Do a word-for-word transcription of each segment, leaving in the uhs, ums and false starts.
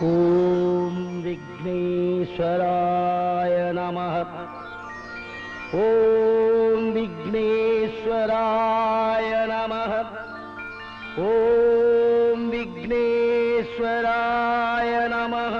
ओम विघ्नेश्वराय नमः। ओम विघ्नेश्वराय नमः। ओम विघ्नेश्वराय नमः।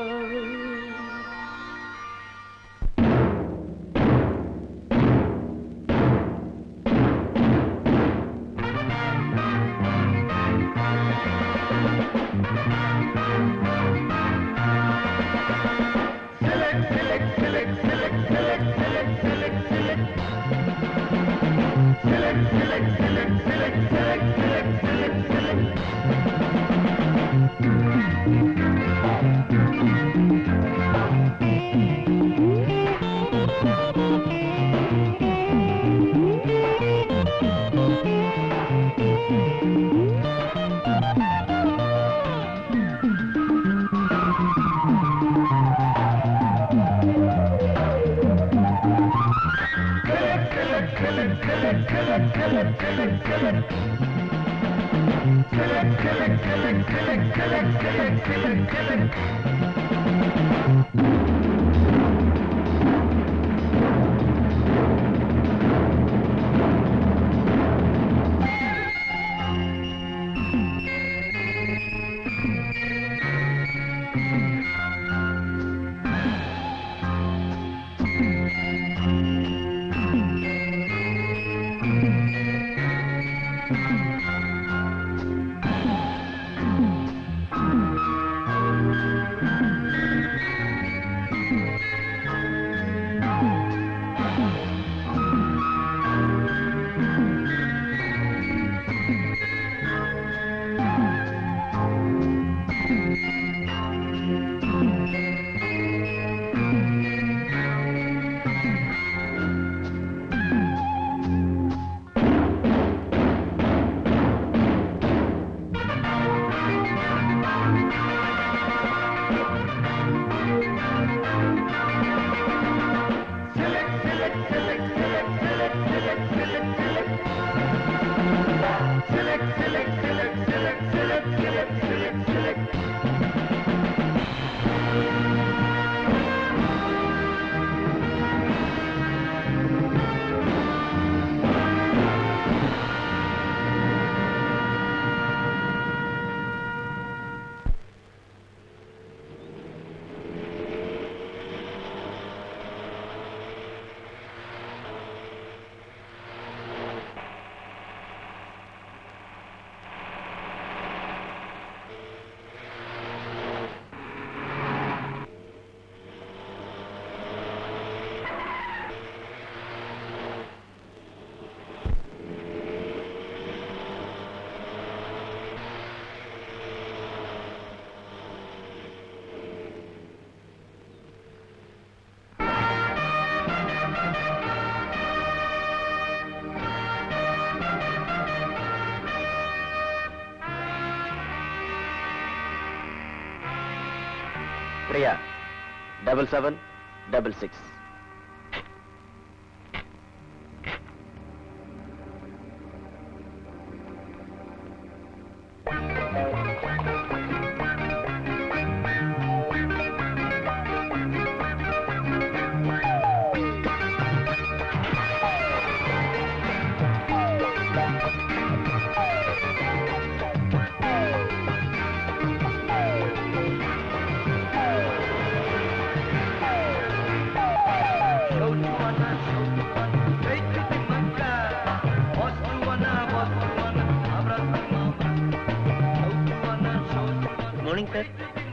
Priya double seven double six. Morning, sir.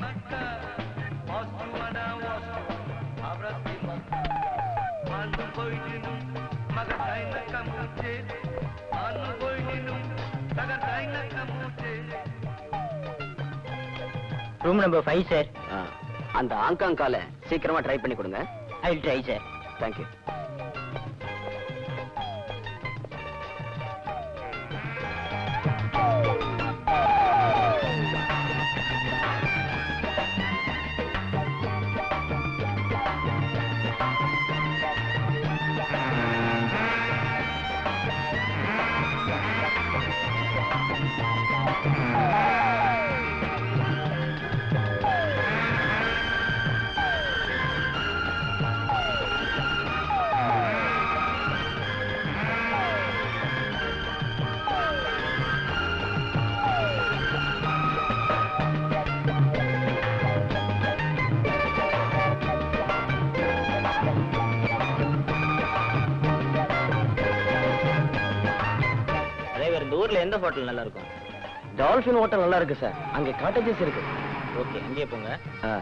Room number five, sir. அந்த ஆங்காங் கால சீக்கிரமா ட்ரை பண்ணி கொடுங்க. I will try, sir. Thank you. ஊர்ல எந்த ஹோட்டல் நல்லா இருக்கும்? டால்பின் ஹோட்டல் நல்லா இருக்கு சார். அங்க காட்டேஜஸ் இருக்கு. ஓகே, அங்கேயே போங்க. ஆ.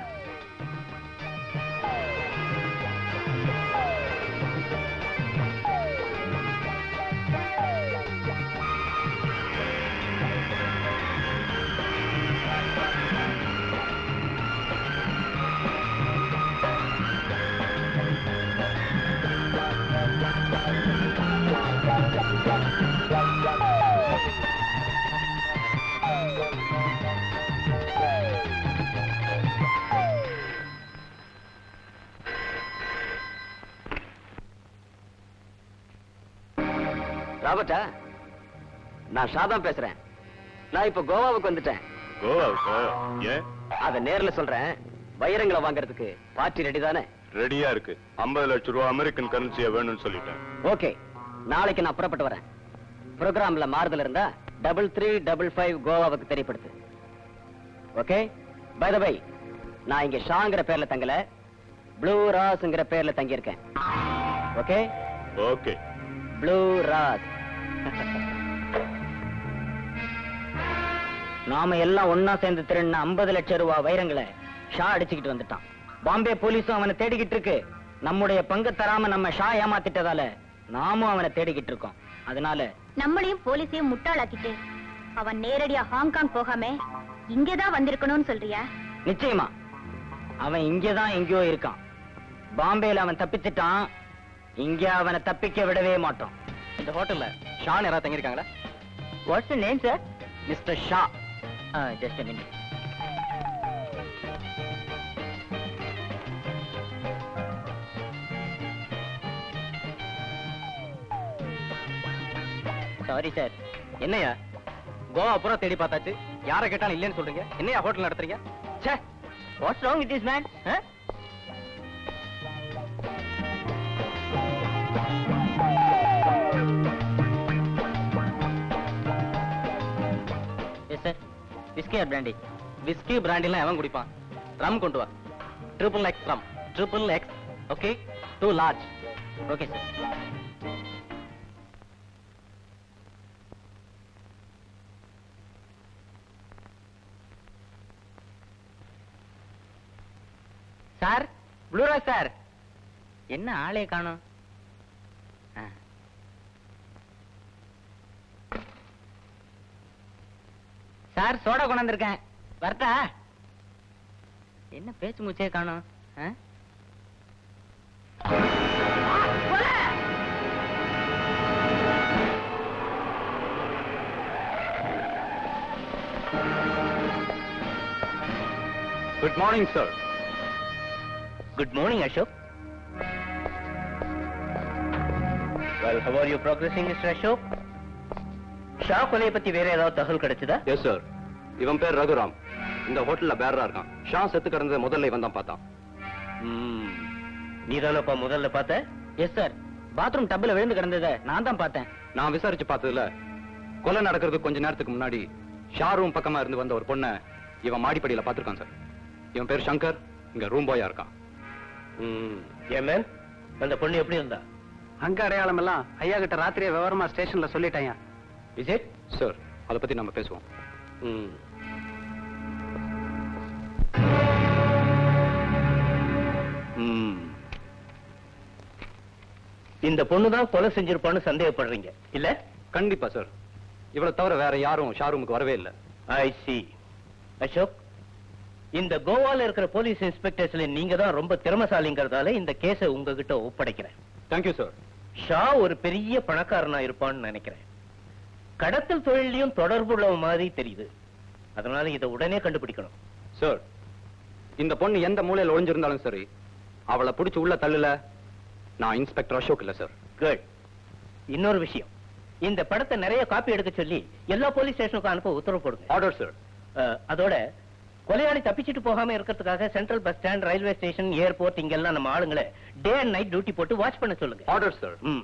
ராபர்ட்டா, நான் ஷாதான் பேசுறேன். நான் இப்ப கோவாவுக்கு வந்துட்டேன். கோவாவுக்கு? ஏன்? அத நேர்ல சொல்றேன். வைரங்களை வாங்குறதுக்கு பார்ட்டி ரெடி தானே? ரெடியா இருக்கு. ஐம்பது லட்சம் ரூபாய் அமெரிக்கன் கரன்சியா வேணும்னு சொல்லிட்டேன். ஓகே, நாளைக்கு நான் புறப்பட்டு வரேன். ப்ரோக்ராம்ல மாறுதல் இருந்தா டபுள் த்ரீ டபுள் ஃபைவ் கோவாவுக்கு தெரியப்படுத்து. ஓகே. பை த பை, நான் இங்க ஷாங்கிற பேர்ல தங்கல, ப்ளூ ராஸ்ங்கிற பேர்ல தங்கி இருக்கேன். Okay okay. Blue rose. நாம எல்லாம் ஒன்னா சேர்ந்து திருடின ஐம்பது லட்சம் ரூபாய் வைரங்களை ஷா அடிச்சுக்கிட்டு வந்துட்டான். பாம்பே போலீஸும் அவனை தேடிக்கிட்டு இருக்கு. நம்முடைய பங்கு தராம நம்ம ஷா ஏமாத்திட்டதால நாமும் அவனை தேடிக்கிட்டு இருக்கோம். அதனால நம்மளையும் போலீஸையும் முட்டாளாக்கிட்டு அவன் நேரடியா ஹாங்காங் போகாம இங்கதான் வந்திருக்கணும்னு சொல்றியா? நிச்சயமா அவன் இங்கதான் எங்கேயோ இருக்கான். பாம்பேல அவன் தப்பிச்சிட்டான். இங்க அவனை தப்பிக்க விடவே மாட்டோம். இந்த ஹோட்டல்ல ஷா யாராவது தங்கி இருக்காங்களா? What's your name sir? Mister Shah. Just a minute. Sorry sir. என்னையா கோவா பூரா தேடி பார்த்தாச்சு, யாரை கேட்டாலும் இல்லைன்னு சொல்றீங்க. என்னையா ஹோட்டல் நடத்துறீங்க? ச்சே, what's wrong with this man? Yes sir. Whisky or brandy? Whisky பிராண்டிலாம் எவன் குடிப்பான்? ரம் கொண்டு வா. Triple X rum. Triple X. Okay, two large. Okay sir. Sir, ப்ளூரா சார், என்ன ஆளே காணோம்? சார், சோடா கொண்டாந்துருக்கேன், வரட்டா? என்ன பேச்சு மூச்சே காணோம்? Good morning sir. Good morning, Ashok. Well, how are you progressing, Mister Ashok? Shah கொலையை பத்தி வேற ஏதாவது தகவல் கிடைச்சதா? Yes sir. இவன் பேர் ரகுராம். இந்த ஹோட்டல்ல பேரரா இருக்கான். ஷா செத்து கிடந்தது முதல்ல இவன் தான் பார்த்தான். நீதானப்பா முதல்ல பார்த்த? Yes sir. பாத்ரூம் டப்ல விழுந்து கிடந்ததை நான் தான் பார்த்தேன். நான் விசாரிச்சு பார்த்ததுல கொலை நடக்கிறதுக்கு கொஞ்ச நேரத்துக்கு முன்னாடி ஷா ரூம் பக்கமா இருந்து வந்த ஒரு பொண்ணை இவன் மாடிப்படியில பார்த்திருக்கான் சார். இவன் பேர் சங்கர். இங்க ரூம் பாயா இருக்கான். ஏன் அந்த பொண்ணு எப்படி இருந்தா? அங்க அடையாளம் எல்லாம் ஐயா கிட்ட ராத்திரியே விவரமா ஸ்டேஷன்ல சொல்லிட்டேன். Is it? சார், அதை பத்தி நம்ம பேசுவோம். இந்த பொண்ணு தான் கொலை செஞ்சிருப்பான்னு சந்தேகப்படுறீங்க இல்ல? கண்டிப்பா சார். இவ்வளவு தவிர வேற யாரும் ஷா ரூமுக்கு வரவே இல்லை. ஐ சி. அசோக், இந்த கோவால இருக்கிற போலீஸ் இன்ஸ்பெக்டர்ஸ்ல நீங்க தான் ரொம்ப திறமைசாலிங்கிறதால இந்த கேஸை உங்ககிட்ட ஒப்படைக்கிறேன். Thank you sir. ஷா ஒரு பெரிய பணக்காரனா இருப்பான்னு நினைக்கிறேன். கடத்தல் தொழிலையும் தொடர்புள்ள மாதிரி தெரியுது. அதனால இதை உடனே கண்டுபிடிக்கணும். சார், இந்த பொண்ணு எந்த மூலையில ஒளிஞ்சிருந்தாலும் சரி, அவளை பிடிச்சு உள்ள தள்ளுல நான் இன்ஸ்பெக்டர் அசோக் இல்ல சார். குட். இன்னொரு விஷயம், இந்த படத்தை நிறைய காப்பி எடுக்க சொல்லி எல்லா போலீஸ் ஸ்டேஷனுக்கும் அனுப்ப உத்தரவு போடுங்க. Order sir. அதோட கொலையாளி தப்பிச்சிட்டு போகாம இருக்கிறதுக்காக central bus stand, railway station, airport இங்கெல்லாம் நம்ம ஆளுங்களை டே அண்ட் நைட் டியூட்டி போட்டு வாட்ச் பண்ண சொல்லுங்க. Order sir. ம்.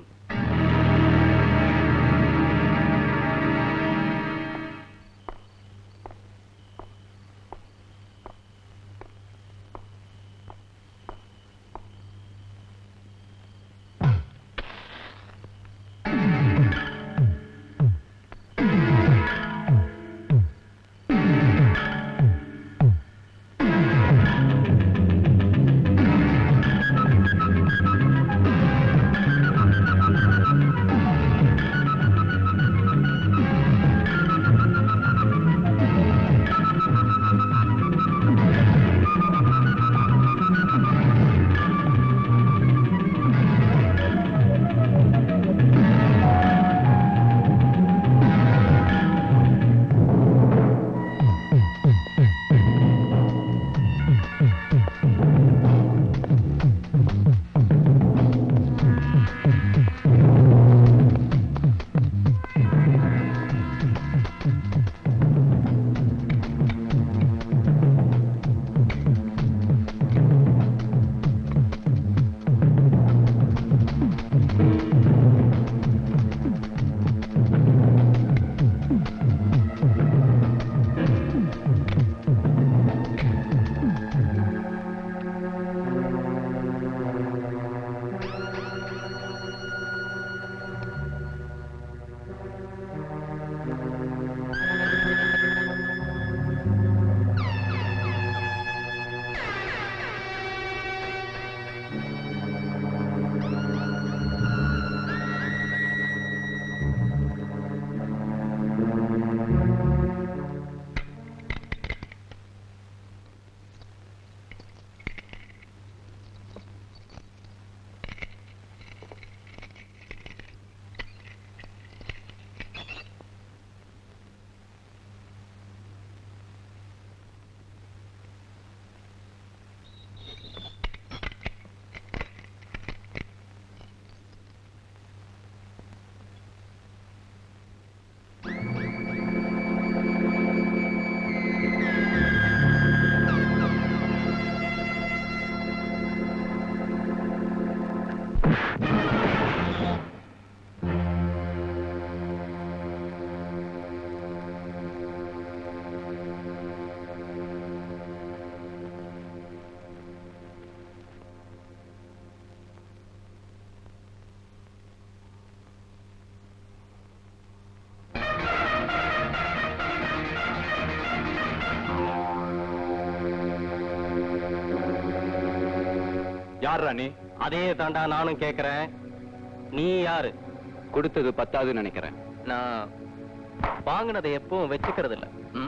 யார் ராணி? அதே தாண்டா நானும் கேக்குறேன். நீ யாரு? கொடுத்தது பத்தாதுன்னு நினைக்கிறேன். நான் வாங்கினதை எப்பவும் வச்சுக்கிறது இல்ல. ம்?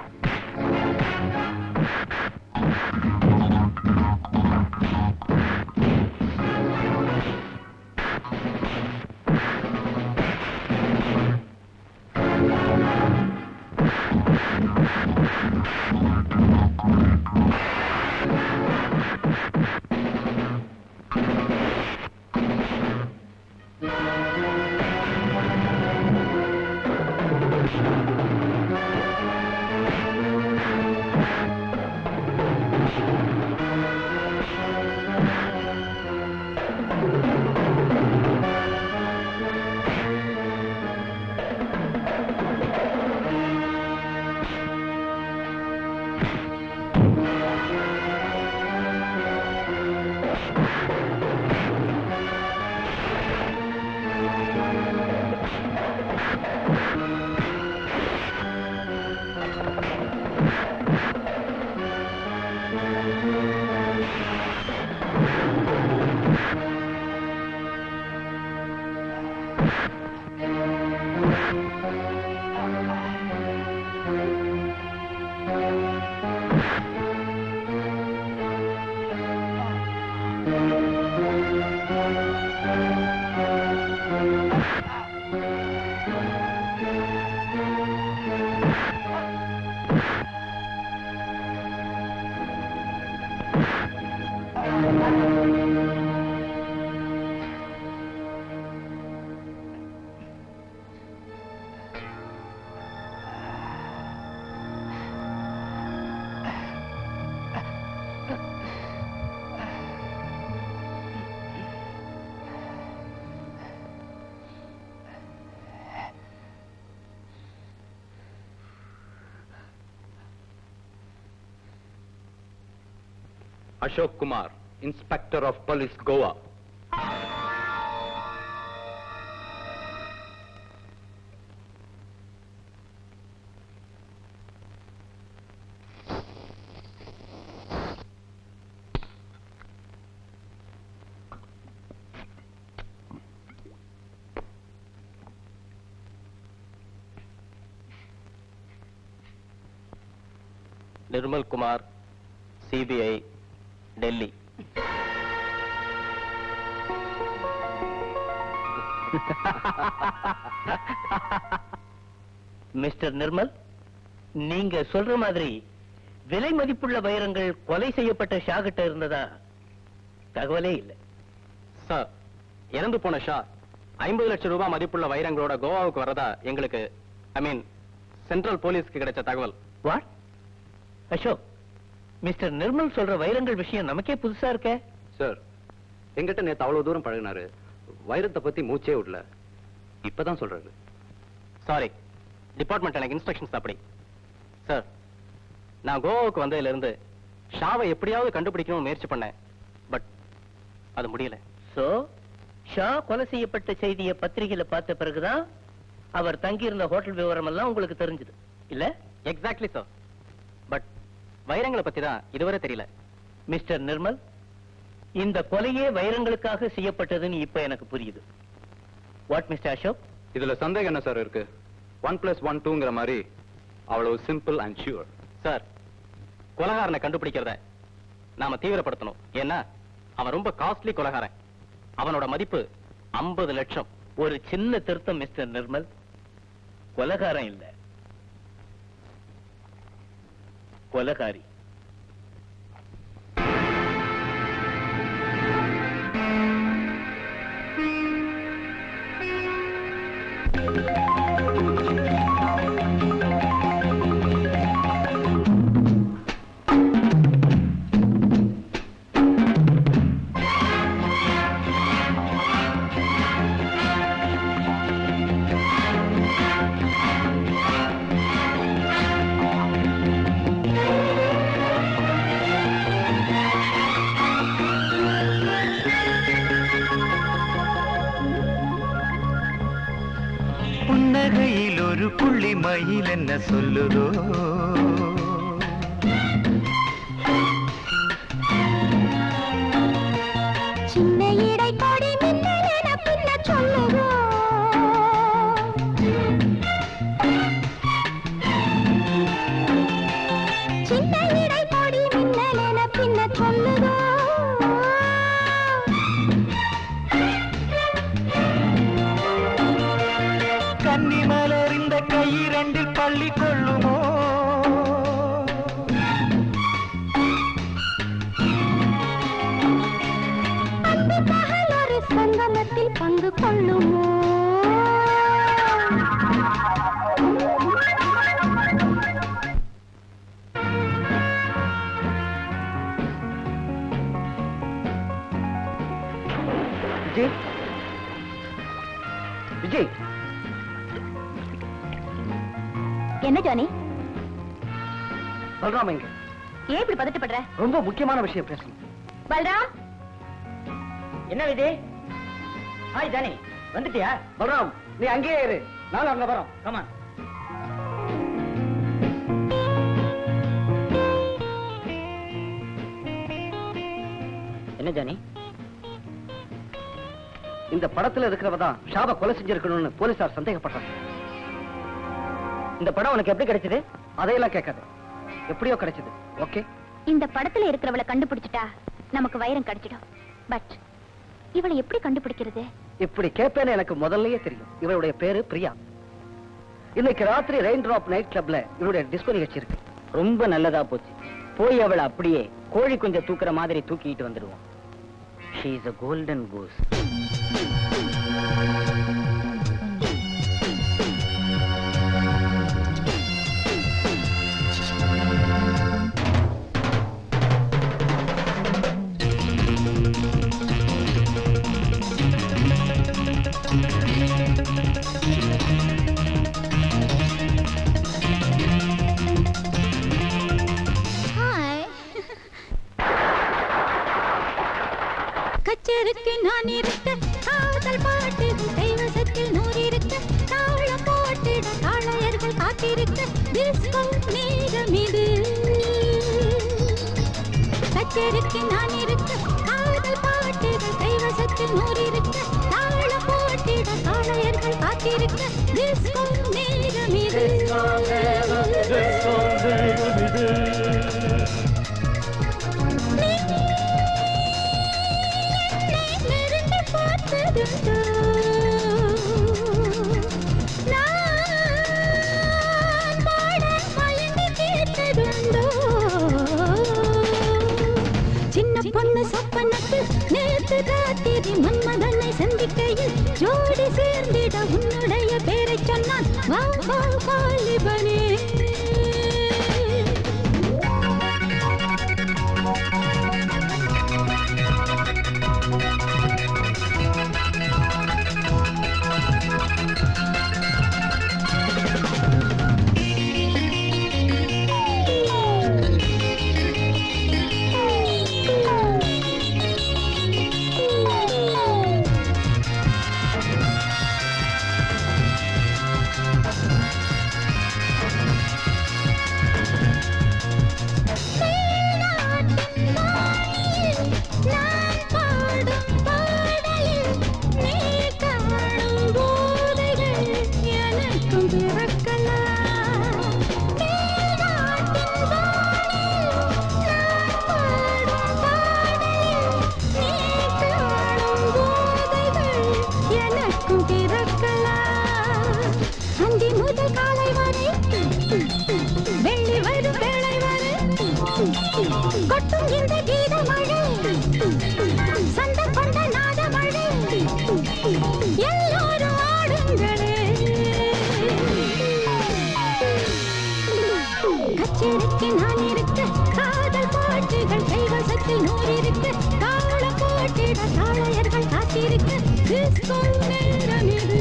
Ashok Kumar, Inspector of Police, Goa. Nirmal Kumar, CBI, Delhi. Mister Nirmal, நீங்க சொல்ற மாதிரி விலை மதிப்புள்ள வைரங்கள் கொலை செய்யப்பட்ட ஷா கிட்ட இருந்ததா தகவலே இல்லை. சார், இறந்து போன ஷா ஐம்பது லட்சம் ரூபாய் மதிப்புள்ள வைரங்களோட கோவாவுக்கு வரதா எங்களுக்கு, ஐ மீன் சென்ட்ரல் போலீஸ்க்கு கிடைச்ச தகவல். வாட்? அசோக், மிஸ்டர் நிர்மல் சொல்ற வைரங்கள் விஷயம் நமக்கே புதுசா இருக்கே. சார், எங்கிட்ட நேத்து அவ்வளவு தூரம் பழகினாரு, வைரத்தை பத்தி மூச்சே விடல, இப்பதான் சொல்றாரு. சாரி, டிபார்ட்மெண்ட் எனக்கு இன்ஸ்ட்ரக்ஷன்ஸ் அப்படி. சார், நான் கோவாவுக்கு வந்ததுல இருந்து ஷாவை எப்படியாவது கண்டுபிடிக்கணும்னு முயற்சி பண்ணேன், பட் அது முடியல. சோ ஷா கொலை செய்யப்பட்ட செய்தியை பத்திரிகையில பார்த்த பிறகுதான் அவர் தங்கி இருந்த ஹோட்டல் விவரம் எல்லாம் உங்களுக்கு தெரிஞ்சது இல்ல? எக்ஸாக்ட்லி சார், பட் வைரங்களை பத்தி தான் இதுவரை தெரியல. மிஸ்டர் நிர்மல், இந்த கொலையே வைரங்களுக்காக செய்யப்பட்டதுன்னு இப்ப எனக்கு புரியுது. What mister Ashok? இதுல சந்தேகம் என்ன சார் இருக்கு? ஒன் பிளஸ் ஒன் டூங்கிற மாதிரி அவ்வளவு சிம்பிள் அண்ட் ஷூர். சார், கொலைகாரனை கண்டுபிடிக்கிறத நாம தீவிரப்படுத்தணும். ஏன்னா அவன் ரொம்ப காஸ்ட்லி கொலைகாரன். அவனோட மதிப்பு ஐம்பது லட்சம். ஒரு சின்ன திருத்தம் மிஸ்டர் நிர்மல், கொலைகாரன் இல்ல, கொலைகாரி. புன்னகையில் ஒரு புள்ளி மயில் என்ன சொல்லுதோ, பின்ன சொல்லுதோ கன்னி மலர்ந்த கை இரண்டில் பள்ளி கொள்ளுமோ அந்த பகல் ஒரு சங்கமத்தில் பங்கு கொள்ளுமோ விஜய் விஜய் என்ன ஜானி பல்ராம் எங்க ஏன் இப்படி பதட்டப்படுற ரொம்ப முக்கியமான விஷயம் பேசணும் பல்ராம் என்ன விஜய் ஹாய் ஜானி வந்துட்டியா பல்ராம் நீ அங்கேயே இரு நானும் அங்க வரோம் கமான் என்ன ஜானி இந்த படத்துல இருக்கிறவ தான் ஷாவை கொலை செஞ்சிருக்கணும்னு போலீசார் சந்தேகப்படுறாங்க இந்த படம் உனக்கு எப்படி கிடைச்சது அதையெல்லாம் கேட்காது எப்படியோ கிடைச்சது ஓகே இந்த படத்துல இருக்கிறவளை கண்டுபிடிச்சிட்டா நமக்கு வைரம் கிடைச்சிடும் பட் இவளை எப்படி கண்டுபிடிக்கிறது இப்படி கேட்பேன்னு எனக்கு முதல்லயே தெரியும் இவளுடைய பேரு பிரியா இன்னைக்கு ராத்திரி ரெயின் டிராப் நைட் கிளப்ல இவளுடைய டிஸ்கோ நிகழ்ச்சி இருக்கு ரொம்ப நல்லதா போச்சு போய் அவளை அப்படியே கோழி கொஞ்சம் தூக்குற மாதிரி தூக்கிட்டு வந்துடுவோம் she is a golden goose கச்சருக்கு நான் இருக்க காதல் பாட்டு கைவசத்தில் நூறு இருக்க தாளம் போட்டிட தாளையர்கள் காத்திருக்க டிஸ்கோ நேரம் இது கச்சருக்கு நான் இருக்க காதல் பாட்டு கைவசத்தில் நூறு இருக்க தாளம் போட்டிட தாளையர்கள் காத்திருக்க டிஸ்கோ நேரம் இது சின்ன பொண்ணு சொப்பனத்தில் நேற்று ராத்திரி மன்மதனை சந்திக்கையில் ஜோடி சேர்ந்திட உன்னுடைய பேரை சொன்னான் வா வா வாலிபனே கொட்டும் இந்த கீத மழை சந்த கொண்ட நாத மழை எல்லோரும் ஆடுங்களே கச்சேரிக்கு நான் இருக்க காதல் பாட்டுகள் கைவசத்தில் நூறு இருக்க தாளம் போட்டிட தாளையர்கள் காத்திருக்க டிஸ்கோ நேரம் இது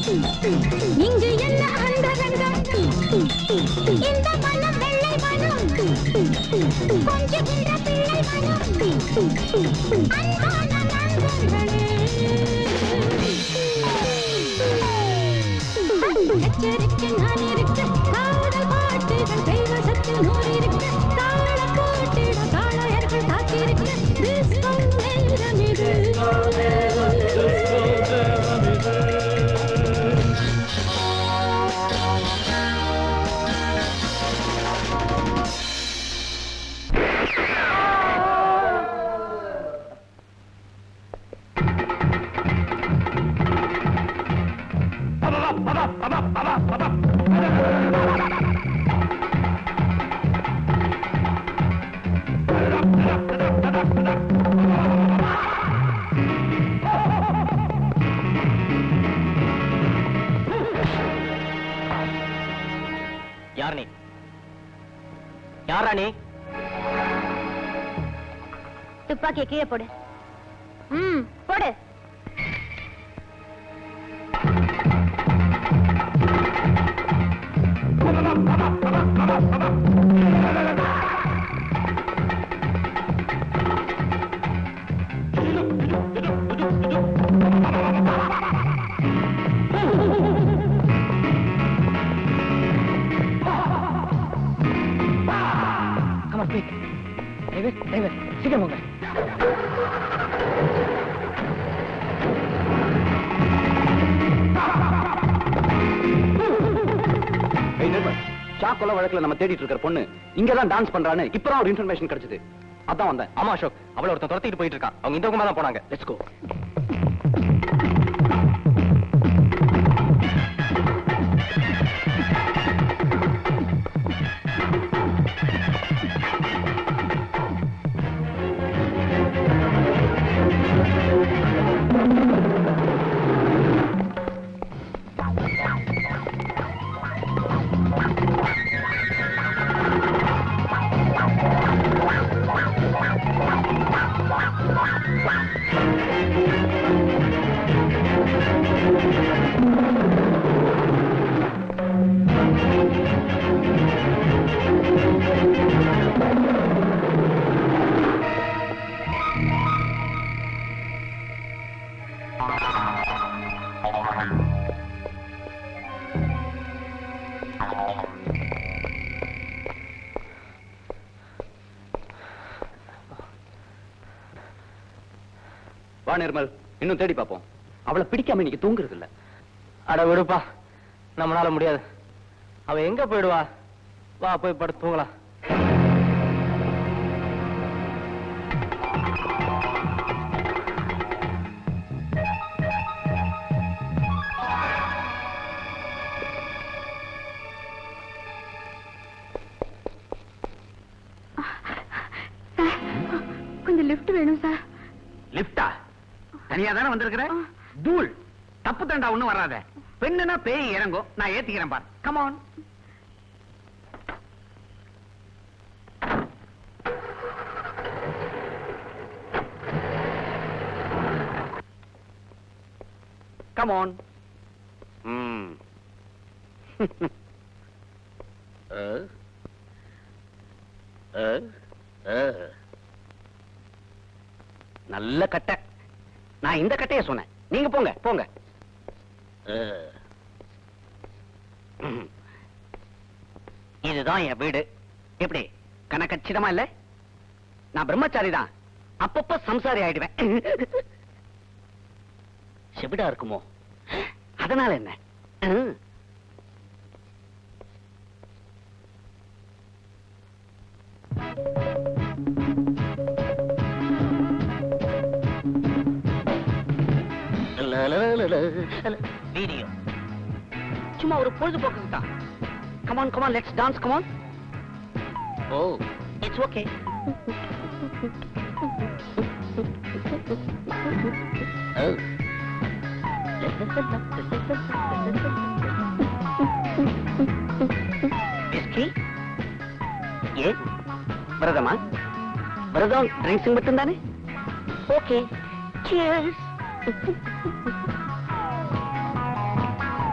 இங்கு என்ன அந்த ரங்கம் இந்த மனம் வெள்ளை மனம் கொஞ்சுகின்ற பிள்ளை மனம் அன்பான நண்பர்களே எச்சரிக்கை நான் இருக்க காதல் பாட்டுகள் கைவசத்தில் நூறு இருக்க தாள போட்டிட தாளையர்கள் காத்திருக்க டிஸ்கோ நேரம் இது யார் நீ? யாரா நீ? துப்பாக்கியை கீழே போடு. ம் போடு. சீக்கிரம் போங்க. கொலை வழக்குல நம்ம தேடிட்டு இருக்கிற பொண்ணு இங்கதான் டான்ஸ் பண்றான்னு இப்பதான் ஒரு இன்ஃபர்மேஷன் கிடைச்சது. அதான் வந்தேன். ஆமா அசோக், அவளை ஒருத்தன் துரத்திட்டு போயிட்டு இருக்கான். அவங்க இந்த பக்கமா தான் போனாங்க. Let's go. வா நிர்மல், இன்னும் தேடி பார்ப்போம். அவளை பிடிக்காம இன்னைக்கு தூங்குறது இல்ல. அட விடுப்பா, நம்மளால முடியாது. அவ எங்க போயிடுவா? வா போய் படுத்து தூங்கலாம். கொஞ்சம் லிஃப்ட் வேணும் சார். லிப்டா? தனியா தானே வந்திருக்கிற? தூள் தப்பு தண்டா ஒண்ணும் வராத. பெண்ணுனா பேய் இறங்கும். நான் ஏத்திக்கிறேன் பார். Come on. Come on. ம். நல்ல கட்டை. நான் இந்த கட்டைய சொன்னேன். நீங்க போங்க போங்க. இதுதான் என் வீடு. எப்படி கணக்கச்சிதமா இல்ல? நான் பிரம்மச்சாரி தான். அப்பப்ப சம்சாரி ஆயிடுவேன். செவிடா இருக்குமோ? அதனால என்ன? வீடியோ சும்மா ஒரு பொழுதுபோக்கு தான். Come on come on let's dance come on. Oh it's okay. Whisky ஏ விரதமா? விரதம் ட்ரிங்க்ஸ் மட்டும் தானே? Okay cheers.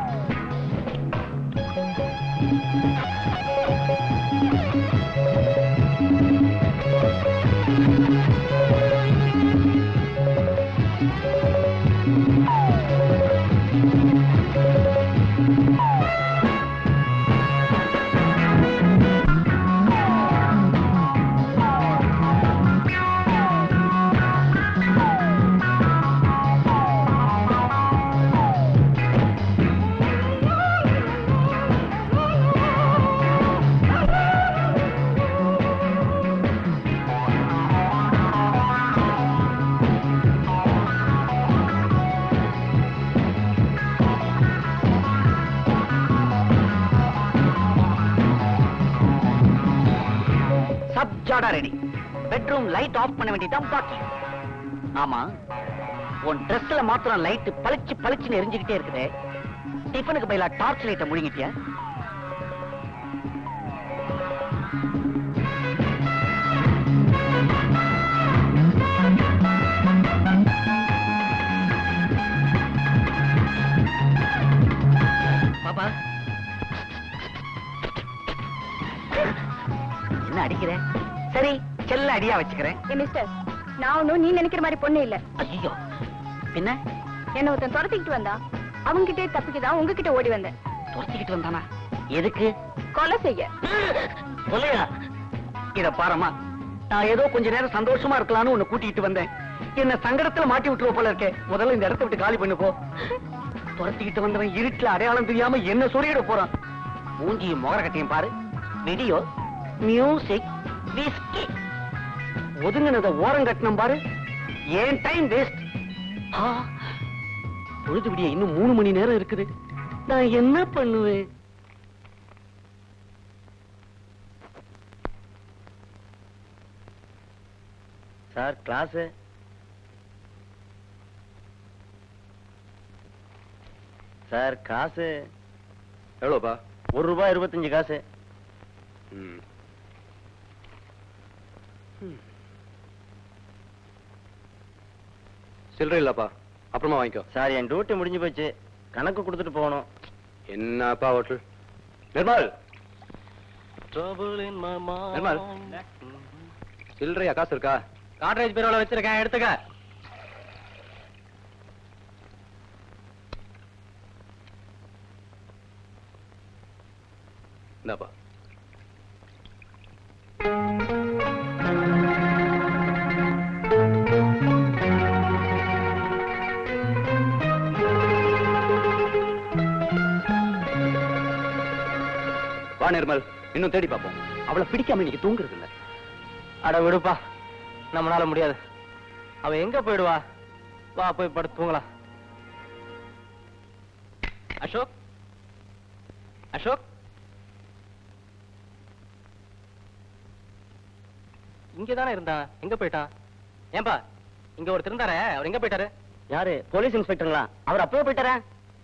ஷாடா ரெடி. பெட்ரூம் லைட் ஆஃப் பண்ண வேண்டியதான் பாக்கி. ஆமா, உன் ட்ரெஸ்ல மாத்திரம் லைட் பளிச்சு பளிச்சுன்னு எரிஞ்சுக்கிட்டே இருக்குதே, டிஃபனுக்கு பதிலா டார்ச் லைட்டை முழுங்கிட்டியா? பாப்பா என்ன அடிக்கிற? சரி, செல்ல அடியா வச்சுக்கிறேன். மிஸ்டர், நான் ஒன்னும் நீ நினைக்கிற மாதிரி பொண்ணு இல்ல. ஐயோ, பின்ன என்ன ஒருத்தன் துரத்திக்கிட்டு வந்தா, அவங்கிட்டே தப்பிக்குதான் உங்ககிட்ட ஓடி வந்தேன். துரத்திக்கிட்டு வந்தானா? எதுக்கு? கொலை செய்ய. கொலையா? இத பாரமா, நான் ஏதோ கொஞ்ச நேரம் சந்தோஷமா இருக்கலாம்னு உன்னை கூட்டிட்டு வந்தேன். என்ன சங்கடத்துல மாட்டி விட்டுருவ போல இருக்கே. முதல்ல இந்த இடத்தை விட்டு காலி பண்ணு போ. துரத்திக்கிட்டு வந்தவன் இருட்டுல அடையாளம் தெரியாம என்ன சொல்லிட போறான். மூஞ்சியும் முகரக்கட்டையும் பாரு. Video, music, whisky. ஒதுங்கினத ஓரம் கட்டணம் பாரு. ஏன் டைம் வேஸ்ட். பொழுது விடிய இன்னும் மூணு மணி நேரம் இருக்குது. நான் என்ன பண்ணுவேன்? Sir, glass sir. காசு எவ்வளோப்பா? ஒரு ரூபாய் இருபத்தஞ்சு காசு. ம். சில்லறை இல்லப்பா, அப்புறமா வாங்கிக்கோ. சார், என் டியூட்டி முடிஞ்சு போச்சு. கணக்கு கொடுத்துட்டு போகணும். என்னப்பா ஹோட்டல்? நிர்மல், நிர்மல், சில்லறையா காசு இருக்கா? காட்ரேஜ் பீரோல வச்சிருக்கேன், எடுத்துக்க. இந்தாப்பா. வா நிர்மல், இன்னும் தேடி பார்ப்போம். அவளை பிடிக்காம இன்னைக்கு தூங்குறது இல்ல. அட விடுப்பா, நம்மளால முடியாது. அவ எங்க போயிடுவா? வா போய் படுத்து தூங்கலாம். அசோக், அசோக், இங்கதானே இருந்தான், எங்க போயிட்டான்? ஏன்பா, இங்க ஒருத்தர் இருந்தாரே, அவர் எங்க போயிட்டாரு? யாரு? போலீஸ் இன்ஸ்பெக்டருங்களா? அவர் அப்பவே போயிட்டாரா?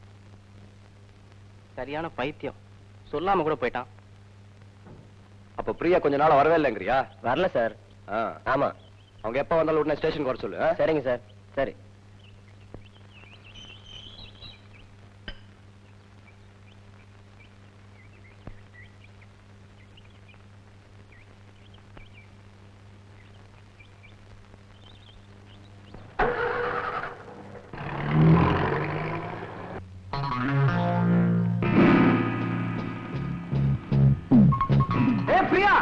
சரியான பைத்தியம், சொல்லாம கூட போயிட்டான். அப்ப பிரியா கொஞ்ச நாள் வரவே இல்லைங்கிறியா? வரல சார். ஆமா, அவங்க எப்ப வந்தாலும் உடனே ஸ்டேஷனுக்கு வர சொல்லு. ஆ? சரிங்க சார். சரி. ஏ பிரியா,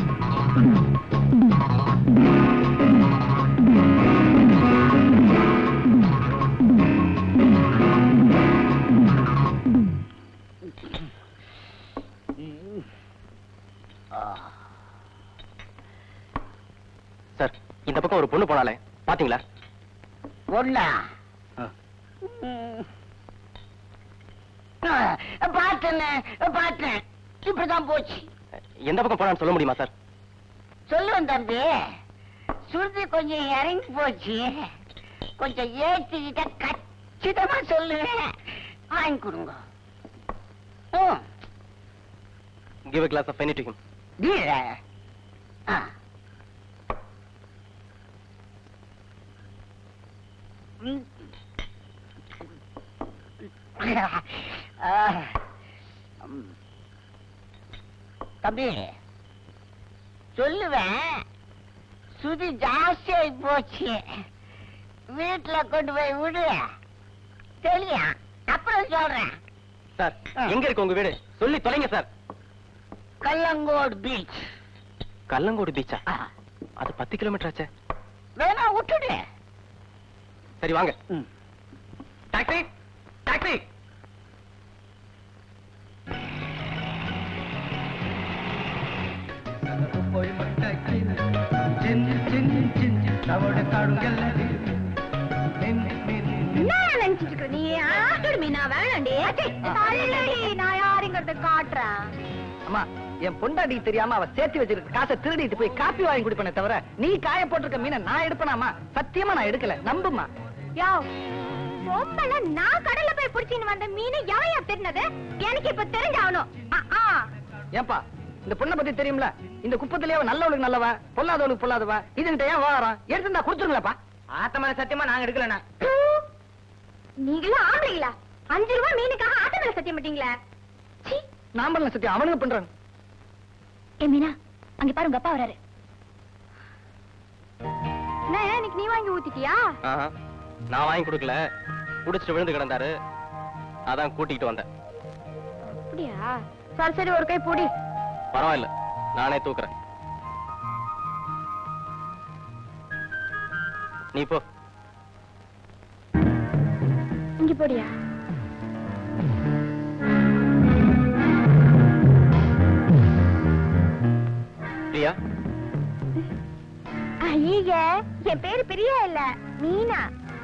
சார், இந்த பக்கம் ஒரு பொண்ணு போனாலே பாத்தீங்களா? பொண்ணா? பார்த்தேன் பார்த்தேன், இப்படிதான் போச்சு. எந்த பக்கம் போனான்னு சொல்ல முடியுமா சார்? சொல்லுவேன் தம்பி. சுருதி கொஞ்சம் இறங்கி போச்சு, கொஞ்சம் ஏற்றிக்கிட்ட கச்சிதமா சொல்லுவேன். வாங்கி கொடுங்க. Give a glass of Henny to him. Dear. Ah. Mm. Ah. Um. தம்பி, சொல்லுவேன், சுதி ஜாஸ்தியாகி போச்சு, வீட்டுல கொண்டு போய் விடு. தெரியா? அப்புறம் சொல்றேன். சார், எங்க இருக்கு உங்க வீடு? சொல்லி தொலைங்க சார். கல்லங்கோடு பீச். கல்லங்கோடு பீச்சா? அது பத்து கிலோமீட்டர் ஆச்சே. வேணா விட்டுடு. சரி வாங்க. Taxi, taxi. நினைச்சிட்டு இருக்க நீ? ஆட்டுடு மீனா வேணாண்டி. நான் யாருங்கிறத காட்டுறேன். அம்மா என் பொண்டாட்டி தெரியாம அவ சேர்த்து வச்சிருக்க காசை திருடிட்டு போய் காப்பி வாங்கி குடிப்பேனே தவிர நீ காய போட்டிருக்க மீனை நான் எடுப்பேனாமா? சத்தியமா நான் எடுக்கல, நம்புமா. யோ பொம்பள நான் கடல்ல போய் புடிச்சின்னு வந்த மீனை எவையா தெரிஞ்சது? எனக்கு இப்ப தெரிஞ்சாகணும். ஏன்பா இந்த பொண்ணை பத்தி தெரியும்ல? இந்த குப்பத்திலேயே நல்லவளுக்கு நல்லவ, பொல்லாதவளுக்கு பொல்லாதவ. இதுகிட்ட ஏன் வாரம் எடுத்துருந்தா கொடுத்துருங்களப்பா. ஆத்தமல சத்தியமா நாங்க எடுக்கலண்ணா. நீங்களும் ஆம்பளைங்களா? அஞ்சு ரூபாய் மீனுக்காக ஆட்டமேல சத்தியம் மாட்டீங்களா? நான் பண்ணல சத்தியம், அவனுங்க பண்றாங்க. ஏ மீனா, அங்க பாரு உங்க அப்பா வராரு. இன்னைக்கு நீ வாங்கி ஊத்திட்டியா? நான் வாங்கி கொடுக்கல, குடிச்சிட்டு விழுந்து கிடந்தாரு, அதான் கூட்டிட்டு வந்தேன். அப்படியா? சரி சரி, ஒரு கை பூடி. பரவாயில்ல, நானே தூக்குறேன். நீ போ. இங்க போடியா? பிரியா? ஐய, என் பேரு பிரியா இல்ல, மீனா.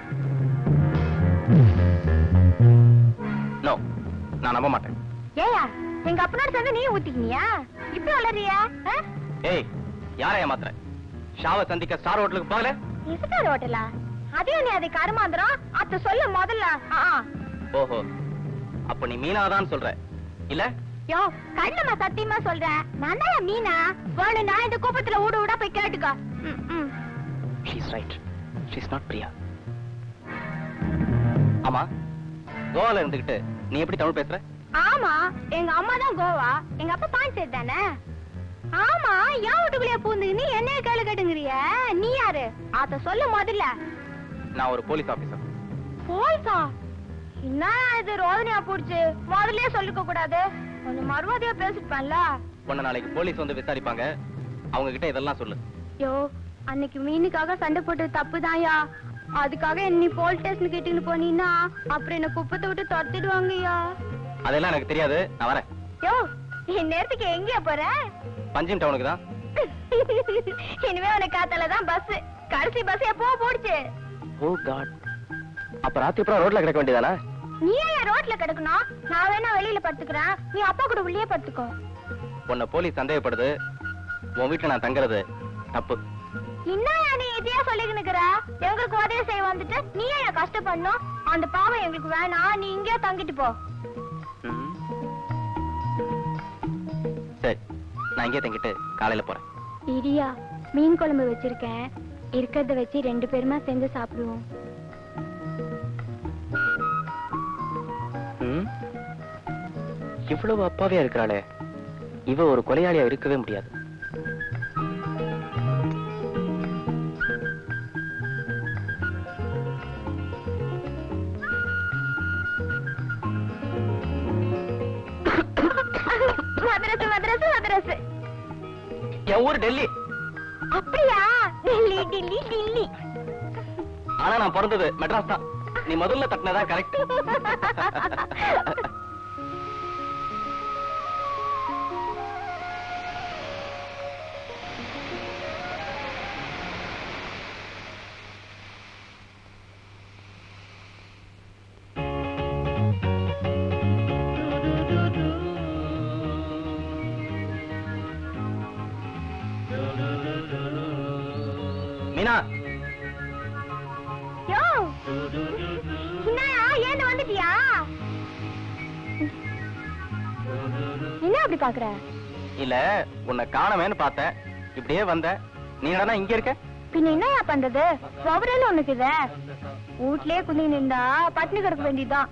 நோ, நான் நம்ப மாட்டேன். ஏயா, எங்க அப்பனோட சேர்ந்து நீ ஊத்திக்கினியா? இப்படி வளரியா? ஏய், யாரை ஏமாத்துற? ஷாவை சந்திக்க ஸ்டார் ஹோட்டலுக்கு போகல? ஸ்டார் ஹோட்டலா? அதையும் நீ அதை கருமாந்திரம் அத்த சொல்ல முதல்ல. ஓஹோ, அப்ப நீ மீனாதான் சொல்ற இல்ல? யோ, கண்ணம்மா சத்தியமா சொல்றேன், நான் தான் மீனா. வேணும் நான் இந்த கோபத்துல ஊட ஊட போய் கேட்டுக்கோ. She's right. She's not Priya. ஆமா, கோவால இருந்துகிட்டு நீ எப்படி தமிழ் பேசுற? ஆமா, எங்க அம்மா தான் கோவா, எங்க அப்பா பாண்டிச்சேரி தானே. ஆமா, ஏன் வீட்டுக்குள்ளே பூந்து நீ என்ன கேளு கேட்டுங்கிறிய? நீ யாரு? அத சொல்ல முதல்ல. நான் ஒரு போலீஸ் ஆபீசர். போலீஸா? என்ன இது ரோதனையா போடுச்சு? முதல்லயே சொல்லிக்க கூடாது, கொஞ்சம் மறுவாதியா பேசிருப்பான்ல. உன்ன நாளைக்கு போலீஸ் வந்து விசாரிப்பாங்க, அவங்க கிட்ட இதெல்லாம் சொல்லு. யோ, அன்னைக்கு மீனுக்காக சண்டை போட்டு தப்புதான்யா. அதுக்காக என்ன போலீஸ் ஸ்டேஷன் கிட்டன்னு போனீன்னா அப்புறம் என்ன குப்பத்தை விட்டு துரத்திடுவாங்கய்யா. அதெல்லாம் எனக்கு தெரியாது, நான் வரேன். யோ, என் நேரத்துக்கு எங்கயா போற? பஞ்சிம் டவுனுக்கு தான். இனிமே உனக்கு காத்தாலதான் பஸ், கடைசி பஸ் எப்போ போடுச்சு? ஓ காட், அப்ப ராத்திரி அப்புறம் ரோட்ல கிடக்க வேண்டியதானே? நீ ஏன் ரோட்ல கிடக்கணும்? நான் வேணா வெளியில படுத்துக்கிறேன், நீ அப்பா கூட உள்ளே படுத்துக்கோ. உன்னை போலீஸ் சந்தேகப்படுது, உன் வீட்டுல நான் தங்குறது தப்பு. இன்னும் நீ இதையா சொல்லிக்கினுக்கிற? எங்களுக்கு உதவி செய்ய வந்துட்டு நீ ஏன் கஷ்டப்படணும்? அந்த பாவம் எங்களுக்கு வேணாம், நீ இங்கே தங்கிட்டு போ. சரி, நான் இங்கே தங்கிட்டு காலையில போறேன். இடியா, மீன் குழம்பு வச்சிருக்கேன், இருக்கிறத வச்சு ரெண்டு பேருமா சேர்ந்து சாப்பிடுவோம். இவ்வளவு அப்பாவியா இருக்கிறாளே, இவ ஒரு கொலையாளியா இருக்கவே முடியாது. மதரசு மதரசு மதரசு. என் ஊர் டெல்லி. அப்படியா? டெல்லி டெல்லி டெல்லி. ஆனா நான் பிறந்தது மெட்ராஸ் தான். நீ முதல்ல தட்டினதா கரெக்ட். மீனா, யோ, என்னயா ஏன் வந்துட்டியா? என்ன அப்படி பாக்குற? இல்ல உன்னை காணவேன்னு பார்த்தேன், இப்படியே வந்த. நீ என்னடா இங்க இருக்க? பின்ன என்னயா பண்றது? ஒவ்வொரு ஒண்ணுக்குத வீட்லயே குந்தி நின்றா பட்டினி கிடக்க வேண்டியதுதான்.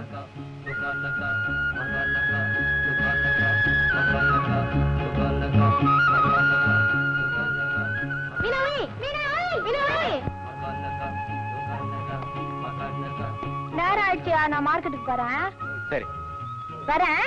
நேரம் ஆயிடுச்சியா, நான் மார்க்கெட்டுக்கு போறேன். சரி வரேன்.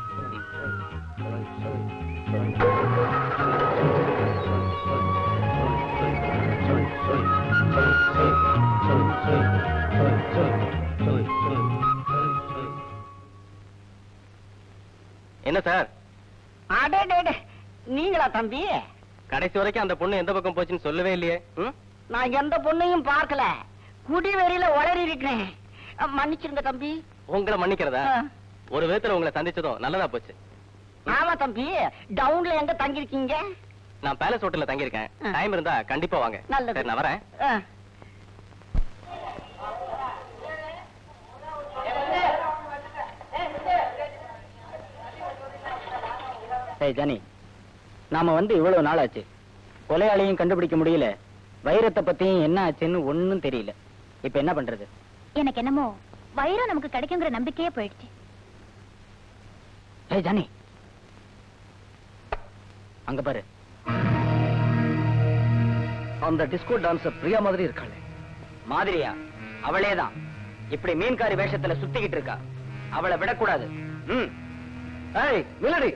என்ன சார்? அடே, நீங்களா தம்பி? கடைசி வரைக்கும் அந்த பொண்ணு எந்த பக்கம் போச்சுன்னு சொல்லவே இல்லையே. நான் எந்த பொண்ணையும் பார்க்கல, குடி வெறியில உளறி இருக்கேன். மன்னிச்சிருங்க தம்பி. உங்களை மன்னிக்கிறதா? ஒரு விதத்துல உங்களை சந்திச்சதும் நல்லதா போச்சு. ஆமா தம்பி, டவுன்ல எங்க தங்கி இருக்கீங்க? நான் பேலஸ் ஹோட்டல்ல தங்கியிருக்கேன். டைம் இருந்தா கண்டிப்பா வாங்க. நல்லது. சரி, நான் வரேன். ஆ. ஏய் ஜானி, நாம வந்து இவ்வளவு நாள் ஆச்சு, கொலையாளியும் கண்டுபிடிக்க முடியல, வைரத்தை பத்தியும் என்ன ஆச்சுன்னு ஒண்ணும் தெரியல. இப்ப என்ன பண்றது? எனக்கு என்னமோ வைரம் நமக்கு கிடைக்குங்கிற நம்பிக்கையே போயிடுச்சு. ஏய் ஜானி, அங்க பாரு, அந்த டிஸ்கோ டான்சர் பிரியா மாதிரி இருக்காளே. மாதிரியா? அவளேதான். இப்படி மீன்காரி வேஷத்துல சுத்திக்கிட்டு இருக்கா. அவளை விடக்கூடாது. ம். ஏய் மிலடி,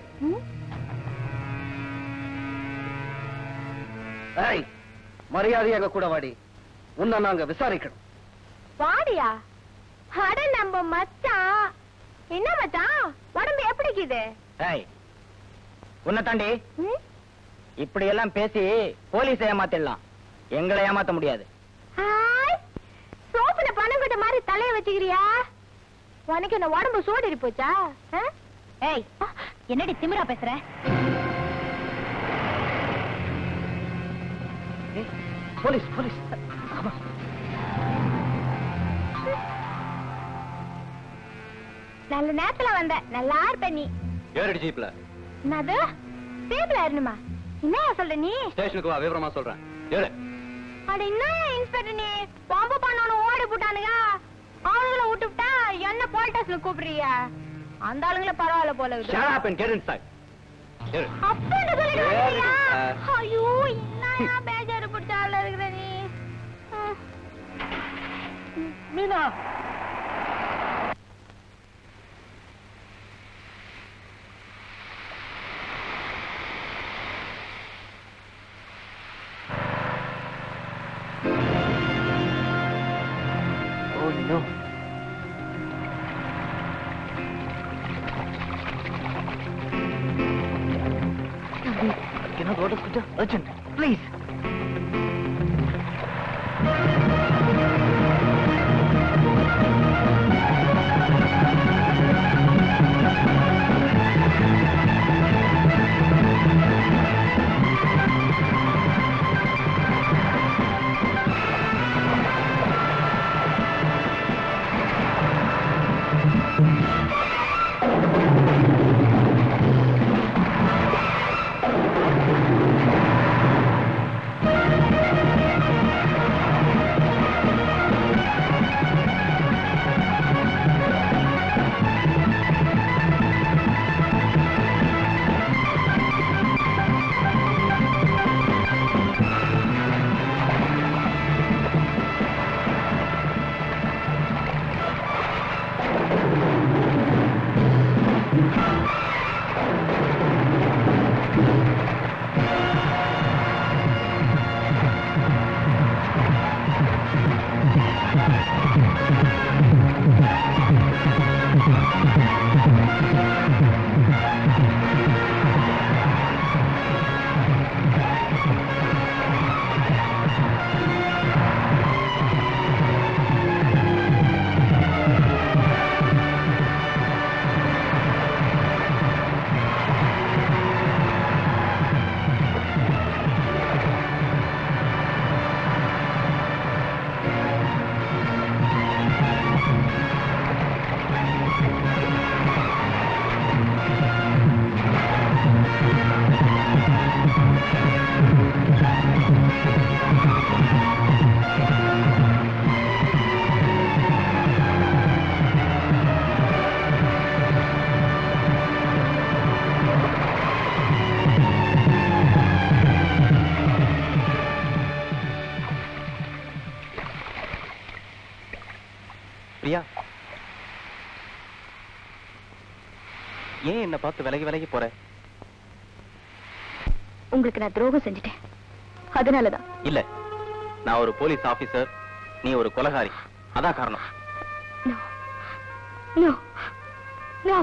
ஏய் மரியாதையாக கூட வாடி, உன்னை நாங்க விசாரிக்கணும். வாடியா? அட நம்ம மச்சான். என்ன மச்சான், உடம்பு எப்படி இருக்குது? ஏய், உன்னை தாண்டி இப்படி எல்லாம் பேசி போலீஸ் ஏமாத்திடலாம், எங்களை ஏமாத்த முடியாது. ஹாய், சோப்புல பணம் கட்ட மாதிரி தலைய வச்சுக்கிறியா? உனக்கு என்ன உடம்பு சோடிரி போச்சா? ஏய், என்னடி திமிரா பேசுற? Police police. நல்ல நேரத்துல வந்த, நல்லா இருப்ப நீ. ஏறடி ஜீப்ல. என்னது? டேபிள் ஏறணுமா? என்ன சொல்ற நீ? ஸ்டேஷனுக்கு வா, விவரமா சொல்றேன். ஏறு. அட என்ன இன்ஸ்பெக்டர் நீ, பாம்பு பண்ணவன ஓடி போட்டானுங்க, ஆளுங்களை விட்டுவிட்டா என்ன போலீஸ்ல கூப்பிடுறியா? அந்த ஆளுங்கள பரவாயில்ல போல இருக்குது. Shut up and get inside. ஏறு. அப்பா என்ன சொல்லிட்டு ஏறு. வந்தீங்க? ஐயோ, என்ன பேஜாரு பிடிச்ச ஆளா இருக்கிற நீ. Meena, Oh no. Can I go to scooter? Urgent, please. Priya, ஏன் என்ன பார்த்து விலகி விலகி போற? உங்களுக்கு நான் துரோகம் செஞ்சுட்டேன், அதனாலதான். இல்ல, நான் ஒரு போலீஸ் ஆபீசர், நீ ஒரு கொலைகாரி, அதான் காரணம். No. No.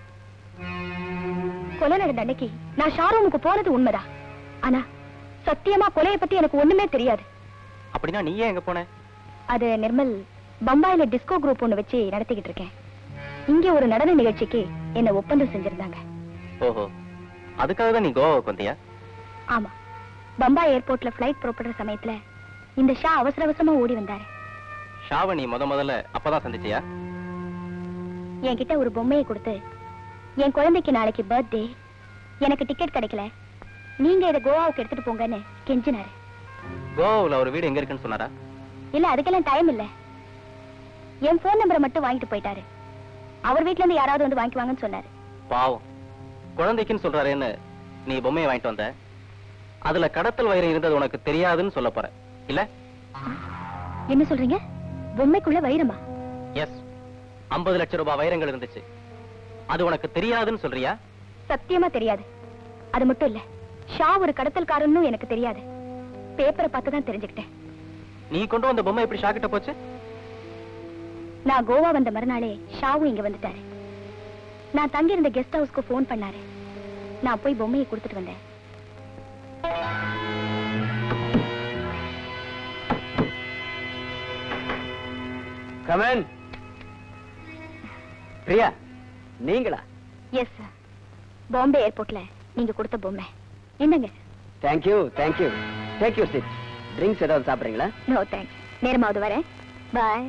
கொலை நடந்த அன்னைக்கு நான் ஷாரூமுக்கு போனது உண்மைதான். ஆனா சத்தியமா கொலையை பத்தி எனக்கு ஒண்ணுமே தெரியாது. அப்படின்னா நீ ஏன் எங்க போன? அது நிர்மல் பம்பாயில டிஸ்கோ குரூப் ஒண்ணு வச்சு நடத்திக்கிட்டு இருக்கேன். இங்க ஒரு நடன நிகழ்ச்சிக்கு என்ன ஒப்பந்தம் செஞ்சிருந்தாங்க. ஓஹோ, அதுக்காக தான் நீ கோவாவுக்கு வந்தியா? ஆமா, பம்பாய் ஏர்போர்ட்ல பிளைட் புறப்படுற சமயத்துல இந்த ஷா அவசர அவசரமா ஓடி வந்தாரு. ஷாவை நீ முத முதல்ல அப்பதான் சந்திச்சியா? என்கிட்ட ஒரு பொம்மையை கொடுத்து, என் குழந்தைக்கு நாளைக்கு பர்த்டே, எனக்கு டிக்கெட் கிடைக்கல, நீங்க இதை கோவாவுக்கு எடுத்துட்டு போங்கன்னு கெஞ்சினாரு. கோவாவுல ஒரு வீடு எங்க இருக்குன்னு சொன்னாரா? இல்ல, அதுக்கெல்லாம் டைம் இல்ல. என் போன் நம்பரை மட்டும் வாங்கிட்டு போயிட்டாரு. அவர் வீட்ல இருந்து யாராவது வந்து வாங்கிக்குவாங்கன்னு சொன்னாரு. பாவம், குழந்தைக்குன்னு சொல்றாருன்னு நீ பொம்மையை வாங்கிட்டு வந்த. அதுல கடத்தல் வைரம் இருந்தது உனக்கு தெரியாதுன்னு சொல்ல போற இல்ல? என்ன சொல்றீங்க? பொம்மைக்குள்ள வைரமா? எஸ், ஐம்பது லட்சம் ரூபாய் வைரங்கள் இருந்துச்சு. அது உனக்கு தெரியாதுன்னு சொல்றியா? சத்தியமா தெரியாது. அது மட்டும் இல்ல, ஷா ஒரு கடத்தல்காரன்னு எனக்கு தெரியாது. பேப்பரை பார்த்து தான் தெரிஞ்சுக்கிட்டேன். நீ கொண்டு வந்த பொம்மை எப்படி ஷா கிட்ட போச்சு? நான் கோவா வந்த மறுநாளே ஷாவும் இங்க வந்துட்டாரு. நான் தங்கி இருந்த கெஸ்ட் ஹவுஸ்க்கு போன் பண்ணாரு. நான் போய் பொம்மையை கொடுத்துட்டு வந்தேன். கமன். பிரியா, நீங்களா? எஸ் சார், பாம்பே ஏர்போர்ட்ல நீங்க கொடுத்த பொம்மை. என்னங்க? Thank you thank you thank you. Sit. Drinks ஏதாவது சாப்பிடுறீங்களா? நோ தேங்க்ஸ், நேரமாவது வரேன். பாய்.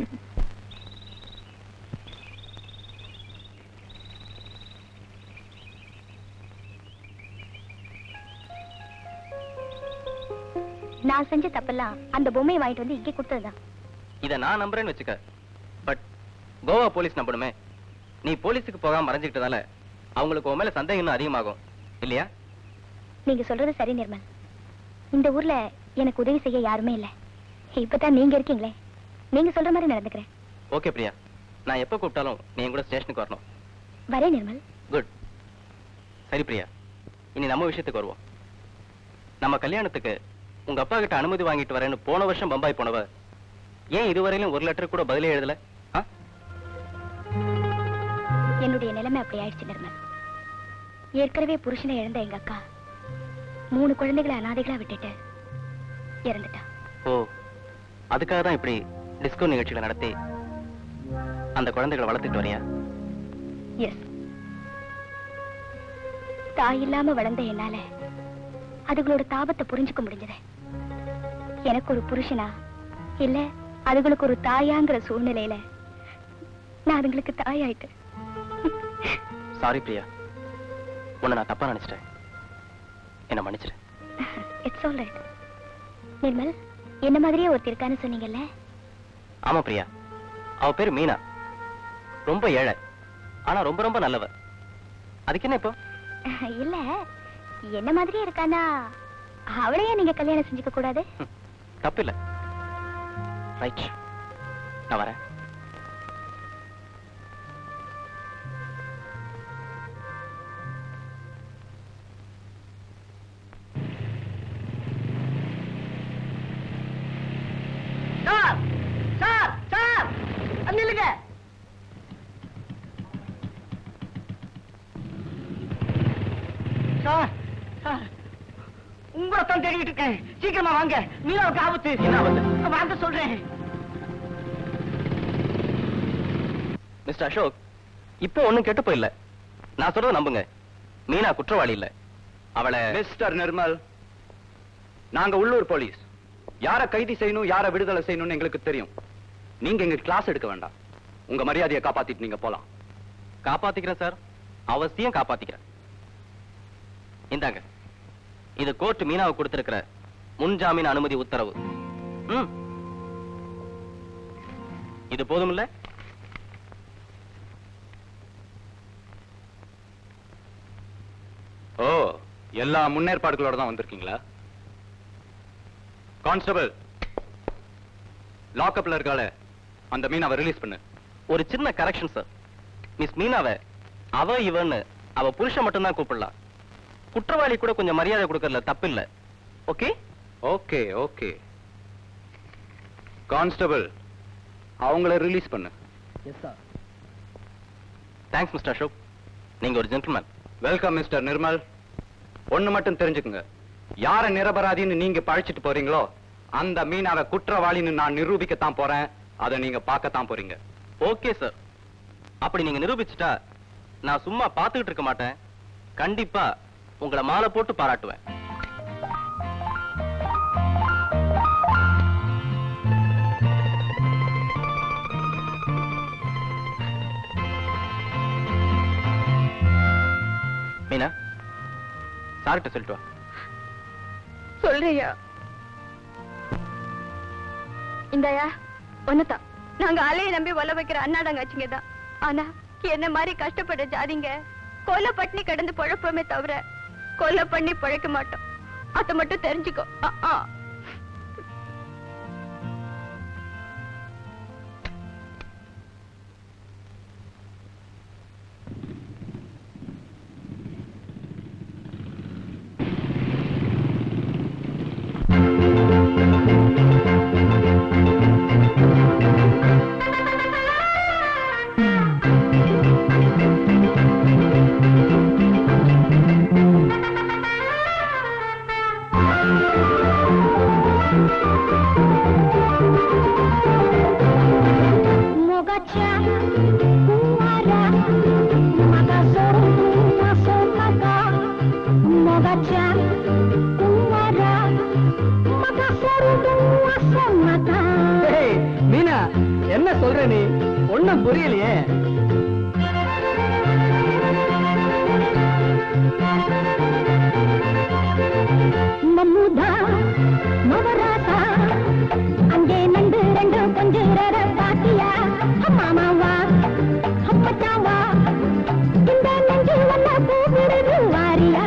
நான் செஞ்ச தப்பெல்லாம் அந்த பொம்மையை வாங்கிட்டு வந்து இங்கே கொடுத்ததுதான். இத நான் நம்புறேன்னு வச்சுக்க, பட் கோவா போலீஸ் நம்பணுமே. நீ போலீஸுக்கு போகாம மறைஞ்சுக்கிட்டதால அவங்களுக்கு உன் மேல சந்தேகம் இன்னும் அதிகமாகும் இல்லையா? நீங்க சொல்றது சரி நிர்மல். இந்த ஊர்ல எனக்கு உதவி செய்ய யாருமே இல்ல. இப்பதான் நீங்க இருக்கீங்களே, நீங்க சொல்ற மாதிரி நடந்துக்கிறேன். ஓகே பிரியா, நான் எப்ப கூப்பிட்டாலும் நீ என் கூட ஸ்டேஷனுக்கு வரணும். வரேன் நிர்மல். குட். சரி பிரியா, இனி நம்ம விஷயத்துக்கு வருவோம். நம்ம கல்யாணத்துக்கு உங்க அப்பா கிட்ட அனுமதி வாங்கிட்டு வரேன்னு போன வருஷம் பம்பாய் போனவ ஏன் இதுவரையிலும் ஒரு லெட்டர் கூட பதிலே எழுதல? என்னுடைய நிலைமை அப்படி ஆயிடுச்சு நிர்மல். ஏற்கனவே புருஷனை இழந்த எங்க அக்கா மூணு குழந்தைகளை அனாதைகளா விட்டுட்டு இறந்துட்டா. ஓ, அதுக்காக தான் இப்படி டிஸ்கோ நிகழ்ச்சிகளை நடத்தி அந்த குழந்தைகளை வளர்த்துட்டு வரியா? எஸ். தாய் இல்லாம வளர்ந்த என்னால அதுகளோட தாபத்தை புரிஞ்சுக்க முடிஞ்சது. எனக்கு ஒரு புருஷனா இல்ல அதுகளுக்கு ஒரு தாயாங்கிற சூழ்நிலையில நான் அதுங்களுக்கு தாயாயிட்டேன். சாரி பிரியா, உன்னை நான் தப்பா நினைச்சிட்டேன். என்ன மன்னிச்சிரு. It's all right. நிர்மல், என்ன மாதிரியே ஒருத்தர் இருக்கான்னு சொன்னீங்கல்ல? ஆமா பிரியா, அவ பேரு மீனா. ரொம்ப ஏழை, ஆனா ரொம்ப ரொம்ப நல்லவ. அதுக்கு என்ன இப்போ? இல்ல, என்ன மாதிரியே இருக்கானா அவளையே நீங்க கல்யாணம் செஞ்சுக்க கூடாது? தப்பு இல்ல. ரைட், நான் வரேன். சார் சார் சார் நில்லுங்க. சார் சார், உங்களை தான் தேடிட்டு இருக்கேன். சீக்கிரமா வாங்க, மீனாவுக்கு ஆபத்து. என்ன ஆபத்து? வாங்க சொல்றேன். மிஸ்டர் அசோக், இப்போ ஒண்ணும் கெட்டு போயில்ல. நான் சொல்றத நம்புங்க. மீனா குற்றவாளி இல்ல. அவளை மிஸ்டர் நிர்மல், நாங்க உள்ளூர் போலீஸ். யார கைது செய்யணும், யார விடுதலை செய்யணும்னு எங்களுக்கு தெரியும். நீங்க எங்க கிளாஸ் எடுக்க வேண்டாம். உங்க மரியாதையை காப்பாத்திட்டு நீங்க போலாம். காப்பாத்திக்கிறேன் சார், அவசியம் காப்பாத்திக்கிறேன். இந்தாங்க, இது கோர்ட் மீனாவை கொடுத்திருக்கிற முன்ஜாமீன் அனுமதி உத்தரவு. ம், இது போதும் இல்ல? ஓ, எல்லா முன்னேற்பாடுகளோட தான் வந்திருக்கீங்களா? கான்ஸ்டபிள், லாக்அப்ல இருக்கால அந்த மீனாவை ரிலீஸ் பண்ணு. ஒரு சின்ன கரெக்ஷன் சார். மிஸ் மீனாவை அவ இவன்னு அவ புருஷன் மட்டும்தான் கூப்பிடலாம். குற்றவாளி கூட கொஞ்சம் மரியாதை கொடுக்கறதுல தப்பு இல்ல. Okay okay okay. கான்ஸ்டபிள், அவங்கள ரிலீஸ் பண்ணு. Yes sir. Thanks mister Ashok, நீங்க ஒரு ஜென்டில்மேன். Welcome mister Nirmal. ஒண்ணு மட்டும் தெரிஞ்சுக்குங்க, யார நிரபராதின்னு நீங்க பழிச்சிட்டு போறீங்களோ அந்த மீனாவை குற்றவாளின்னு நான் நிரூபிக்கத்தான் போறேன். அதை நீங்க பார்க்கத்தான் போறீங்க. ஓகே சார், அப்படி நீங்க நிரூபிச்சுட்டா நான் சும்மா பார்த்துக்கிட்டு இருக்க மாட்டேன். கண்டிப்பா உங்களை மாலை போட்டு பாராட்டுவேன். மீனா, சார்கிட்ட சொல்லிட்டு வா. சொல்றியா? இந்தாயா ஒண்ணுதான். நாங்க அலையை நம்பி ஒல வைக்கிற அண்ணாடங்காச்சிங்க தான். ஆனா என்ன மாதிரி கஷ்டப்பட்ட ஜாதிங்க கொலை பட்டினி கடந்து பழப்போமே தவிர கொலை பண்ணி பழைக்க மாட்டோம். அத மட்டும் தெரிஞ்சுக்கோ. மீனா, என்ன சொல்ற நீ? ஒண்ணும் புரியலையே. மம்முதா மவராசா அங்கே நண்டு ரெண்டு கொஞ்சம் பாத்தியா? மாமாவா அப்பச்சாவா இந்த நெஞ்சு வந்த பூவிடுது வாரியா?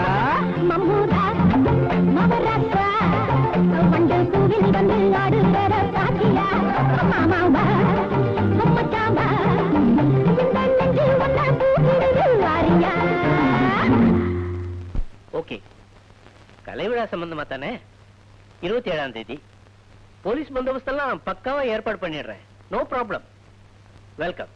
மவரசா வண்டு பூவில் வந்து ஆடுகிற விழா சம்பந்தமா தானே? இருபத்தி ஏழாம் தேதி போலீஸ் பந்தோபஸ்தெல்லாம் பக்காவா ஏற்பாடு பண்ணிடுறேன். No problem. Welcome.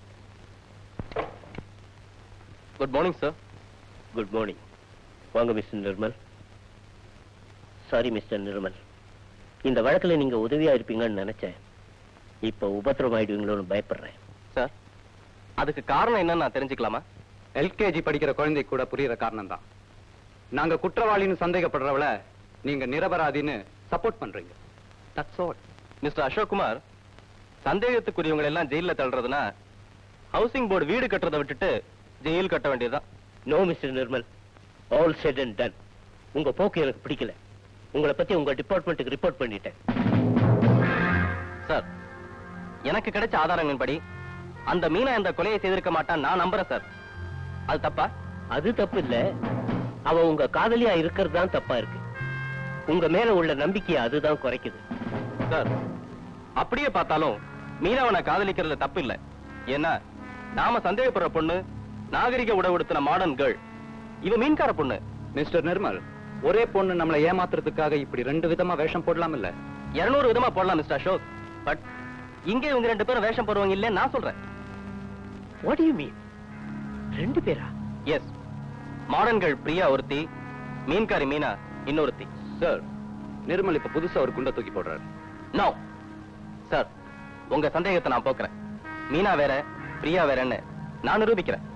Good morning sir. Good morning. வாங்க mister Nirmal. Sorry mister Nirmal, இந்த வழக்கில் நீங்க உதவியா இருப்பீங்கன்னு நினைச்சேன். இப்ப உபத்திரம் ஆயிடுவீங்களோன்னு பயப்படுறேன். சார், அதுக்கு காரணம் என்னன்னு நான் தெரிஞ்சுக்கலாமா? எல்கேஜி படிக்கிற குழந்தை கூட புரியுற காரணம் தான். நாங்க குற்றவாளின்னு சந்தேகப்படுறவள நீங்க நிரபராதின்னு சப்போர்ட் பண்றீங்க. That's all. Mister Ashok Kumar, சந்தேகத்துக்குரியவங்க எல்லாம் ஜெயில தள்ளுறதுன்னா ஹவுசிங் போர்டு வீடு கட்டுறதை விட்டுட்டு ஜெயில் கட்ட வேண்டியதுதான். No mister Nirmal, all set and done. உங்க போக்கு எனக்கு பிடிக்கல. உங்களை பத்தி உங்க டிபார்ட்மெண்ட்டுக்கு ரிப்போர்ட் பண்ணிட்டேன். சார், எனக்கு கிடைச்ச ஆதாரங்களின்படி அந்த மீனா இந்த கொலையை செய்திருக்க மாட்டான் நான் நம்புறேன் சார். அது தப்பா? அது தப்பு இல்ல, அவ உங்க காதலியா இருக்கிறது தான் தப்பா இருக்கு. உங்க மேல உள்ள நம்பிக்கையை அதுதான் குறைக்குது. சார், அப்படியே பார்த்தாலும் மீனாவனை காதலிக்கிறதுல தப்பு இல்ல. ஏன்னா நாம சந்தேகப்படுற பொண்ணு நாகரிக உடவுடுத்தின மாடர்ன் கேர்ள். இவ மீன்கார பொண்ணு. மிஸ்டர் நிர்மல், ஒரே பொண்ணு நம்மளை ஏமாத்துறதுக்காக இப்படி ரெண்டு விதமா வேஷம் போடலாம் இல்ல? இருநூறு விதமா போடலாம் மிஸ்டர் அசோக். பட் இங்கே இவங்க ரெண்டு பேரும் வேஷம் போடுவாங்க இல்ல நான் சொல்றேன். What do you mean? ரெண்டு பேரா? எஸ். மாடர்ன் கேர்ள் பிரியா ஒருத்தி, மீன்காரி மீனா இன்னொருத்தி. சார், நிர்மல் இப்ப புதுசா ஒரு குண்டை தூக்கி போடுறாரு. நோ சார், உங்க சந்தேகத்தை நான் போக்குறேன். மீனா வேற பிரியா வேறன்னு நான் நிரூபிக்கிறேன்.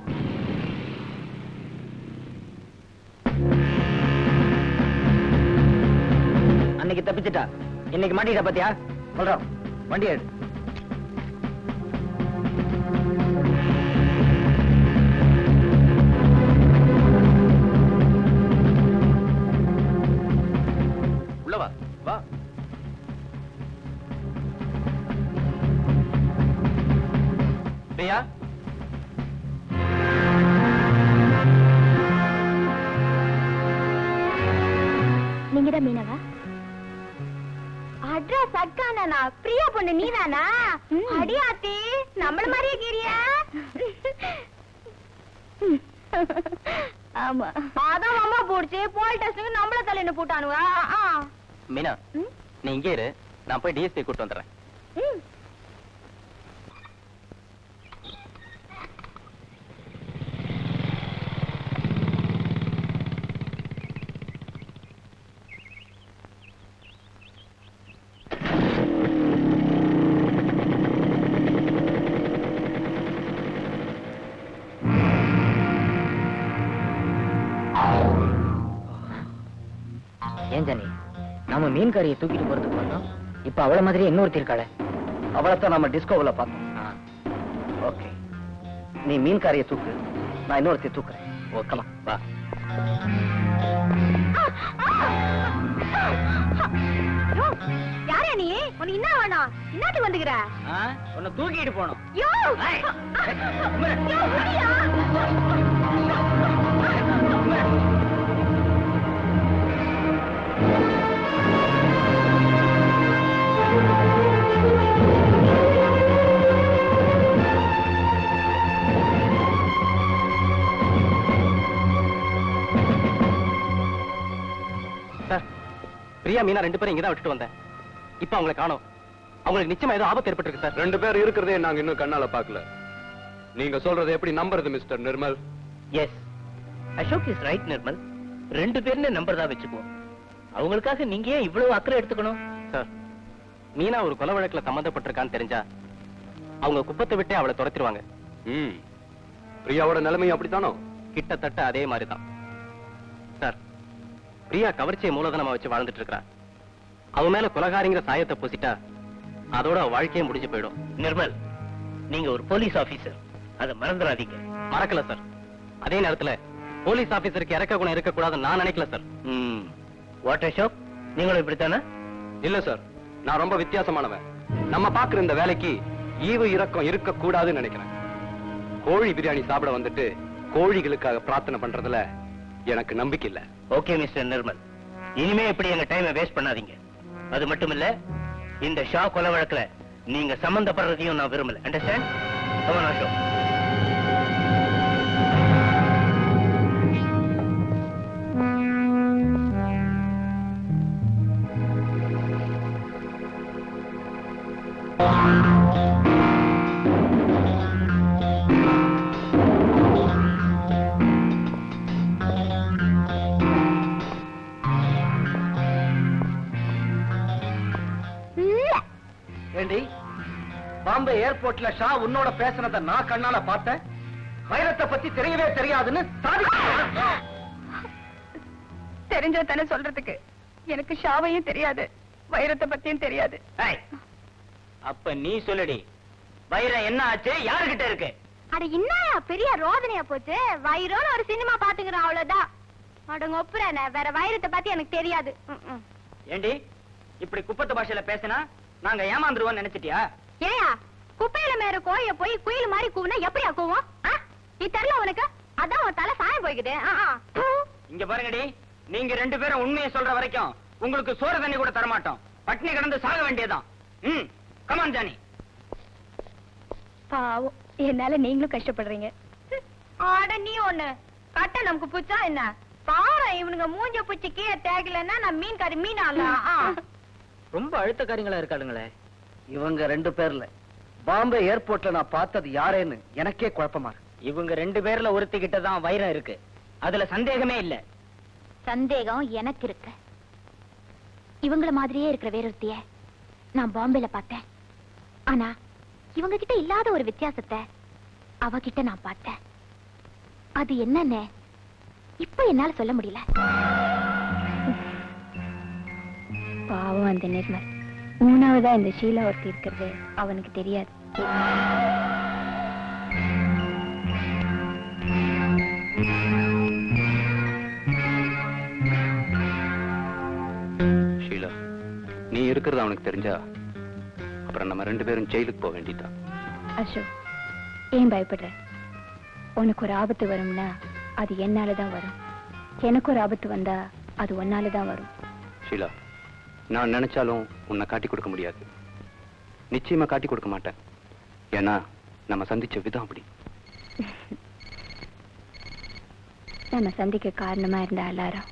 அன்னைக்கு தப்பிச்சிட்டா, இன்னைக்கு மாட்டிட்டா பாத்தியா? சொல்றோம், வண்டி எடு. உள்ள வா வா. பிரியா, நீங்க தான் மீனவா? அட்ரஸ் அக்கானா? பிரியா பொண்ணு நீதானா? அடியாத்தி, நம்மள மாதிரியே கிரியா? ஆமா, அதான் அம்மா போடுச்சு. போல் டெஸ்ட்க்கு நம்மள தலையில போட்டானுவா. மீனா நீ இங்கே இரு, நான் போய் டிஎஸ்பி கூட்டு வந்துடுறேன். ஏன் ஜானி, நாம மீன்காரியை தூக்கிட்டு போறதுக்கு வந்தோம். இப்ப அவள மாதிரி இன்னொருத்தி இருக்காளே, அவளைத்தான் நம்ம டிஸ்கோவில் பார்த்தோம். ஓகே, நீ மீன்காரியை தூக்கு, நான் இன்னொருத்தி தூக்குறேன். ஓகேமா, வா. யாரா நீ? உனக்கு என்ன வேணும்? என்னத்துக்கு வந்துக்கிற? உன்னை தூக்கிட்டு போனோம். யோ! யோ, விடியா? சார், பிரியா மீனா ரெண்டு பேரும் இங்கதான் விட்டுட்டு வந்தேன். இப்ப அவங்களை காணோம். அவங்களுக்கு நிச்சயமா ஏதோ ஆபத்து ஏற்பட்டிருக்கு சார். ரெண்டு பேர் இருக்கிறதே நாங்க இன்னும் கண்ணால பாக்கல. நீங்க சொல்றதை எப்படி நம்புறது mister Nirmal? Yes, Ashok is right Nirmal. ரெண்டு பேருன்னு நம்பர் தான் வச்சுக்குவோம். அவங்களுக்காக நீங்க ஏன் இவ்வளவு அக்கறை எடுத்துக்கணும்? சார், மீனா ஒரு கொலை வழக்குல சம்பந்தப்பட்டிருக்கான்னு தெரிஞ்சா அவங்க குப்பத்தை விட்டே அவளை துரத்திடுவாங்க. ம், பிரியாவோட நிலைமை அப்படித்தானோ? கிட்டத்தட்ட அதே மாதிரிதான் சார். பிரியா கவர்ச்சியை மூலதனமா வச்சு வாழ்ந்துட்டு இருக்கா. அவ மேல கொலகாரிங்கிற சாயத்தை பூசிட்டா அதோட அவ வாழ்க்கையே முடிஞ்சு போயிடும். நிர்மல், நீங்க ஒரு போலீஸ் ஆபீசர், அதை மறந்துடாதீங்க. மறக்கல சார். அதே நேரத்துல போலீஸ் ஆபீசருக்கு இறக்க குணம் இருக்க கூடாதுன்னு நான் நினைக்கல சார். ம், வாட் அசோக், நீங்களும் இப்படித்தானே? இல்ல சார், நான் ரொம்ப வித்தியாசமானவன். நம்ம பாக்குற இந்த வேலைக்கு ஈவு இரக்கம் இருக்க கூடாதுன்னு நினைக்கிறேன். கோழி பிரியாணி சாப்பிட வந்துட்டு கோழிகளுக்காக பிரார்த்தனை பண்றதுல எனக்கு நம்பிக்கை இல்ல. ஓகே மிஸ்டர் நிர்மல், இனிமே இப்படி எங்க டைமை வேஸ்ட் பண்ணாதீங்க. அது மட்டும் இல்ல, இந்த ஷா கொலை வழக்குல நீங்க சம்பந்தப்படுறதையும் நான் விரும்பல. அண்டர்ஸ்டாண்ட்? come on Ashok. ஏண்டி பாம்பே ஏர்போர்ட்ல ஷா உன்னோட பேசினதை நான் கண்ணால பார்த்தேன். வைரத்தை பத்தி தெரியவே தெரியாதுன்னு தெரிஞ்ச தானே சொல்றதுக்கு. எனக்கு ஷாவையும் தெரியாது, வைரத்தை பத்தியும் தெரியாது. அப்ப நீ சொல்லுடி, வைரம் என்ன ஆச்சு, யாருகிட்ட இருக்கு? அட என்னயா பெரிய ரோதனையா போச்சு. வைரம்னு ஒரு சினிமா பாத்துக்கிறோம், அவ்வளவுதான். அடங்க ஒப்புறானே, வேற வைரத்தை பத்தி எனக்கு தெரியாது. ஏண்டி இப்படி குப்பத்து பாஷையில பேசினா நாங்க ஏமாந்துருவோம் நினைச்சிட்டியா? ஏயா குப்பையில மேற கோய போய் குயில் மாதிரி கூவுனா எப்படியா கூவும்? நீ தெரியல உனக்கு? அதான் உன் தலை சாயம் போய்க்குது. இங்க பாருங்கடி, நீங்க ரெண்டு பேரும் உண்மையை சொல்ற வரைக்கும் உங்களுக்கு சோறு தண்ணி கூட தரமாட்டோம். பட்னி கிடந்து சாக வேண்டியதான். ம், கமான் ஜானி. பாவம், என்னால நீங்களும் கஷ்டப்படுறீங்க. ஆட நீ ஒண்ணு கட்ட நமக்கு புச்சா என்ன பாரு, இவனுங்க மூஞ்ச புச்சி கீழே தேகலன்னா நான் மீன் கறி மீன் ஆள. ரொம்ப அழுத்தக்காரங்களா இருக்காளுங்களே. இவங்க ரெண்டு பேர்ல பாம்பே ஏர்போர்ட்ல நான் பார்த்தது யாரேன்னு எனக்கே குழப்பமா இருக்கு. இவங்க ரெண்டு பேர்ல ஒருத்திக்கிட்ட தான் வைரம் இருக்கு, அதுல சந்தேகமே இல்ல. சந்தேகம் எனக்கு இருக்கு. இவங்கள மாதிரியே இருக்கிற வேறொருத்திய நான் பாம்பேல பார்த்தேன். ஆனா இவங்க கிட்ட இல்லாத ஒரு வித்தியாசத்தை அவகிட்ட நான் பார்த்தேன். அது என்னன்னு இப்ப என்னால சொல்ல முடியல. பாவம் அந்த நிர்மல். மூணாவதா இந்த ஷீலா ஒருத்தி இருக்கிறது அவனுக்கு தெரியாது. ஷீலா, நீ இருக்கிறது அவனுக்கு தெரிஞ்சா அப்புறம் நம்ம ரெண்டு பேரும் ஜெயிலுக்கு போக வேண்டியதான். அசோக், ஏன் பயப்படுற? உனக்கு ஒரு ஆபத்து வரும்னா அது என்னாலதான் வரும். எனக்கு ஒரு ஆபத்து வந்தா அது ஒன்னாலதான் வரும். ஷீலா, நான் நினைச்சாலும் உன்னை காட்டி கொடுக்க முடியாது. நிச்சயமா காட்டி கொடுக்க மாட்டேன். ஏன்னா நம்ம சந்திச்ச விதம் அப்படி. நம்ம சந்திக்க காரணமா இருந்த அலாரம்.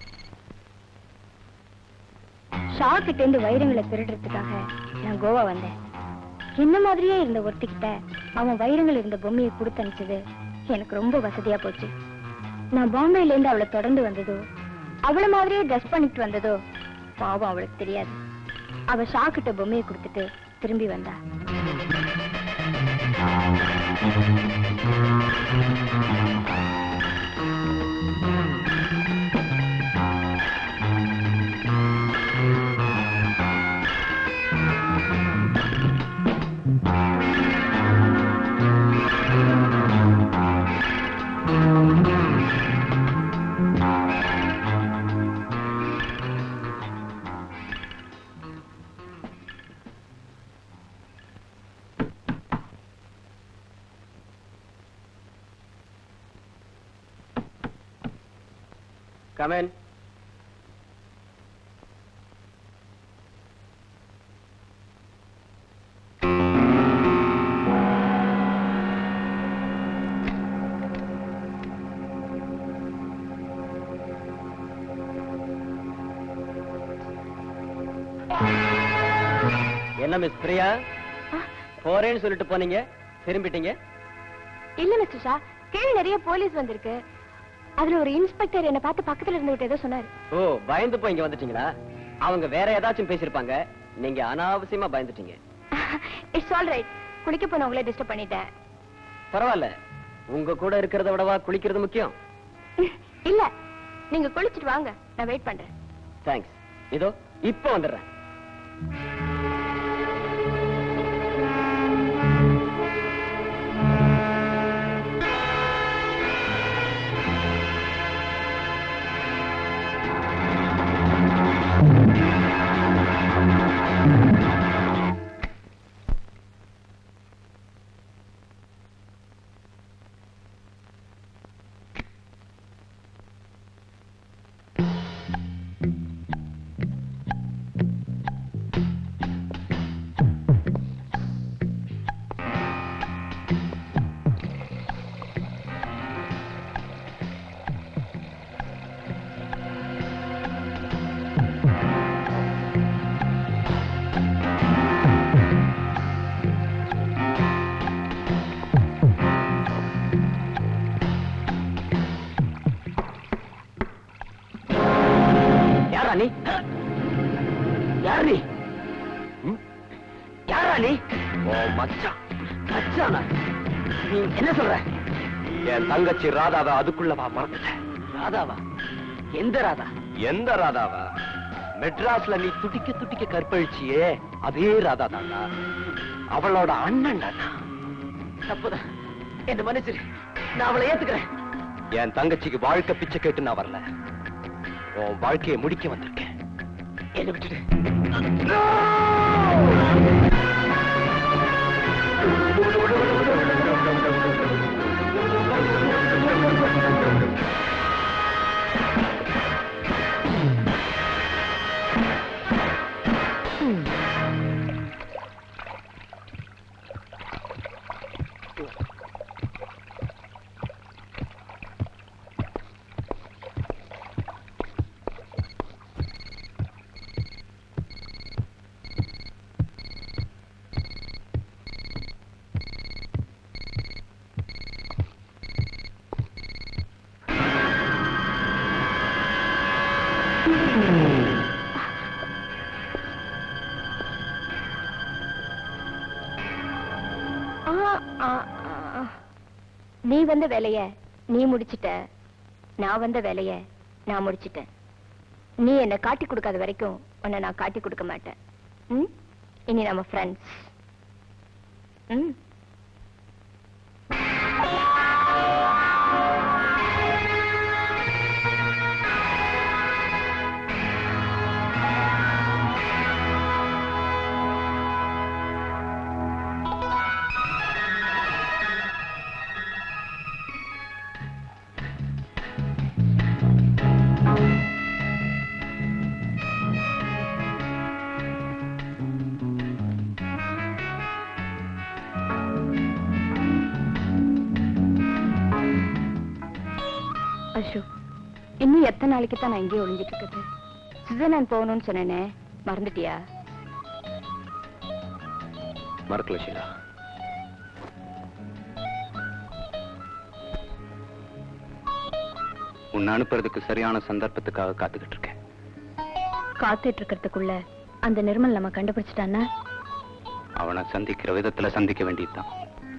ஷாக்கிட்ட இருந்து வைரங்களை திருடுறதுக்காக நான் கோவா வந்தேன். என்ன மாதிரியே இருந்த ஒருத்திக்கிட்ட அவன் வைரங்கள் இருந்த பொம்மையை கொடுத்து அனுப்பிச்சது எனக்கு ரொம்ப வசதியா போச்சு. நான் பாம்பேல இருந்து அவளை தொடர்ந்து வந்ததோ, அவளை மாதிரியே ட்ரெஸ் பண்ணிட்டு வந்ததோ பாவம் அவளுக்கு தெரியாது. அவ ஷாக்கிட்ட பொம்மையை கொடுத்துட்டு திரும்பி வந்தா. Come in. என்ன மிஸ் பிரியா, போறேன்னு சொல்லிட்டு போனீங்க, திரும்பிட்டீங்க? இல்ல மிஸ்டர் ஷா, கீழே நிறைய போலீஸ் வந்திருக்கு. அதுல ஒரு இன்ஸ்பெக்டர் என்ன பார்த்து பக்கத்துல இருந்து ஏதோ சொன்னாரு. ஓ, பயந்து போய் இங்க வந்துட்டீங்களா? அவங்க வேற ஏதாச்சும் பேசிருப்பாங்க, நீங்க அனாவசியமா பயந்துட்டீங்க. It's all right. குளிக்க போன உங்களே டிஸ்டர்ப் பண்ணிட்டேன். பரவாயில்ல, உங்க கூட இருக்கிறத விடவா குளிக்கிறது முக்கியம்? இல்ல, நீங்க குளிச்சிட்டு வாங்க, நான் வெயிட் பண்றேன். தேங்க்ஸ். இதோ இப்ப வந்துடுறேன். யாரா நீ? ஓ மச்சான். மச்சானா? நீ என்ன சொல்ற? என் தங்கச்சி ராதாவை அதுக்குள்ளவா மறந்துட்டேன். ராதாவா? எந்த ராதா? எந்த ராதாவா? மெட்ராஸ்ல நீ துடிக்க துடிக்க கற்பழிச்சியே அதே ராதா தாண்டா. அவளோட அண்ணன் தாண்டா. தப்புதான், என்ன மன்னிச்சிரு. நான் அவளை ஏத்துக்கிறேன். என் தங்கச்சிக்கு வாழ்க்கை பிச்சை கேட்டு நான் வரல, உன் வாழ்க்கையை முடிக்க வந்திருக்கேன். என்ன விட்டுடு. நீ வந்த வேலைய நீ முடிச்சிட்ட, நான் வந்த வேலைய நான் முடிச்சிட்டேன். நீ என்ன காட்டி கொடுக்காத வரைக்கும் உன்னை நான் காட்டி கொடுக்க மாட்டேன். ம்? இனி நம்ம ஃப்ரெண்ட்ஸ். ம் அசோக், இன்னும் எத்தனை நாளைக்கு தான் நான் இங்கே ஒளிஞ்சிட்டு இருக்கிறது? சுவிட்சர்லாந்து போகணும்னு சொன்னேனே, மறந்துட்டியா? மறக்கல ஷீலா. உன்னை அனுப்புறதுக்கு சரியான சந்தர்ப்பத்துக்காக காத்துக்கிட்டு இருக்கேன். காத்துட்டு இருக்கிறதுக்குள்ள அந்த நிர்மல் நம்ம கண்டுபிடிச்சிட்டான்னா அவனை சந்திக்கிற விதத்துல சந்திக்க வேண்டியதுதான்.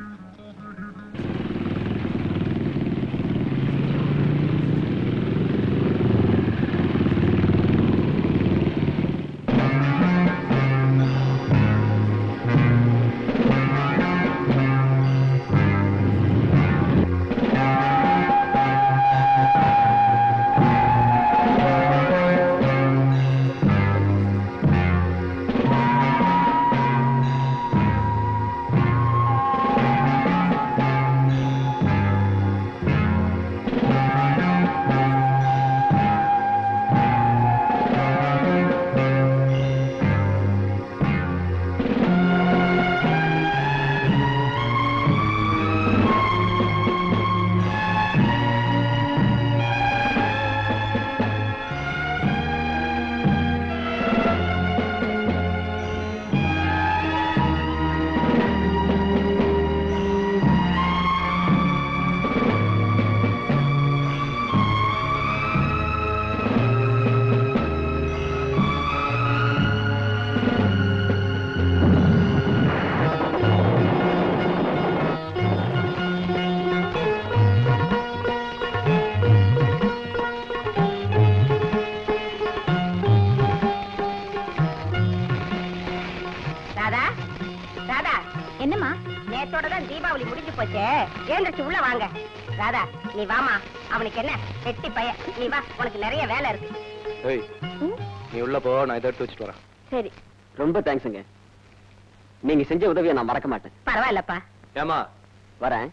தீபாவளி முடிஞ்சு போச்சே, ஏந்திரிச்சு உள்ள வாங்க. ராதா, நீ வாமா. அவனுக்கு என்ன வெட்டி பைய, நீ வா, உனக்கு நிறைய வேலை இருக்கு. ஏய், நீ உள்ள போ, நான் இதை எடுத்து வச்சுட்டு வரேன். சரி. ரொம்ப தேங்க்ஸுங்க. நீங்க செஞ்ச உதவியை நான் மறக்க மாட்டேன். பரவாயில்லப்பா. ஏமா வரேன்.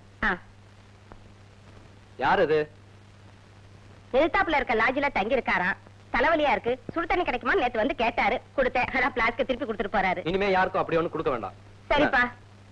யார் அது? எழுத்தாப்புல இருக்க லாட்ஜில தங்கி இருக்காராம். தலைவலியா இருக்கு, சுடு தண்ணி கிடைக்குமா நேத்து வந்து கேட்டாரு, கொடுத்தேன். அதான் பிளாஸ்க்கு திருப்பி கொடுத்துட்டு போறாரு. இனிமே யாருக்கும் அப்படி ஒண்ணு கொடுக்க வேண்டாம். சரிப்பா.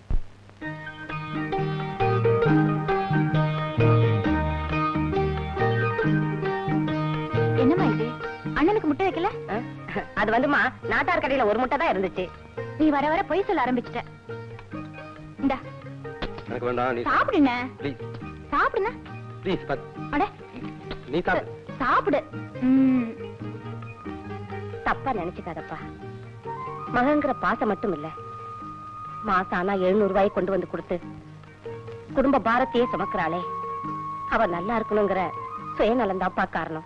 என்னம்மா இது? அண்ணனுக்கு முட்டை வைக்கல? அது வந்துமா, நாட்டார் கடையில ஒரு முட்டை தான் இருந்துச்சு. நீ வர வர பொய் சொல்ல ஆரம்பிச்சிட்ட. இந்தா. எனக்கு வேண்டாம், நீ சாப்பிடுண்ணே. ப்ளீஸ். சாப்பிடுண்ணே. ப்ளீஸ் பத். அட. நீ சாப்பிடு. சாப்பிடு. ம். தப்பா நினைச்சுக்காதப்பா. மகங்கிற பாசம் மட்டும் இல்ல, மாசம் ஆனா எழுநூறு ரூபாய் கொண்டு வந்து கொடுத்து குடும்ப பாரத்தையே சுமக்கிறாளே, அவ நல்லா இருக்கணுங்கிற சுயநலம் தான்ப்பா காரணம்.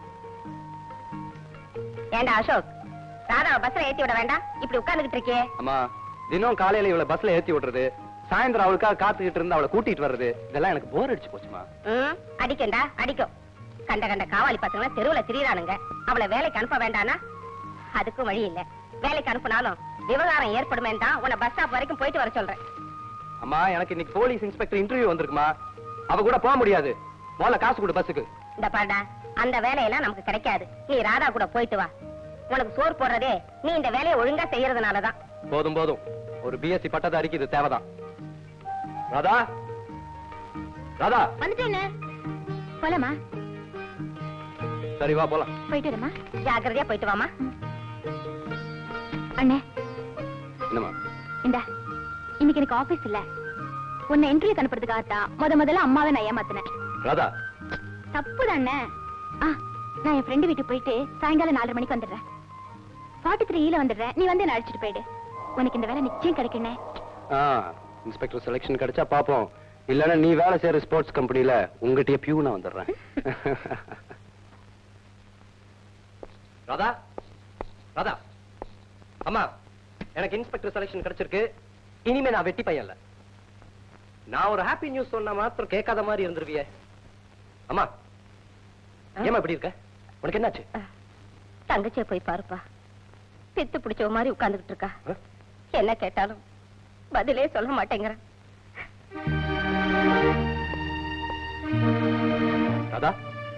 ஏண்டா அசோக், ராதாவை பஸ்ல ஏத்தி விட வேண்டாம், இப்படி உட்கார்ந்துகிட்டு இருக்கியே. அம்மா, தினம் காலையில இவளை பஸ்ல ஏத்தி விடுறது, சாயந்தரம் அவளுக்காக காத்துக்கிட்டு இருந்து அவளை கூட்டிட்டு வர்றது, இதெல்லாம் எனக்கு போர் அடிச்சு போச்சுமா. அடிக்கண்டா அடிக்கும். கண்ட கண்ட காவாலி பசங்க தெருவுல திரியறானுங்க. அவளை வேலைக்கு அனுப்ப வேண்டானா? அதுக்கும் வழி இல்ல. வேலைக்கு அனுப்பினாலும் விவகாரம் ஏற்படுமே தான் உன்னை பஸ் ஸ்டாப் வரைக்கும் போயிட்டு வர சொல்றேன். அம்மா, எனக்கு இன்னைக்கு போலீஸ் இன்ஸ்பெக்டர் இன்டர்வியூ வந்திருக்குமா, அவ கூட போக முடியாது. முதல்ல காசு கொடு பஸ்ஸுக்கு. இந்த பாடா, அந்த வேலையெல்லாம் நமக்கு கிடைக்காது. நீ ராதா கூட போயிட்டு வா. உனக்கு சோறு போடுறதே நீ இந்த வேலையை ஒழுங்கா செய்யறதுனாலதான். போதும் போதும், ஒரு பிஎஸ்சி பட்டதாரிக்கு இது தேவைதான். ராதா, ராதா வந்துட்டேன்னு போலாமா? சரி வா போலாம். போயிட்டு வரமா? ஜாக்கிரதையா போயிட்டு வாமா. அண்ணே, என்னம்மா? இந்தா, இன்னைக்கு எனக்கு ஆபீஸ் இல்ல. உன்னை இன்டர்வியூ அனுப்புறதுக்காகத்தான் முத முதல்ல அம்மாவை நான் ஏமாத்தினேன். ராதா, தப்புதானே? ஆ, நான் என் ஃப்ரெண்டு வீட்டுக்கு போயிட்டு சாயங்காலம் நாலரை மணிக்கு வந்துடுறேன். ஃபார்ட்டி த்ரீ ஈல வந்துடுறேன். நீ வந்து என்ன அழைச்சிட்டு போயிடு. உனக்கு இந்த வேலை நிச்சயம் கிடைக்கணே. இன்ஸ்பெக்டர் செலக்ஷன் கிடைச்சா பாப்போம். இல்லன்னா நீ வேலை செய்யற ஸ்போர்ட்ஸ் கம்பெனில உங்ககிட்டயே பியூனா வந்துடுறேன். ராதா, ராதா, அம்மா, எனக்கு இன்ஸ்பெக்டர் செலக்ஷன் கிடைச்சிருக்கு. இனிமே நான் வெட்டி பையன் இல்ல. நான் ஒரு ஹாப்பி நியூஸ் சொன்னா மாத்திரம் கேட்காத மாதிரி இருந்துருவியே. அம்மா, ஏமா இப்படி இருக்க? உனக்கு என்னாச்சு? தங்கச்சியை போய் பாருப்பா. பித்து பிடிச்ச மாதிரி உட்கார்ந்துகிட்டு இருக்கா. என்ன கேட்டாலும் பதிலே சொல்ல மாட்டேங்கிறேன். ராதா,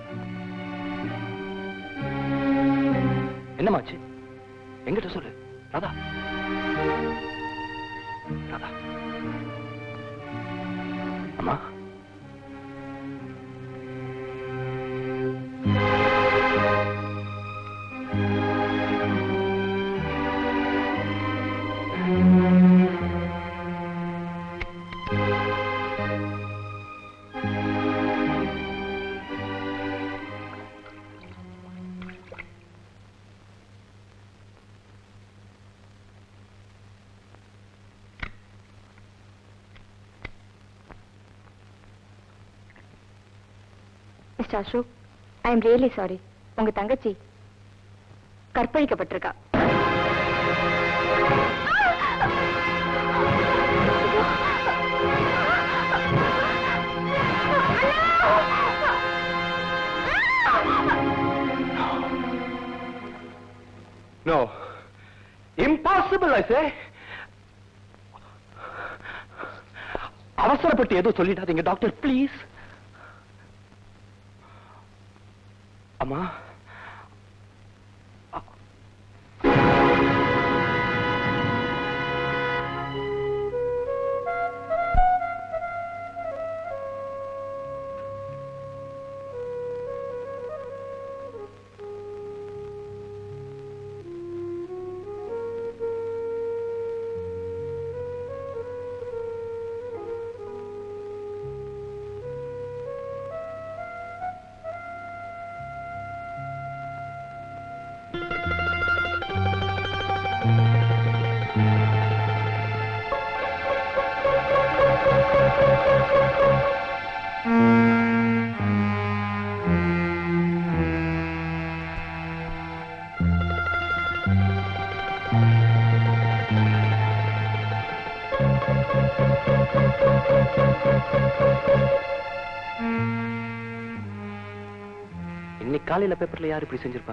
என்னமாச்சு? எங்கிட்ட சொல்லு ராதா. ராதா, அம்மா, mister Ashok, I am really sorry. உங்க தங்கச்சி கற்பழிக்கப்பட்டிருக்கா. No. Impossible, I say. அவசரப்பட்டு ஏதோ சொல்லிடாதீங்க டாக்டர், ப்ளீஸ். அம்மா, இன்னைக்கு காலையில பேப்பர்ல யார் இப்படி செஞ்சிருப்பா?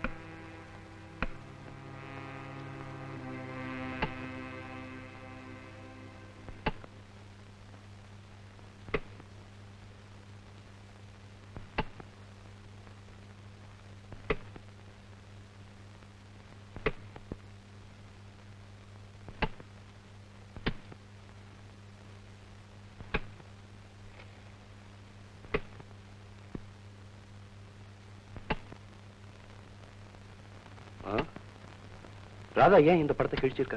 ராதா ஏன் இந்த படத்தை கிழிச்சிருக்கா?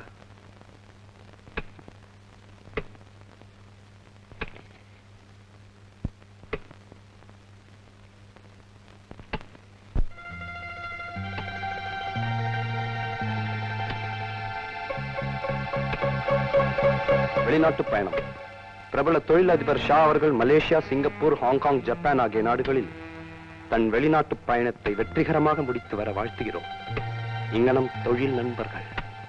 வெளிநாட்டு பயணம். பிரபல தொழிலதிபர் ஷா அவர்கள் மலேசியா, சிங்கப்பூர், ஹாங்காங், ஜப்பான் ஆகிய நாடுகளில் தன் வெளிநாட்டு பயணத்தை வெற்றிகரமாக முடித்து வர வாழ்த்துகிறோம். இங்கனம் தொழில் நண்பர்கள்.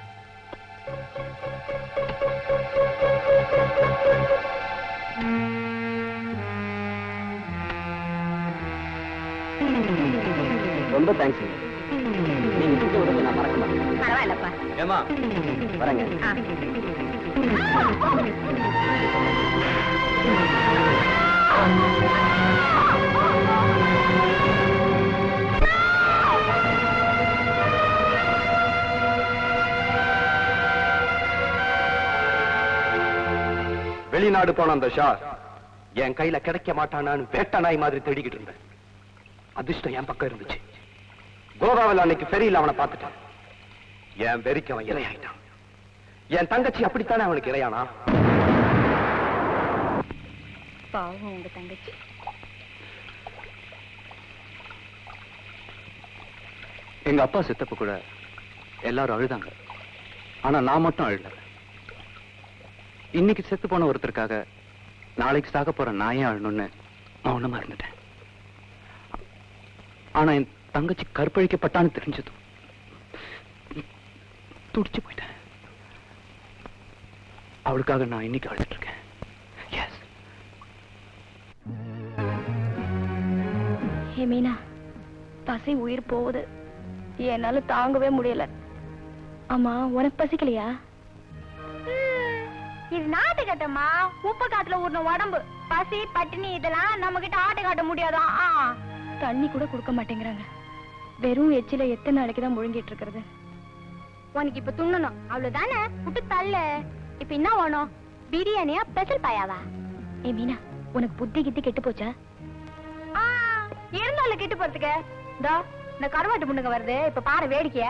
ரொம்ப தேங்க்ஸ். நீங்க செஞ்ச உதவி நான் மறக்க மாட்டேன். பரவாயில்லப்பா. ஏமா வரேங்க. ஆ. வெளிநாடு போன அந்த ஷா என் கையில கிடைக்க மாட்டானான்னு வேட்ட நாய் மாதிரி தேடிக்கிட்டு இருந்தேன். அதிர்ஷ்டம் என் பக்கம் இருந்துச்சு. கோவாவில் அன்னைக்கு ஃபெரியில் அவனை பார்த்துட்டேன். என் வெறிக்கு அவன் இரையாயிட்டான். என் தங்கச்சி அப்படித்தானே அவனுக்கு இரையானா? பாவம் உங்க தங்கச்சி. எங்க அப்பா செத்தப்ப கூட எல்லாரும் அழுதாங்க. ஆனா நான் மட்டும் அழுல. இன்னைக்கு செத்து போன ஒருத்தருக்காக நாளைக்கு சாக போற நான் ஏன் அழணும்னு மௌனமா இருந்துட்டேன். ஆனா என் தங்கச்சி கற்பழிக்கப்பட்டான்னு தெரிஞ்சதும் துடிச்சு போயிட்டேன். அவளுக்காக நான் இன்னைக்கு அழுதுட்டு இருக்கேன். எஸ். ஹே மீனா, பசி உயிர் போகுது. என்னால தாங்கவே முடியல. ஆமா, உனக்கு பசிக்கலையா? இது நாட்டு கட்டமா? உப்பு காத்துல ஊர்ன உடம்பு. பசி பட்டினி இதெல்லாம் நம்ம கிட்ட ஆட்டு காட்ட முடியாதா? தண்ணி கூட கொடுக்க மாட்டேங்கிறாங்க. வெறும் எச்சில எத்தனை நாளைக்கு தான் முழுங்கிட்டு இருக்கிறது? உனக்கு இப்ப துண்ணணும் அவ்வளவுதானே. விட்டு தள்ள. இப்ப என்ன வேணும்? பிரியாணியா ஸ்பெஷல் பாயாவா? ஏ மீனா, உனக்கு புத்தி கித்தி கெட்டு போச்சா? இருந்தாலும் கெட்டு போறதுக்கு இந்த இந்த கருவாட்டு முன்னுங்க வருது. இப்ப பாரு வேடிக்கைய.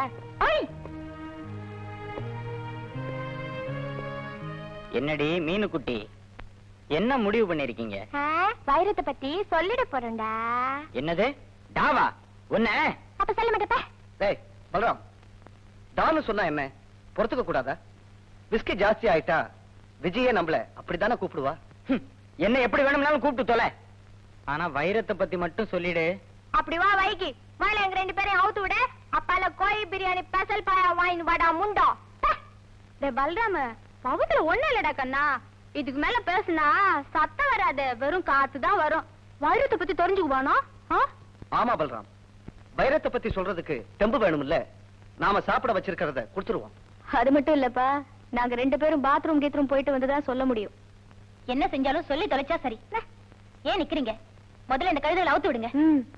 என்னடி மீனு குட்டி, என்ன முடிவு பண்ணிருக்கீங்க? வைரத்தை பத்தி சொல்லிட போறேன்டா. என்னது டாவா? உன்ன அப்ப சொல்ல மாட்டப்ப. டேய் பலராம், டான்னு சொன்னா என்ன பொறுத்துக்க கூடாதா? விஸ்கி ஜாஸ்தி ஆயிட்டா விஜயே நம்மள அப்படித்தானே கூப்பிடுவா? என்ன எப்படி வேணும்னாலும் கூப்பிட்டு தொலை. ஆனா வைரத்தை பத்தி மட்டும் சொல்லிடு. அப்படி வா வைக்கி. வாழ எங்க ரெண்டு பேரையும் அவுத்து விட. அப்பால கோழி பிரியாணி ஸ்பெஷல் பாயா வாங்கி வாடா முண்டோ. டேய் பல்ராம, பவுத்துல ஒண்ணு இல்லடா கண்ணா. இதுக்கு மேல பேசுனா சத்தம் வராது, வெறும் காத்து தான் வரும். வைரத்தை பத்தி தெரிஞ்சுக்குவானோ? ஆமா பல்ராம், வைரத்தை பத்தி சொல்றதுக்கு தெம்பு வேணும்ல. நாம சாப்பிட வச்சிருக்கிறத கொடுத்துருவோம். அது மட்டும் இல்லப்பா, நாங்க ரெண்டு பேரும் பாத்ரூம் கீத்ரூம் போயிட்டு வந்துதான் சொல்ல முடியும். என்ன செஞ்சாலும் சொல்லி தொலைச்சா சரி. ஏன் நிக்கிறீங்க? முதல்ல இந்த கழுதையில அவுத்து விடுங்க.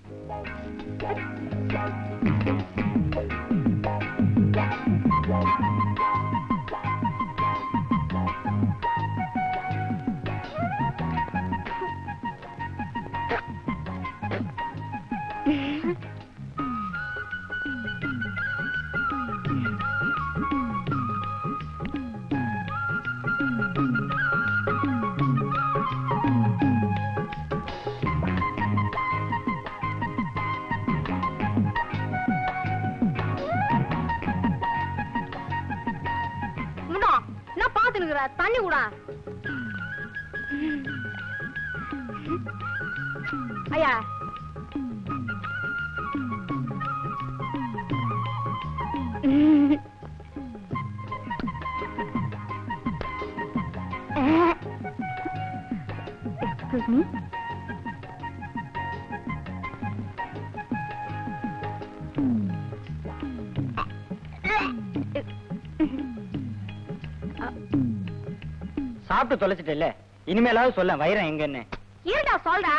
தண்ணி கூட. ஐயா எக்ஸ்கியூஸ் மீ. சாப்பிட்டு தொலைச்சிட்டு இல்ல, இனிமேலாவது சொல்ல வைரம் எங்கன்னு. ஏண்டா சொல்றா?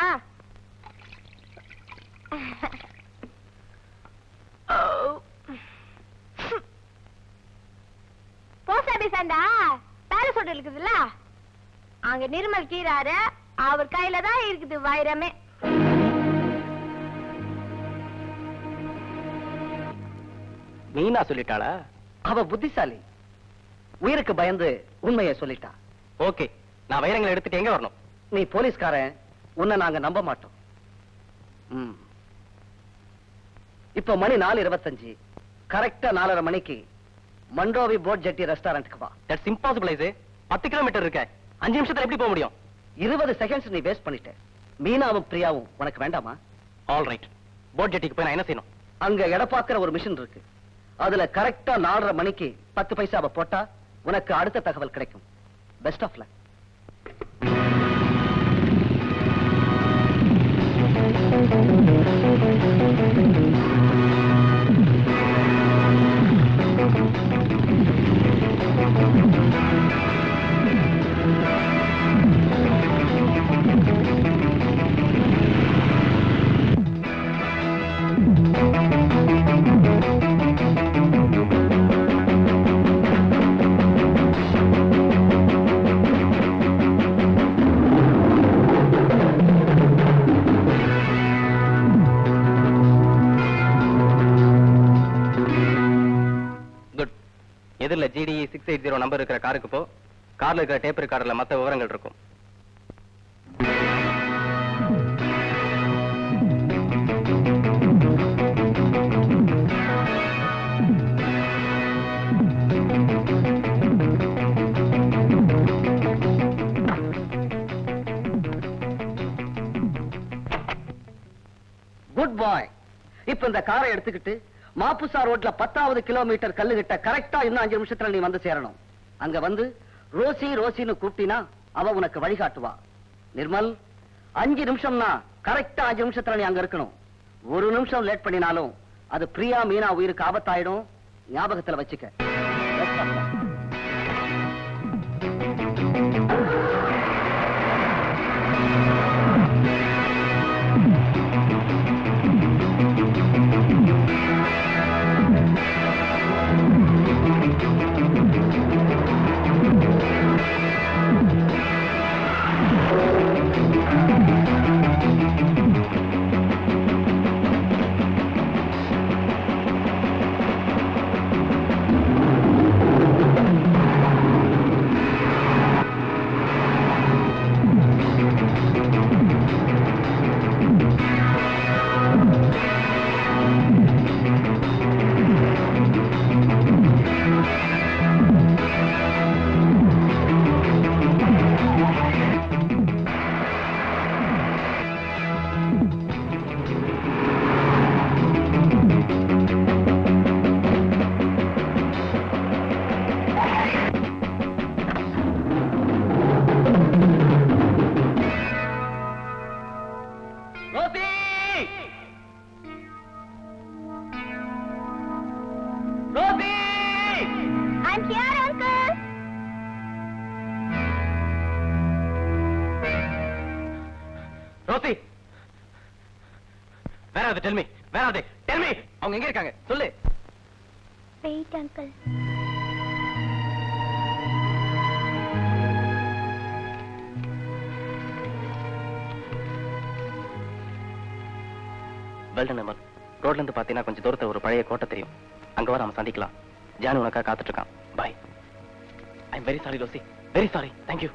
போஸ்ட் ஆபீஸ் ஆண்டா பேலஸ் ஹோட்டல் இருக்குதுல்ல, அங்க நிர்மல் கீராரு அவர் கையில தான் இருக்குது வைரமே. மீனா சொல்லிட்டாளா? அவ புத்திசாலி, உயிருக்கு பயந்து உண்மையை சொல்லிட்டா. ஓகே, நான் வைரங்களை எடுத்துட்டு எங்க வரணும்? நீ போலீஸ்காரன், உன்னை நாங்க நம்ப மாட்டோம். ம். இப்ப மணி நாலு இருபத்தஞ்சு, கரெக்டா நாலரை மணிக்கு மண்டோவி போட் ஜெட்டி ரெஸ்டாரண்ட்க்கு வா. That's impossible I say. பத்து கிலோமீட்டர் இருக்க அஞ்சு நிமிஷத்துல எப்படி போக முடியும்? இருபது செகண்ட்ஸ் நீ வேஸ்ட் பண்ணிட்ட. மீனாவும் பிரியாவும் உனக்கு வேண்டாமா? All right. போட் ஜெட்டிக்கு போய் நான் என்ன செய்யணும்? அங்க எடப்பாக்குற ஒரு மிஷின் இருக்கு. அதுல கரெக்டா நாலரை மணிக்கு பத்து பைசாவை போட்டா உனக்கு அடுத்த தகவல் கிடைக்கும். Best of luck. எதிரில GD six eight zero number இருக்கிற காருக்கு போ. கார்ல இருக்கிற டேப் ரெக்கார்டர்ல மத்த விவரங்கள் இருக்கும். Goodbye. இப்ப இந்த காரை எடுத்துக்கிட்டு மாப்புசா ரோட்ல பத்தாவது கிலோமீட்டர் கல்லுகிட்ட கரெக்டா இன்னும் அஞ்சு நிமிஷத்துல நீ வந்து சேரணும். அங்க வந்து ரோசி ரோசின்னு கூப்பிட்டினா அவ உனக்கு வழிகாட்டுவா. நிர்மல், அஞ்சு நிமிஷம்னா கரெக்டா அஞ்சு நிமிஷத்துல நீ அங்க இருக்கணும். ஒரு நிமிஷம் லேட் பண்ணினாலும் அது பிரியா மீனா உயிருக்கு ஆபத்தாயிடும். ஞாபகத்துல வச்சுக்க. ரோசி, வேற அது டெல் மீ, வேற அது டெல் மீ. அவங்க எங்க இருக்காங்க சொல்லு. Wait uncle. வெல்டன் அமர், ரோட்ல இருந்து பாத்தீங்கன்னா கொஞ்சம் தூரத்துல ஒரு பழைய கோட்டை தெரியும். அங்க வர நம்ம சந்திக்கலாம். ஜானு உனக்கா காத்துட்டு இருக்கான். Bye. I am very sorry Rosie, very sorry. Thank you.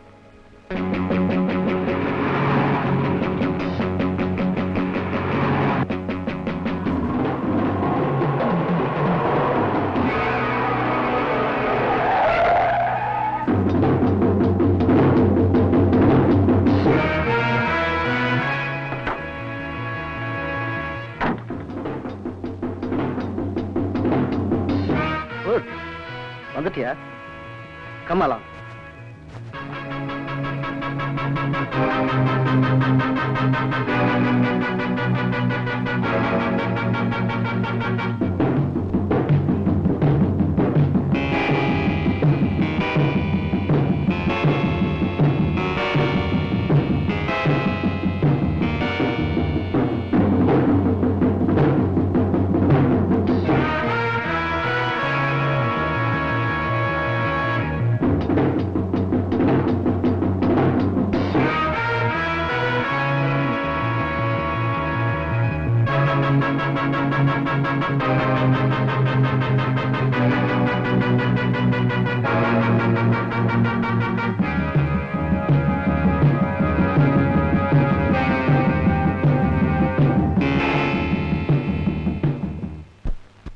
வந்துட்டியா? கமலாம்,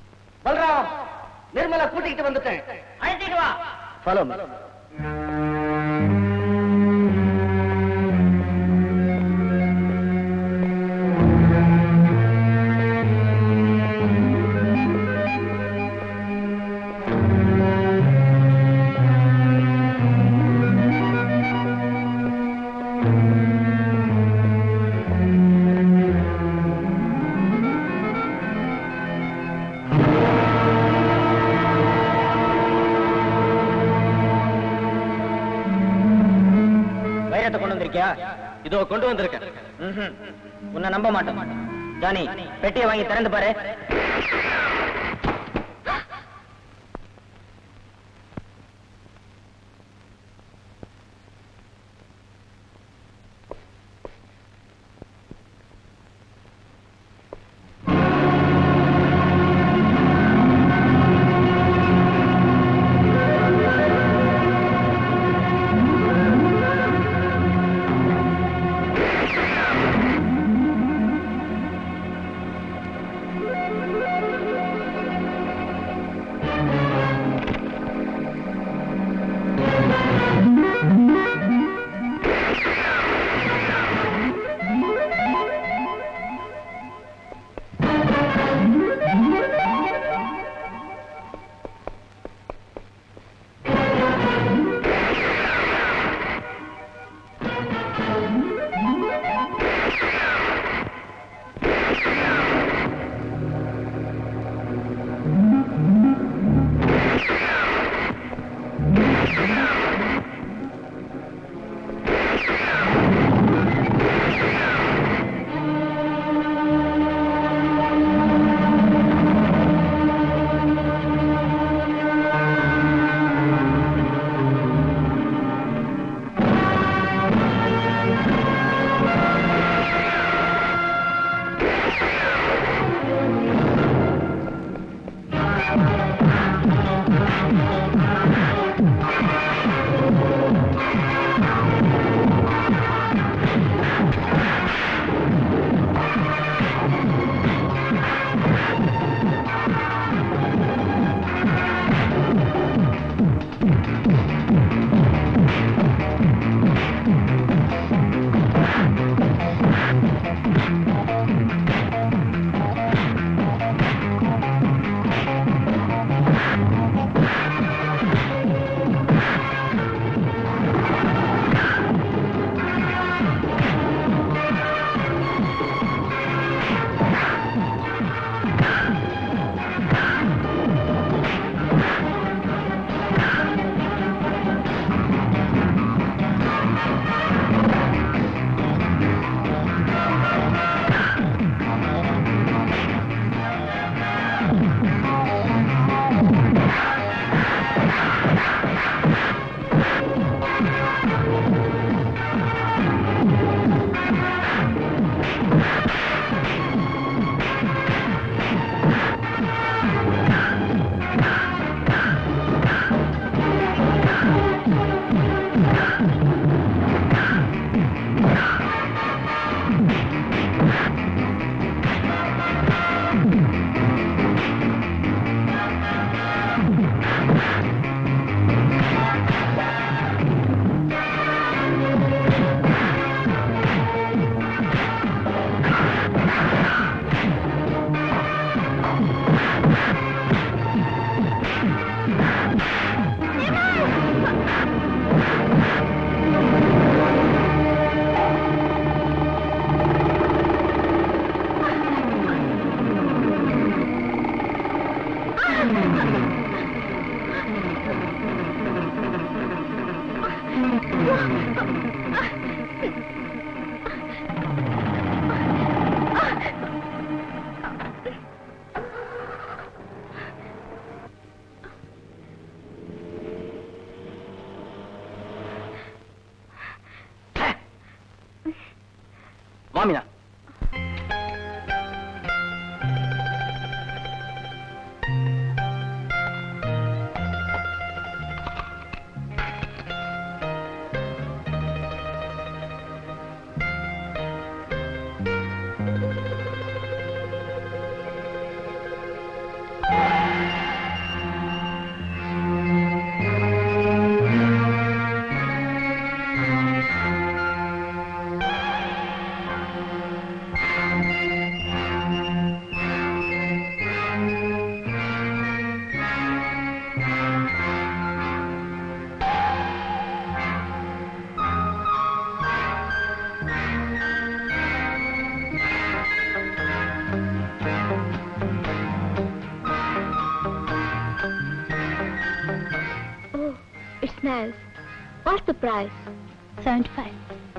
பல்ராம், நிர்மலா கூட்டிக்கிட்டு வந்துட்டேன். அழைச்சிட்டு வா. Follow me. வந்திருக்கியா? இதோ கொண்டு வந்திருக்கேன். ம்ஹும். உன்னை நம்ப மாட்டோம். ஜானி, பெட்டியை வாங்கி திறந்து பாரு. வாமினா What's the price? Seventy five.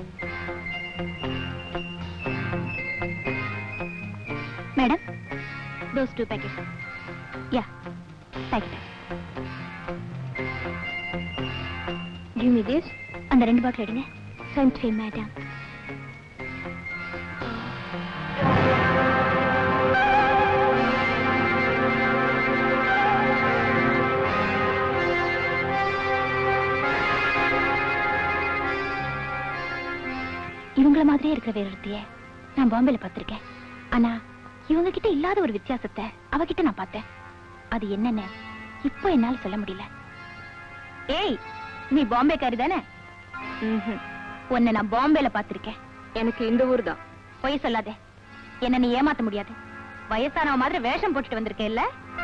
Madam, those two packets. Yeah, packet. Give me this. அந்த ரெண்டு பாட்டில் எடுங்க. Seventy five madam. இவங்கள மாதிரியே இருக்கிற வேற ஒருத்திய நான் பாம்பேல பார்த்திருக்கேன். ஆனா இவங்க கிட்ட இல்லாத ஒரு வித்தியாசத்தை அவகிட்ட நான் பார்த்தேன். அது என்னன்னு இப்போ என்னால சொல்ல முடியல. ஏய், நீ பாம்பேக்காரி தானே? உன்னை நான் பாம்பேல பார்த்திருக்கேன். எனக்கு இந்த ஊர் தான். பொய் சொல்லாதே, என்ன நீ ஏமாத்த முடியாது. வயசானவ மாதிரி வேஷம் போட்டுட்டு வந்திருக்கேல்ல?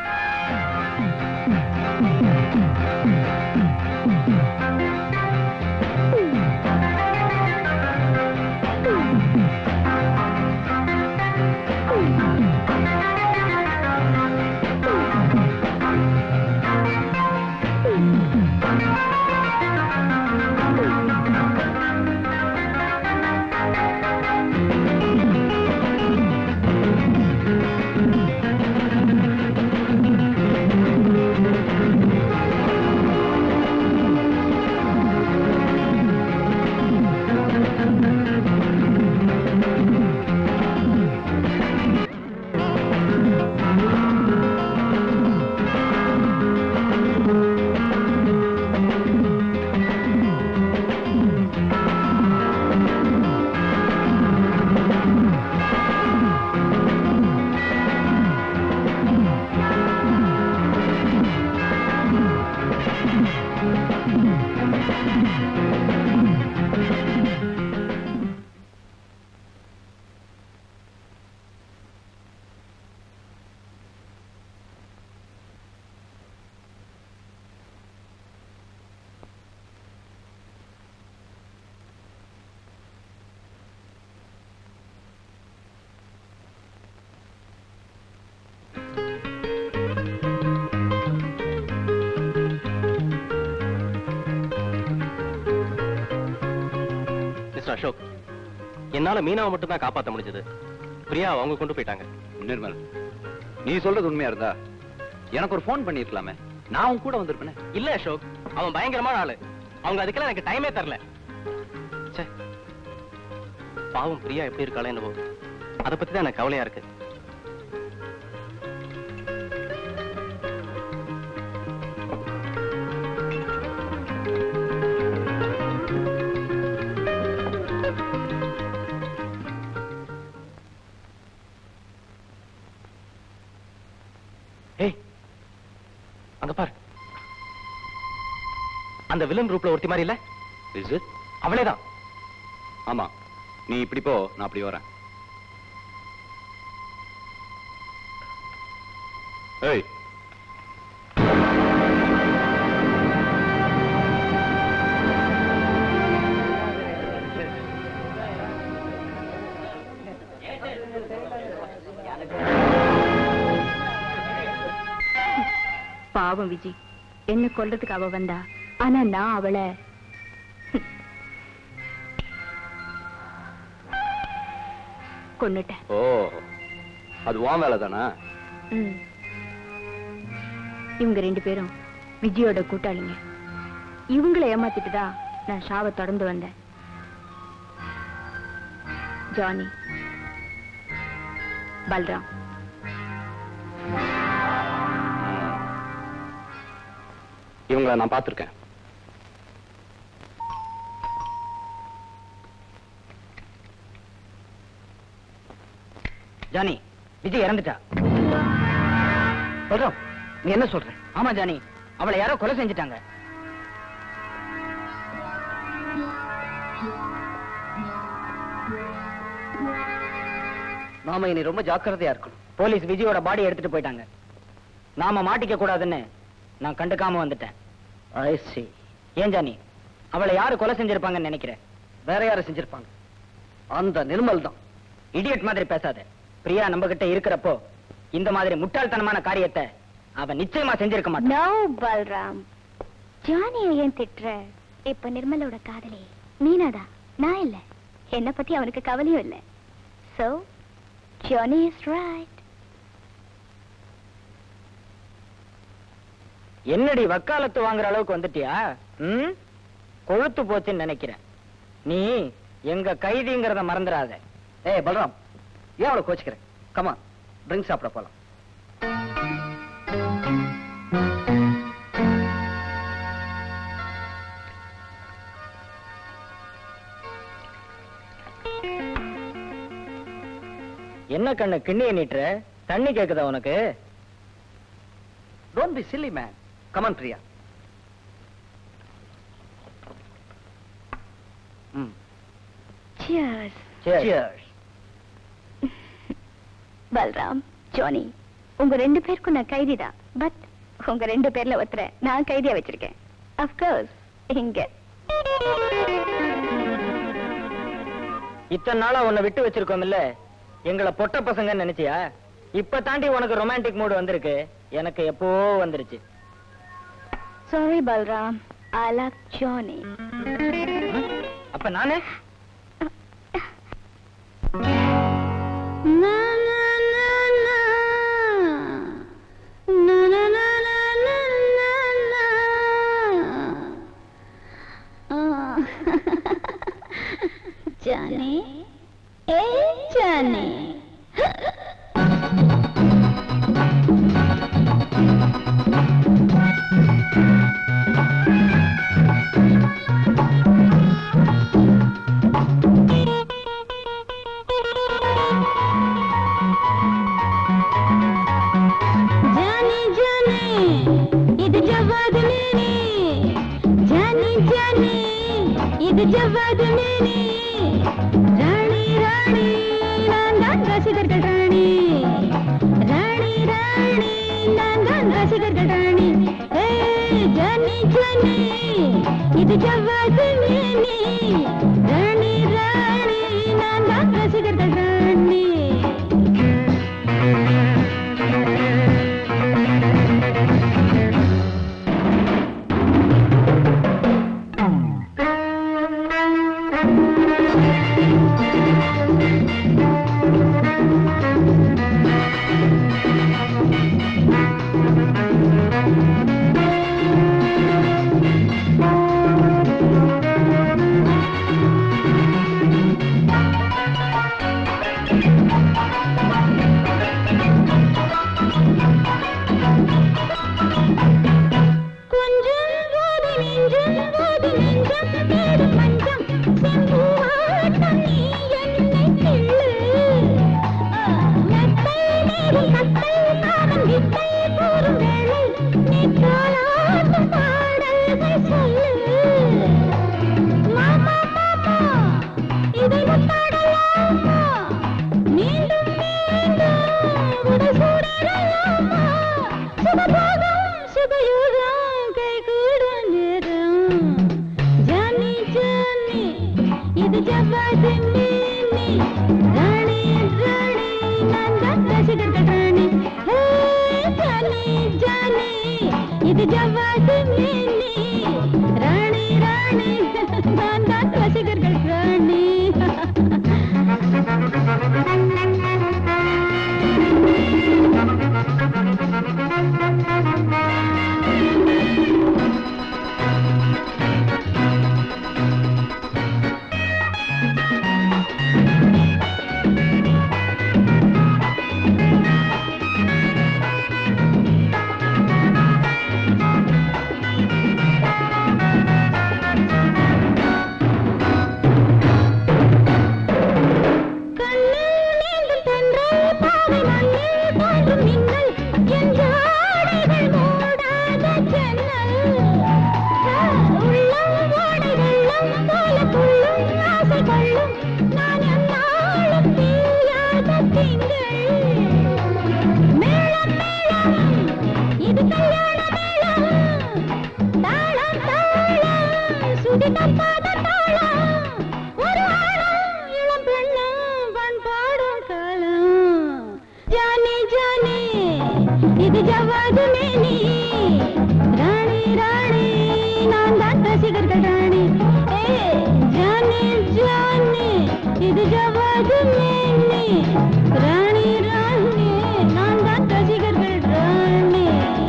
அசோக், என்னால மீனாவை மட்டும் தான் காப்பாற்ற முடிஞ்சது. பிரியா அவங்க கொண்டு போயிட்டாங்க. நிர்மல், நீ சொல்றது உண்மையா இருந்தா எனக்கு ஒரு போன் பண்ணிருக்கலாமே, நான் உன் கூட வந்திருப்பேன். இல்ல அசோக், அவன் பயங்கரமான ஆளு. அவங்க அதுக்கெல்லாம் எனக்கு டைமே தரல. பாவம் பிரியா எப்படி இருக்காளே என்னவோ, அதை பத்தி தான் எனக்கு கவலையா இருக்கு. அங்க பாரு, அந்த வில்லன் குரூப்ல ஒருத்தி மாதிரி இல்ல? Is it? அவளேதான். ஆமா, நீ இப்படி போ, நான் அப்படி வரேன். ஏய், பாவம் விஜி, என்ன கொல்றதுக்கு அவ வந்தா. ஆனா நான் அவளை கொன்னுட்டேன். ஓ, அது உன் வேலை தானா? இவங்க ரெண்டு பேரும் விஜயோட கூட்டாளிங்க. இவங்களை ஏமாத்திட்டுதான் நான் ஷாவை தொடர்ந்து வந்தேன். ஜானி, பல்ராம், இவங்களை நான் பார்த்திருக்கேன். ஜானி, விஜய் இறந்துட்டா. பல்ராம், நீ என்ன சொல்ற? ஆமா ஜானி, அவளை யாரோ கொலை செஞ்சுட்டாங்க. நாம இனி ரொம்ப ஜாக்கிரதையா இருக்கணும். போலீஸ் விஜயோட பாடி எடுத்துட்டு போயிட்டாங்க. நாம மாட்டிக்க கூடாதுன்னு நான் கண்டுக்காம வந்துட்டேன். ஐ see. ஏன் ஜானி, அவளை யாரு கொலை செஞ்சிருப்பாங்கன்னு நினைக்கிறேன்? வேற யாரும் செஞ்சிருப்பாங்க? அந்த நிர்மல் தான். இடியட் மாதிரி பேசாத. பிரியா நம்ம கிட்ட இருக்கிறப்போ இந்த மாதிரி முட்டாள்தனமான காரியத்தை அவ நிச்சயமா செஞ்சிருக்க மாட்டான். நோ பல்ராம், ஜானியை ஏன் திட்டுற? இப்ப நிர்மலோட காதலி மீனாதான், நான் இல்ல. என்ன பத்தி அவனுக்கு கவலையும் இல்ல. So Johnny is right. என்னடி வக்காலத்து வாங்குற அளவுக்கு வந்துட்டியா? ம், கொழுத்து போச்சுன்னு நினைக்கிறேன். நீ எங்க கைதிங்கிறத மறந்துடாத. ஏய் பல்ராம், ஏன் அவளை கோச்சுக்கிறேன்? கமா, ட்ரிங்க் சாப்பிட போலாம். என்ன கண்ணு கிண்ணிய நீட்டுற? தண்ணி கேக்குதா உனக்கு? Don't be silly, man. Come on, Priya. Mm. Cheers. Cheers. Cheers. Balram, Johnny, உங்க ரெண்டு பேருக்கும் நான் கைதிதான். பட் உங்க ரெண்டு பேர்ல ஒருத்தர நான் கைதியா வச்சிருக்கேன். Of course, இங்க. இத்தனை நாளா உன்னை விட்டு வச்சிருக்கோம் இல்ல, எங்களை பொட்ட பசங்க நினைச்சியா? இப்ப தாண்டி உனக்கு ரொமான்டிக் மூடு வந்திருக்கு. எனக்கு எப்போ வந்துருச்சு. Sorry Balram, I love Johnny. அப்ப நானே Johnny, hey Johnny. ஜவ்வாது மேனி ராணி ராணி நான் தான் ரசிகர்கள் ராணி ராணி ராணி நான் தான் ரசிகர்கள் ராணி ஏய் ஜானி ஜானி இது ஜவ்வாது மேனி ராணி ராணி நான் தான் ரசிகர்கள் ராணி இது ஜவ்வாது மேனி ராணி ராணி நான் தான் ரசிகர்கள் ராணி இது ஜவ்வாது மேனி ராணி ராணி நான் தான் ரசிகர்கள் ராணி ஏ இது ஜவாது மேனி ராணி ராணி நான் தான் ரசிகர்கள் ராணி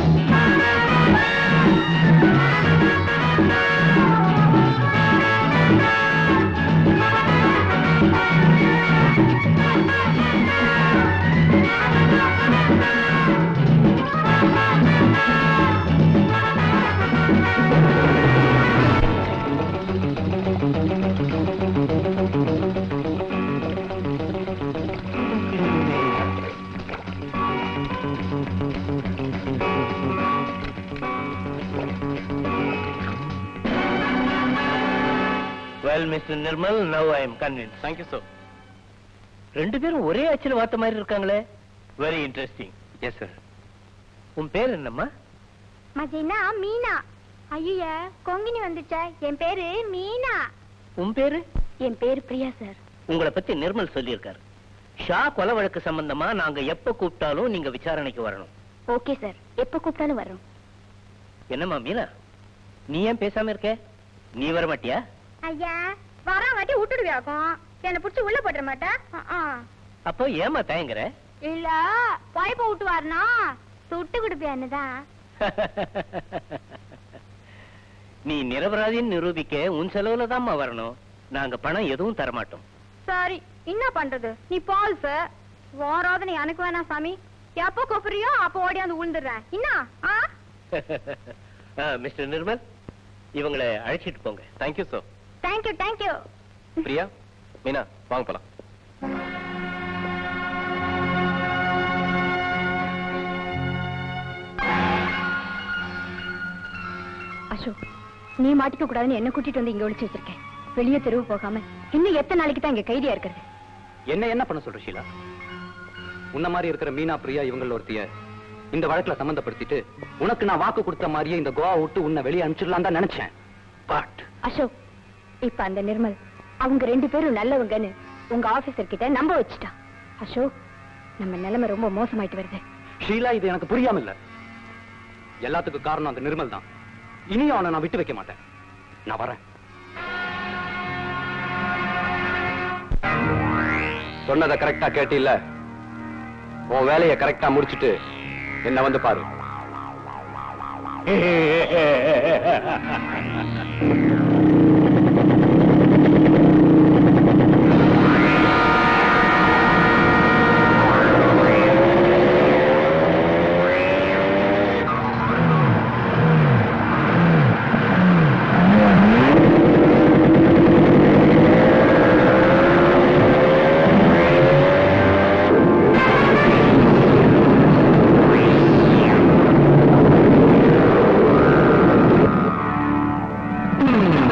Well, Mister Nirmal, now I am convinced. Thank you, sir. ரெண்டு பேரும் ஒரே அச்சில் வார்த்த மாதிரி இருக்காங்களே. Very interesting. Yes, sir. உன் பேர் என்னம்மா? மஜினா மீனா ஐயா கொங்கினி வந்துச்சா என் பேரு மீனா உன் பேரு? என் பேரு பிரியா சார் உங்களை பத்தி நிர்மல் சொல்லியிருக்காரு. ஷா கொலை வழக்கு சம்பந்தமா நாங்க எப்ப கூப்பிட்டாலும் நீங்க விசாரணைக்கு வரணும். ஓகே சார் எப்ப கூப்பிட்டாலும் வரோம் என்னம்மா மீனா, நீ ஏன் பேசாம இருக்க? நீ வர மாட்டியா? ஐயா வரா வாட்டி விட்டுடுவியாக்கும் என்ன புடிச்சு உள்ள போட்டுற மாட்டா அப்போ ஏமா தயங்குற? இல்ல பைப்ப விட்டு வரனா சுட்டு கொடுப்பியான்னுதான் நீ நிரபராதின்னு நிரூபிக்க உன் செலவுல தான்மா வரணும். நாங்க பணம் எதுவும் தரமாட்டோம். சரி என்ன பண்றது நீ பால் சார் வாராத நீ எனக்கு வேணாம் சாமி எப்ப கூப்பிடுறியோ அப்ப ஓடியாந்து விழுந்துடுறேன் என்ன மிஸ்டர் நிர்மல், இவங்களை அழைச்சிட்டு போங்க. Thank you, sir. Thank you thank you Priya, Meena, வாங்க போலாம். அசோக் நீ மாட்டிக்க கூடாதுன்னு என்ன கூட்டிட்டு வந்து இங்க ஒளிச்சு வச்சிருக்கேன் வெளியே தெருவு போகாம இன்னும் எத்தனை நாளைக்கு தான் இங்க கைதியா இருக்கிறது என்ன என்ன பண்ண சொல்ற ஷீலா? உன்ன மாதிரி இருக்கிற மீனா பிரியா இவங்கள ஒருத்திய இந்த வழக்குல சம்பந்தப்படுத்திட்டு உனக்கு நான் வாக்கு கொடுத்த மாதிரியே இந்த கோவா விட்டு உன்னை வெளியே அனுப்பிச்சிடலாம் தான் நினைச்சேன். பட் அசோக் இப்ப அந்த நிர்மல் அவங்க ரெண்டு பேரும் நல்லவங்கன்னு உங்க ஆபீசர் கிட்ட நம்ப வச்சுட்டா. அசோக் நம்ம நிலைமை ரொம்ப மோசமாயிட்டு வருது. ஷீலா இது எனக்கு புரியாம இல்ல. எல்லாத்துக்கும் காரணம் அந்த நிர்மல் தான். இனியும் அவனை நான் விட்டு வைக்க மாட்டேன். நான் வரேன். சொன்னதை கரெக்டா கேட்டில்ல? உன் வேலையை கரெக்டா முடிச்சிட்டு என்ன வந்து பாரு. Hmm.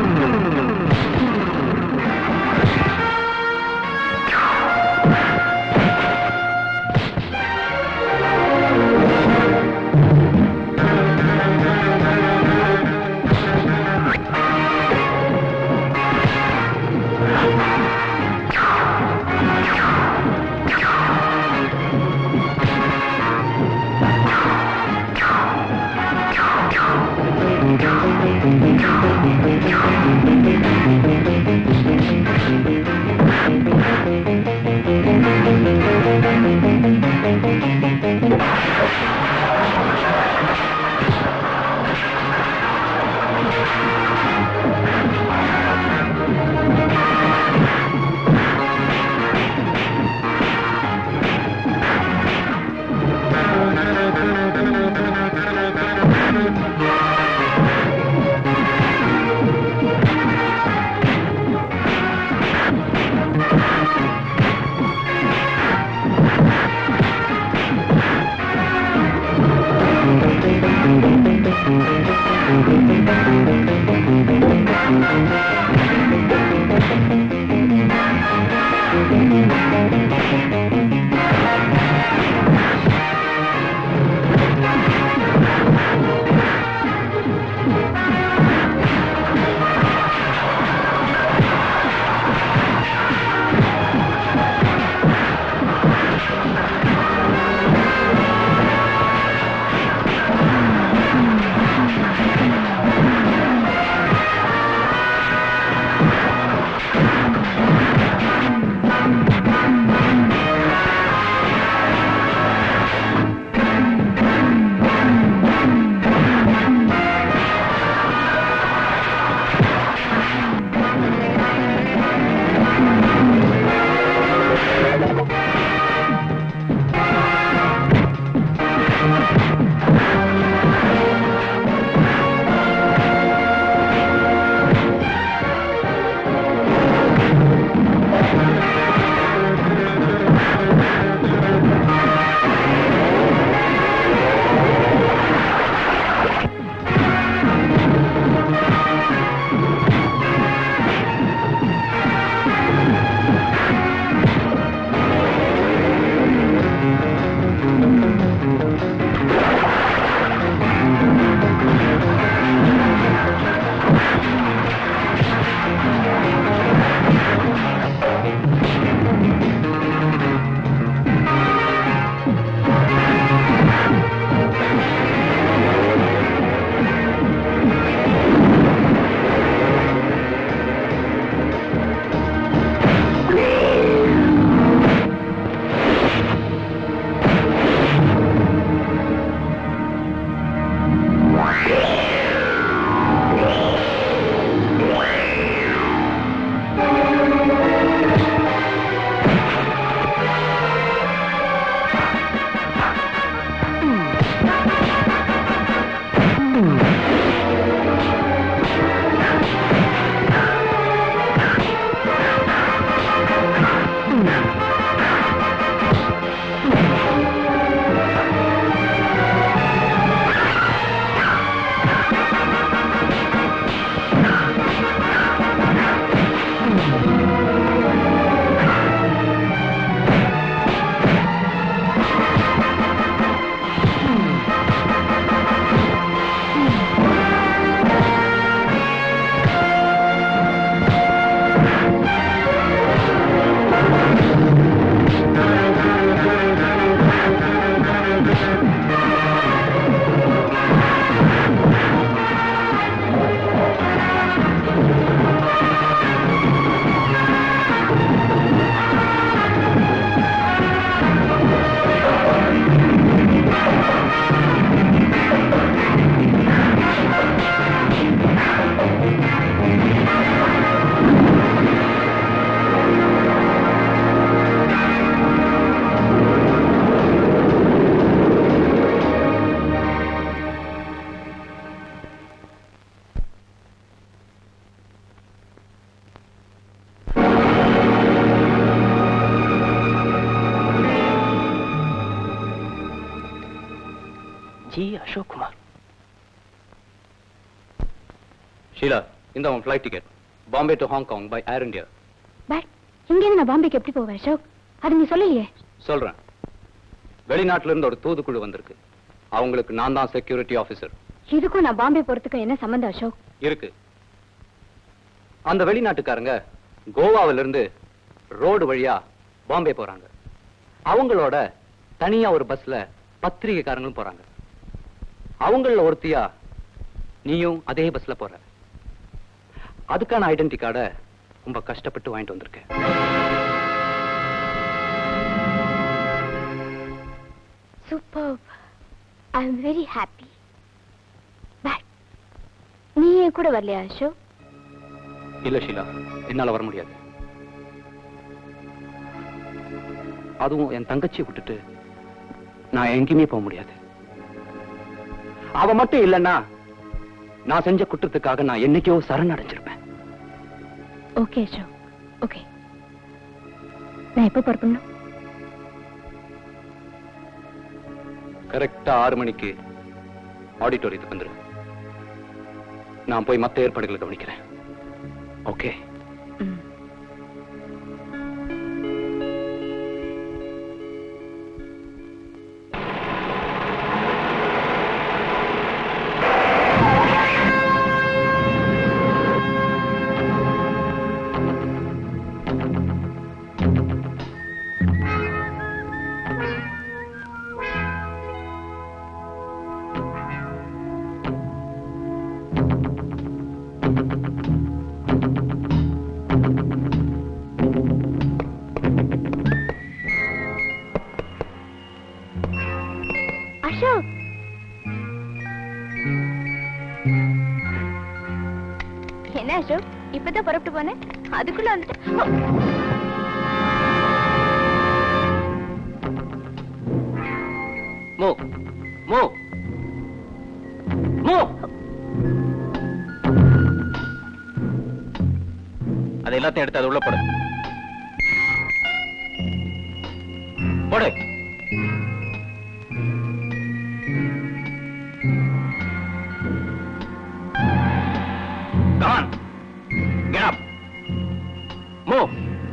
ஜி அசோக் குமார். ஷீலா, இந்த உன் flight ticket. Bombay to Hong Kong by Air India. But இங்கேருந்து நான் பாம்பேக்கு எப்படி போவேன் அசோக்? அது நீ சொல்லலையே. சொல்றேன். வெளிநாட்டுல இருந்து ஒரு தூதுக்குழு வந்திருக்கு. அவங்களுக்கு நான் தான் செக்யூரிட்டி ஆபீசர். இதுக்கும் நான் பாம்பே போறதுக்கும் என்ன சம்பந்தம் அசோக்? இருக்கு. அந்த வெளிநாட்டுக்காரங்க கோவாவில இருந்து ரோடு வழியா பாம்பே போறாங்க. அவங்களோட தனியா ஒரு பஸ்ல பத்திரிகைக்காரங்களும் போறாங்க. அவங்கள ஒருத்தியா நீயும் அதே பஸ்ல போற. அதுக்கான ஐடென்டி கார்டை ரொம்ப கஷ்டப்பட்டு வாங்கிட்டு வந்திருக்கேன். Superb. I am very happy. But நீ ஏன் கூட வரலையா அசோக்? இல்ல ஷீலா, என்னால வர முடியாது. அதுவும் என் தங்கச்சியை விட்டுட்டு நான் எங்கேயுமே போக முடியாது. அவ மட்டும் இல்லைன்னா நான் செஞ்ச குற்றத்துக்காக நான் என்னைக்கோ சரணடைஞ்சிருப்பேன். Okay Ashok, okay. நான் எப்போ புறப்படணும்? கரெக்டா ஆறு மணிக்கு ஆடிட்டோரியத்துக்கு வந்துரு. நான் போய் மத்த ஏற்பாடுகளை கவனிக்கிறேன். ஓகே? அசோக், என்ன அசோக் இப்பதான் புறப்பட்டு போனேன், அதுக்குள்ள வந்துட்டு மோ மோ மோ அது எல்லாத்தையும் எடுத்து அது உள்ள போடு போடு. Come on. Get up. Move.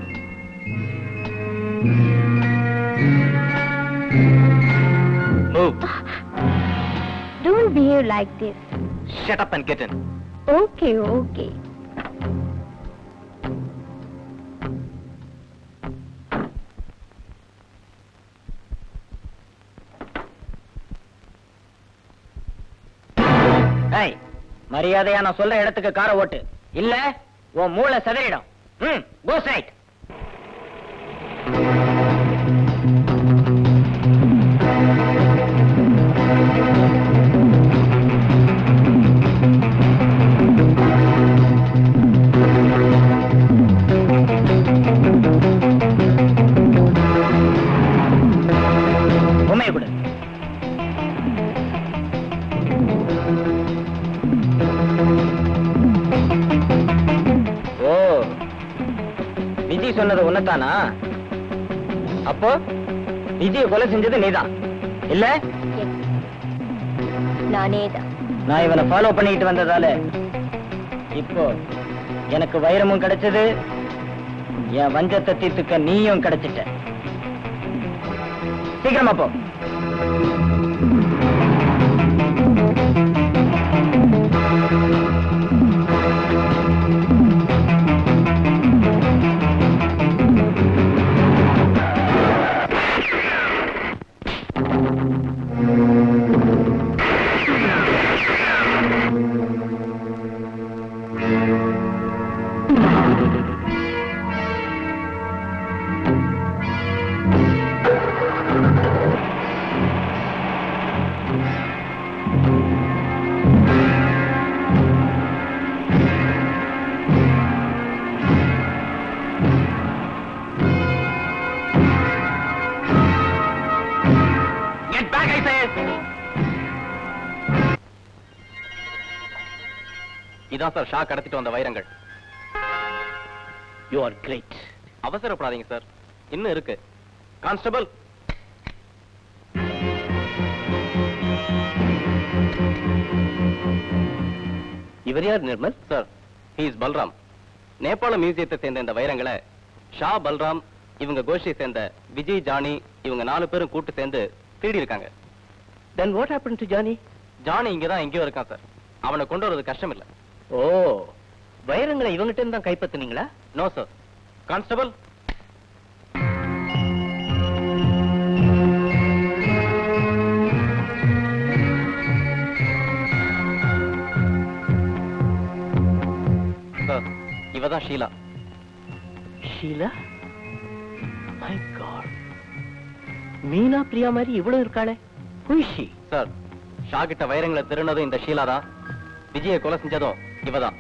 Move. don't behave like this. Shut up and get in. Okay, okay. ஏய், மரியாதையா நான் சொல்ற இடத்துக்கு காரை ஓட்டு, இல்ல உன் மூளை சிதறிடும். ம், கோ ஸ்ட்ரைட். உண்மையை கொடு. ஓ, விஜி சொன்னது உன்னதானா? அப்போ விஜய கொலை செஞ்சது நீதான் இல்ல? நானே தான். நான் இவனை ஃபாலோ பண்ணிட்டு வந்ததால இப்போ எனக்கு வைரமும் கிடைச்சது, என் வஞ்சத்தை தீர்த்துக்க நீயும் கிடைச்சிட்ட. சீக்கிரமா போ. இதான் சார் ஷா கடத்திட்டு வந்த வைரங்கள். You are great. அவசரப்படாதீங்க சார், இன்னும் இருக்கு. கான்ஸ்டபிள், இவர் யார் Nirmal? Sir, he is Balram. நேபாள மியூசியத்தை சேர்ந்த இந்த வைரங்களை ஷா பல்ராம், இவங்க கோஷ்டியை சேர்ந்த விஜய், ஜானி இவங்க நாலு பேரும் கூட்டு சேர்ந்து திருடி இருக்காங்க. Then what happened to Johnny? Johnny இங்கதான் எங்கேயோ இருக்கான் சார். அவனை கொண்டு வரது கஷ்டம் இல்ல. ஓ, வைரங்களை இவங்கிட்ட இருந்து தான் கைப்பற்றினீங்களா? No sir. கான்ஸ்டபிள், சார், இவதான் ஷீலா. ஷீலா? My God. மீனா பிரியா மாதிரி இவ்வளவு இருக்காளே. Who is she? Sir, Shah கிட்ட வைரங்களை திருடினதும் இந்த ஷீலா தான். விஜயை கொலை செஞ்சதும் இவதான்.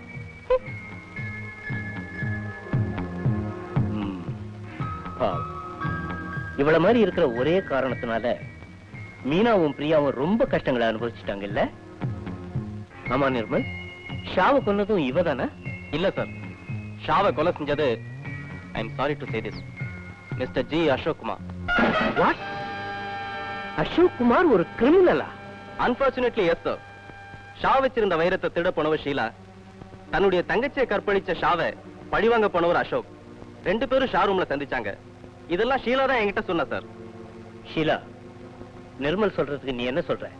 ம். பாவம். இவள மாதிரி இருக்கிற ஒரே காரணத்தினால மீனாவும் பிரியாவும் ரொம்ப கஷ்டங்களை அனுபவிச்சுட்டாங்க இல்ல? ஆமா நிர்மல், ஷாவை கொன்னதும் இவதானா? இல்ல சார், ஷாவை கொலை செஞ்சது, I am sorry to say this, mister G Ashok Kumar. What? Ashok Kumar ஒரு கிரிமினலா? Unfortunately yes sir. ஷா வச்சிருந்த வைரத்தை திருட போனவ ஷீலா, தன்னுடைய தங்கச்சியை கற்பழிச்ச ஷாவை பழிவாங்க போனவர் அசோக். ரெண்டு பேரும் ஷா ரூம்ல சந்திச்சாங்க. இதெல்லாம் ஷீலா தான் என்கிட்ட சொன்ன சார். ஷீலா, நிர்மல் சொல்றதுக்கு நீ என்ன சொல்ற?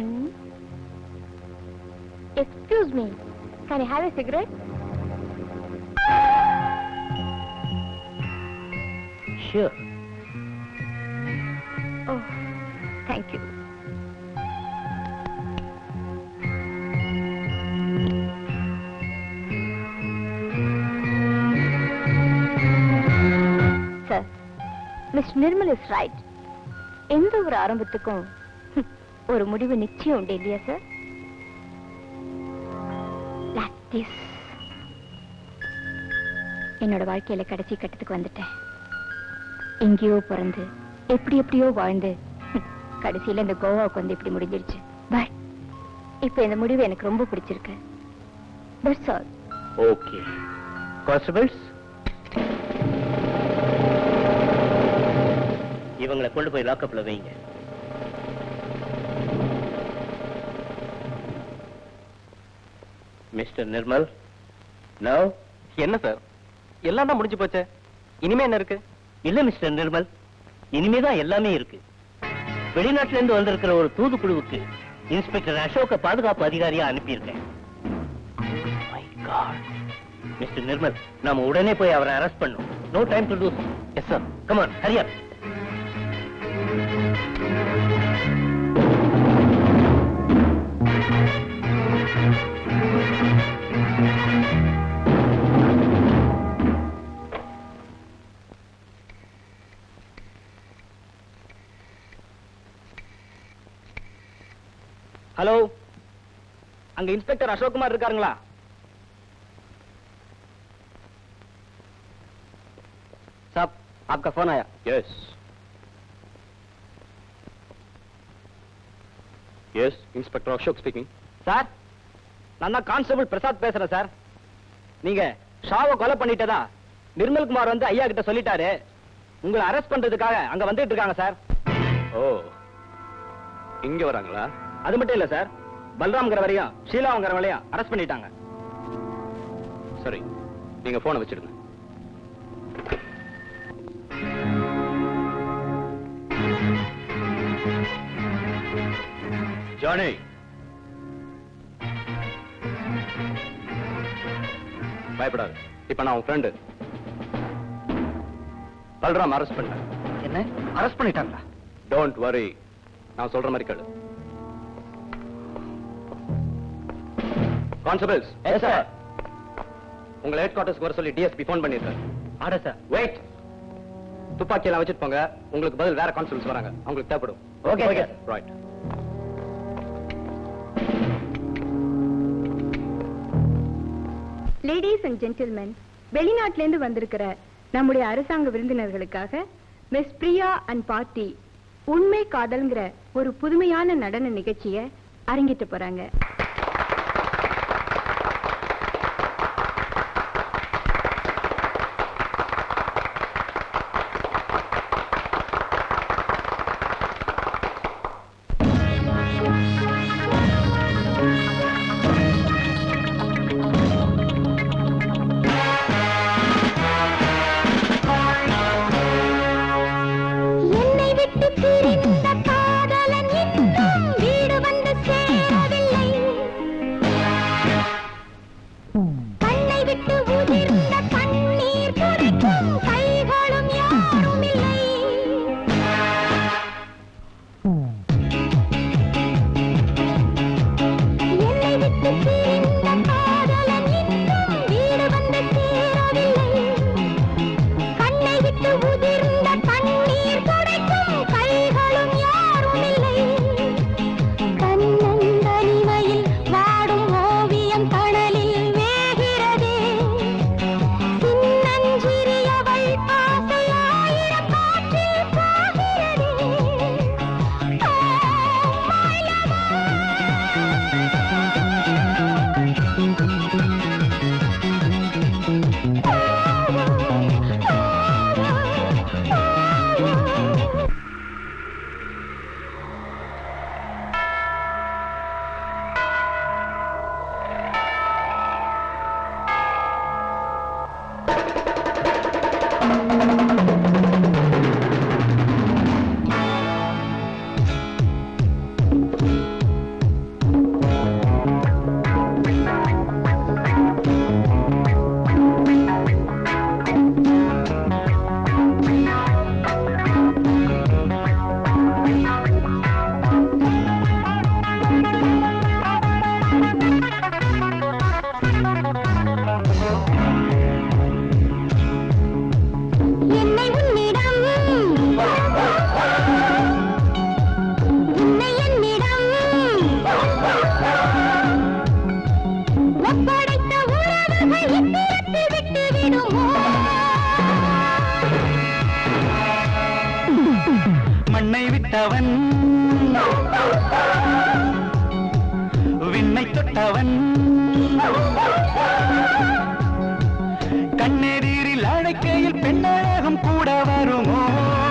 Excuse me, can I have a cigarette? Sure. Oh, thank you. Sir, mister Nirmal is right. எந்த ஒரு ஆரம்பத்துக்கும் ஒரு முடிவு நிச்சயம் உண்டு இல்லையா சார்? என்னோட வாழ்க்கையில கடைசி கட்டத்துக்கு வந்துட்டேன். எங்கேயோ பிறந்து எப்படி எப்படியோ வாழ்ந்து கடைசியில இந்த கோவாவுக்கு வந்து இப்படி முடிஞ்சிருச்சு. பட் இப்ப இந்த முடிவு எனக்கு ரொம்ப பிடிச்சிருக்கு. That's all. ஓகே கான்ஸ்டபிள்ஸ், இவங்களை கொண்டு போய் லாக்அப்ல வைங்க. Mister Nirmal, now. என்ன சார், எல்லாம் தான் முடிஞ்சு போச்சே, இனிமே என்ன இருக்கு? இல்ல மிஸ்டர் நிர்மல், இனிமேதான் எல்லாமே இருக்கு. வெளிநாட்டுல இருந்து வந்திருக்கிற ஒரு தூதுக்குழுவுக்கு இன்ஸ்பெக்டர் அசோக பாதுகாப்பு அதிகாரியா அனுப்பியிருக்கேன். மிஸ்டர் நிர்மல், நாம உடனே போய் அவரை அரெஸ்ட் பண்ணோம். No time to lose. Yes sir, come on, hurry up. Hello, அங்க இன்ஸ்பெக்டர் அசோக் குமார் இருக்காருங்களா? साहब, आपका फोन आया. Yes yes, inspector Ashok speaking. Sir, நான் தான் கான்ஸ்டபிள் பிரசாத் பேசுறேன் சார். நீங்க ஷாவை கொலை பண்ணிட்டதா நிர்மல் குமார் வந்து ஐயா கிட்ட சொல்லிட்டாரு. உங்களை அரெஸ்ட் பண்றதுக்காக அங்க வந்துட்டு இருக்காங்க சார். ஓ, இங்க வராங்களா? அது மட்டும் இல்ல சார், பல்ராம்ங்கிற வரையும் ஷீலாங்கிற வரையும் அரெஸ்ட் பண்ணிட்டாங்க. சரி, நீங்க போனை வச்சிருங்க. ஜானி, பயப்படாது. இப்ப நான் உன் ஃப்ரெண்டு. பல்ராம் அரெஸ்ட் பண்ண. என்ன அரெஸ்ட் பண்ணிட்டாங்களா? டோன்ட் வரி, நான் சொல்ற மாதிரி கேளு. கான்ஸ்டபிள்ஸ். Yes sir. உங்களை ஹெட் குவார்டர்ஸ்க்கு வர சொல்லி டிஎஸ்பி போன் பண்ணிருக்காரு. Order sir. வெயிட், துப்பாக்கி எல்லாம் வச்சுட்டு போங்க. உங்களுக்கு பதில் வேற கான்ஸ்டபிள்ஸ் வராங்க, அவங்களுக்கு தேவைப்படும். Okay okay. Right. Ladies and gentlemen, வெளிநாட்டில இருந்து வந்திருக்கிற நம்முடைய அரசாங்க விருந்தினர்களுக்காக மிஸ் பிரியா அண்ட் பார்ட்டி உண்மை காதல்ங்கிற ஒரு புதுமையான நடன நிகழ்ச்சியை அரங்கிட்டு போறாங்க. மண்ணை விட்டவன் விண்ணை தொட்டவன் கண்ணெதிரில் அழைக்கையில் பெண்ணழகம் கூட வருமோ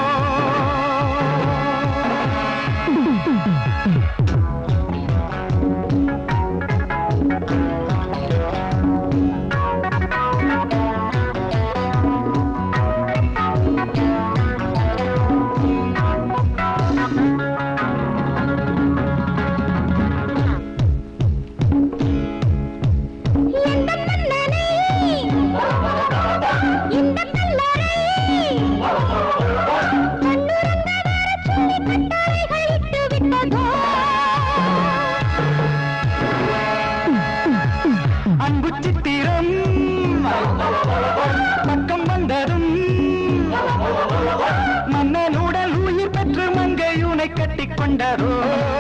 அன்பு சித்திரம் பக்கம் வந்ததும் மன்னனுடல் உயிர் பெற்று மங்கையுனை கட்டிக்கொண்டதோ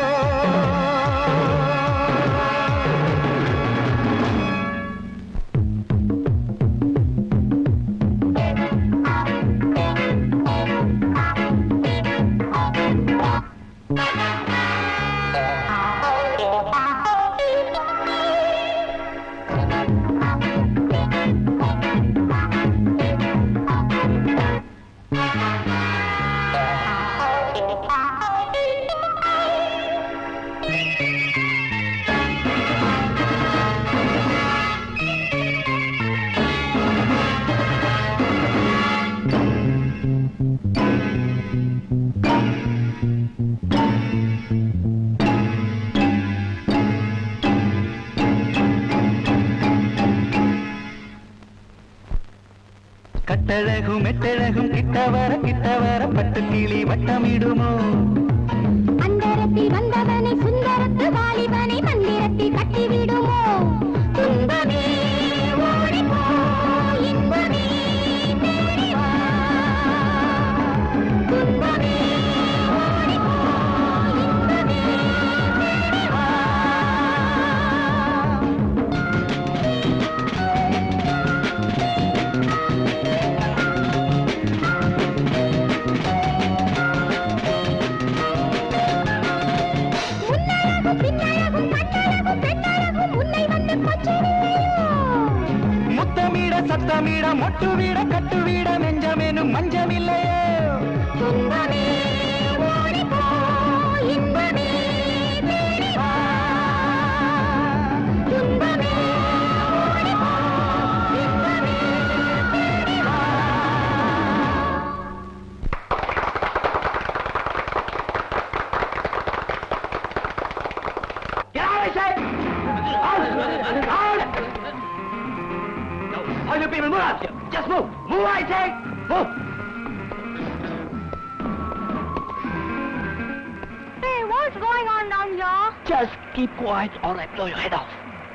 கட்டழகும் மெட்டழகும் கிட்டவர கிட்டவர பட்டு கிளி வட்டமிடுமோ அந்தரத்தில் வந்தவனை சுந்தரத்து வாலிபனை மந்திரத்தில் கட்டிவிடுமோ துன்பமே ஓடிப்போ இன்பமே தேடி வா துன்பமே ஓடிப்போ இன்பமே தேடி வா முத்தமிட சத்தமிட மொட்டு வீட கட்டு வீட நெஞ்சமேனும் மஞ்சமில்லையோ துன்பமே ஓடிப்போ இன்பமே தேடி வா துன்பமே ஓடிப்போ இன்பமே தேடி வா All you people move out! Just move! Move, I say! Move! Hey, what's going on down here? Just keep quiet or I blow your head off.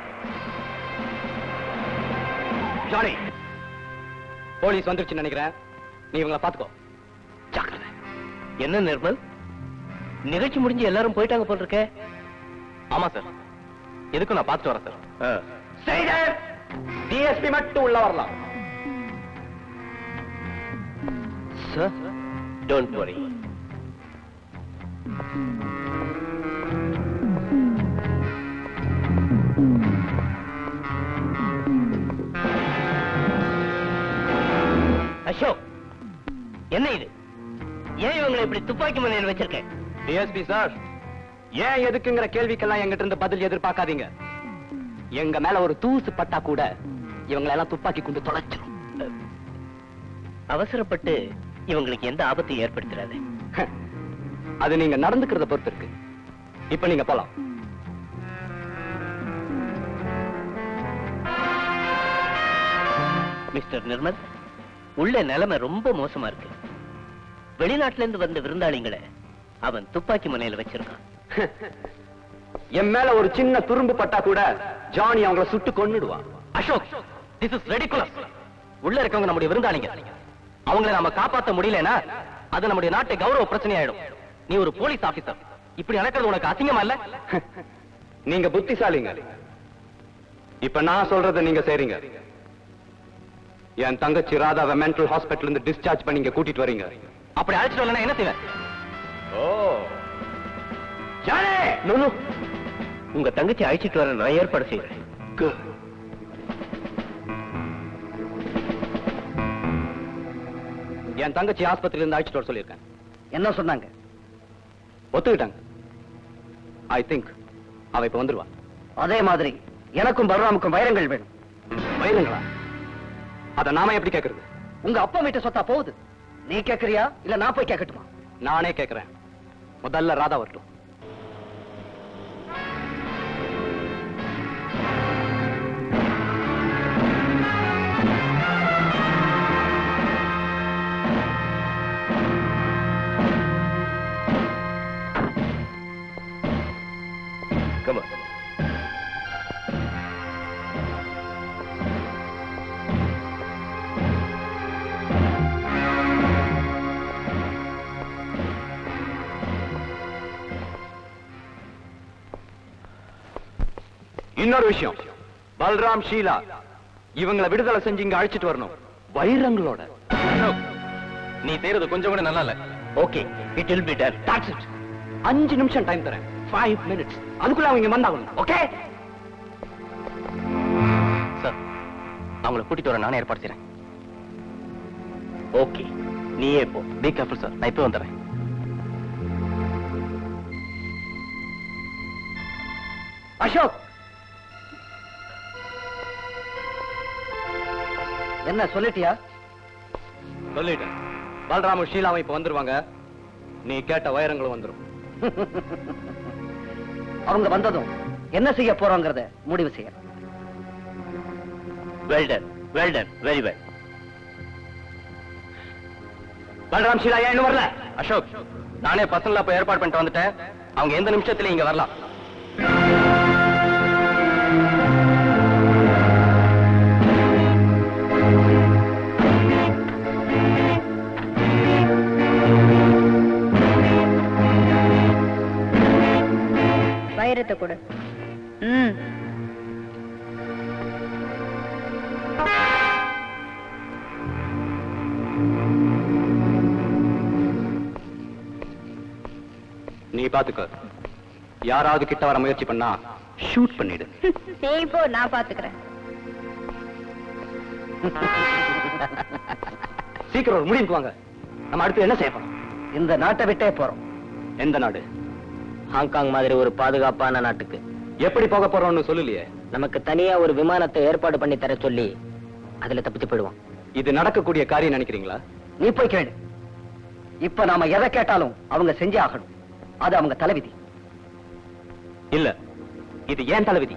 Johnny! Police வந்துருச்சுன்னு நினைக்கிறேன். நீ இவங்கள பாத்துக்கோ. ஜாக்கிரதை. என்ன நிர்மல்? நிகழ்ச்சி முடிஞ்சு எல்லாரும் போயிட்டாங்க போல இருக்கே. ஆமா சார். எதுக்கும் நான் பார்த்துட்டு வரேன் சார். Stay there! டிஎஸ்பி மட்டும் உள்ள வரலாம். Sir, don't worry. அசோக், என்ன இது? ஏன் இவங்களை இப்படி துப்பாக்கி முனையில் வச்சிருக்கேன்? டிஎஸ்பி சார், ஏன் எதுக்குங்கிற கேள்விக்கெல்லாம் எங்கிட்ட இருந்து பதில் எதிர்பார்க்காதீங்க. எங்க மேல ஒரு தூசு பட்டா கூட இவங்களை எல்லாம் துப்பாக்கி கொண்டு தொலைச்சிடும். அவசரப்பட்டு இவங்களுக்கு எந்த ஆபத்தையும் ஏற்படுத்துறாது. அது நீங்க நடந்துக்கிறத பொறுத்து இருக்கு. இப்ப நீங்க போலாம். மிஸ்டர் நிர்மல், உள்ள நிலைமை ரொம்ப மோசமா இருக்கு. வெளிநாட்டுல இருந்து வந்த விருந்தாளிங்களை அவன் துப்பாக்கி முனையில வச்சிருக்கான். என் மேல ஒரு சின்ன துரும்பு பட்டா கூட ஜானி அவங்கள சுட்டு கொன்னுடுவான். Ashok, this is ridiculous. உள்ள இருக்கவங்க நம்முடைய விருந்தாளிங்க. அவங்களை நாம காப்பாத்த முடியலனா அது நம்முடைய நாட்டை கௌரவ பிரச்சனை ஆயிடும். நீ ஒரு போலீஸ் ஆபீசர், இப்படி நடக்கிறது உனக்கு அசிங்கமா இல்ல? நீங்க புத்திசாலிங்க. இப்ப நான் சொல்றத நீங்க செய்றீங்க. என் தங்கச்சி ராதாவை மென்டல் ஹாஸ்பிட்டல் இருந்து டிஸ்சார்ஜ் பண்ணி இங்க கூட்டிட்டு வரீங்க. அப்படி அழைச்சிட்டு வரலனா என்ன செய்வேன்? ஓ ஜானே, நோ, உங்க தங்கச்சி அழைச்சிட்டு வர நான் ஏற்பாடு செய்யறேன். என் தங்கச்சி ஆஸ்பத்திரியில இருந்து அழைச்சிட்டு வர சொல்லியிருக்கேன். என்ன சொன்னாங்க? ஒத்துக்கிட்டாங்க. ஐ திங்க் அவ இப்ப வந்துருவா. அதே மாதிரி எனக்கும் பலராமுக்கும் வைரங்கள் வேணும். வைரங்களா? அத நாம எப்படி கேக்குறது? உங்க அப்பா வீட்டு சொத்தா போகுது. நீ கேக்குறியா இல்ல நான் போய் கேட்கட்டுமா? நானே கேக்குறேன். முதல்ல ராதா வரட்டும். Come on. இன்னொரு விஷயம், பல்ராம், ஷீலா இவங்களை விடுதலை செஞ்சு இங்க அழைச்சிட்டு வரணும் வைரங்களோட. நீ செய்யறது கொஞ்சம் கூட நல்லா இல்ல. Okay, it will be done. That's it. அஞ்சு நிமிஷம் டைம் தரேன். Five minutes. அதுக்குள்ள அவங்க இங்க வந்தாகணும். ஓகே சார், அவங்களை கூட்டிட்டு வர நானே ஏற்பாடு செய்றேன். ஓகே, நீயே போ. பி கேர்ஃபுல் சார், நான் இப்ப வந்துடுறேன். அசோக், என்ன சொல்லிட்டியா? சொல்லிட்டேன். பல்ராமும் ஷீலாவும் இப்ப வந்துருவாங்க. நீ கேட்ட வைரங்களும் வந்துரும். அவங்க வந்ததும் என்ன செய்ய போறோங்கிறத முடிவு செய்ய. Well done, well done, very well. Balram, Sheila ஏன் இன்னும் வரல? அசோக், நானே பசங்களா போய் ஏற்பாடு பண்ணிட்டு வந்துட்டேன். அவங்க எந்த நிமிஷத்துல இங்க வரலாம். வைரத்தை கொடு. ம். நீ பாத்துக்க. யாராவது கிட்ட வர முயற்சி பண்ணா ஷூட் பண்ணிடு. நீ போ, நான் பாத்துக்கிறேன். சீக்கிரம் ஒரு முடிவுக்கு வாங்க. நம்ம அடுத்து என்ன செய்ய போறோம்? இந்த நாட்டை விட்டே போறோம். எந்த நாடு? ஹாங்காங் மாதிரி ஒரு பாதுகாப்பான நாட்டுக்கு. எப்படி போக போறோம்னு சொல்லலையே. நமக்கு தனியா ஒரு விமானத்தை ஏற்பாடு பண்ணி தர சொல்லி அதுல தப்பிச்சு போயிடுவோம். இது நடக்கக்கூடிய காரியம் நினைக்கிறீங்களா? நீ போய் கேளு. இப்ப நாம எதை கேட்டாலும் அவங்க செஞ்சே ஆகணும். அது அவங்க தலைவிதி. இல்ல, இது ஏன் தலைவிதி.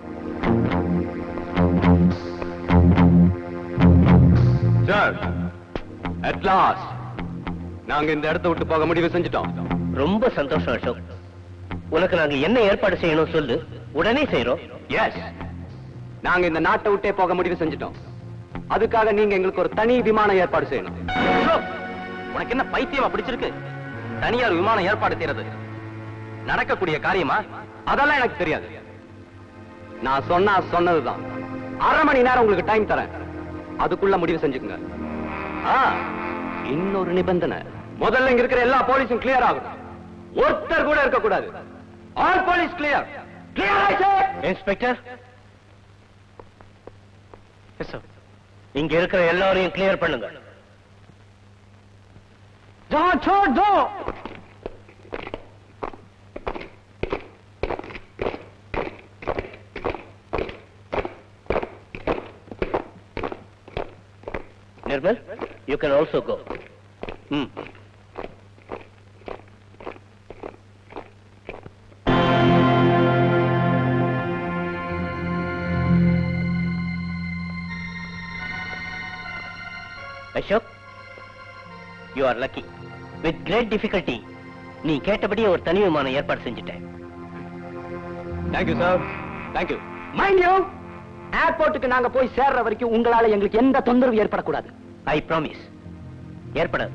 சார், at last நாங்க இந்த இடத்தை விட்டு போக முடிவு செஞ்சுட்டோம். ரொம்ப சந்தோஷம் அசோக். உனக்கு நாங்க என்ன ஏற்பாடு செய்யணும் சொல்லு, உடனே செய்யறோம். எஸ், நாங்க இந்த நாட்டை விட்டே போக முடிவு செஞ்சுட்டோம். அதுக்காக நீங்க எங்களுக்கு ஒரு தனி விமானம் ஏற்பாடு செய்யணும். அசோக், உனக்கு என்ன பைத்தியமா பிடிச்சிருக்கு? தனியார் விமானம் ஏற்பாடு செய்யறது நடக்கக்கூடிய காரியமா? அதெல்லாம் எனக்கு தெரியாது. நான் சொன்னா சொன்னதுதான். அரை மணி நேரம் உங்களுக்கு டைம் தரேன். அதுக்குள்ள முடிவு செஞ்சுக்குங்க. ஆ, இன்னொரு நிபந்தனை. முதல்ல இங்க இருக்கிற எல்லா போலீஸும் கிளியர் ஆகும். ஒருத்தர் கூட இருக்க கூடாது. All police clear. கிளியர் ஆயிடுச்சு. இன்ஸ்பெக்டர், இங்க இருக்கிற எல்லாரையும் கிளியர் பண்ணுங்க. जहां छोड़ दो। निर्मल, you can also go. Hmm. Ashok, you are lucky. With great difficulty, நீ கேட்டபடியே ஒரு தனி விமானம் ஏற்பாடு செஞ்சுட்டேன். Thank you sir, thank you. Mind you, ஏர்போர்ட்டுக்கு நாங்க போய் சேர்ற வரைக்கும் உங்களால எங்களுக்கு எந்த தொந்தரவு ஏற்படக்கூடாது. I promise. ஏற்படாது.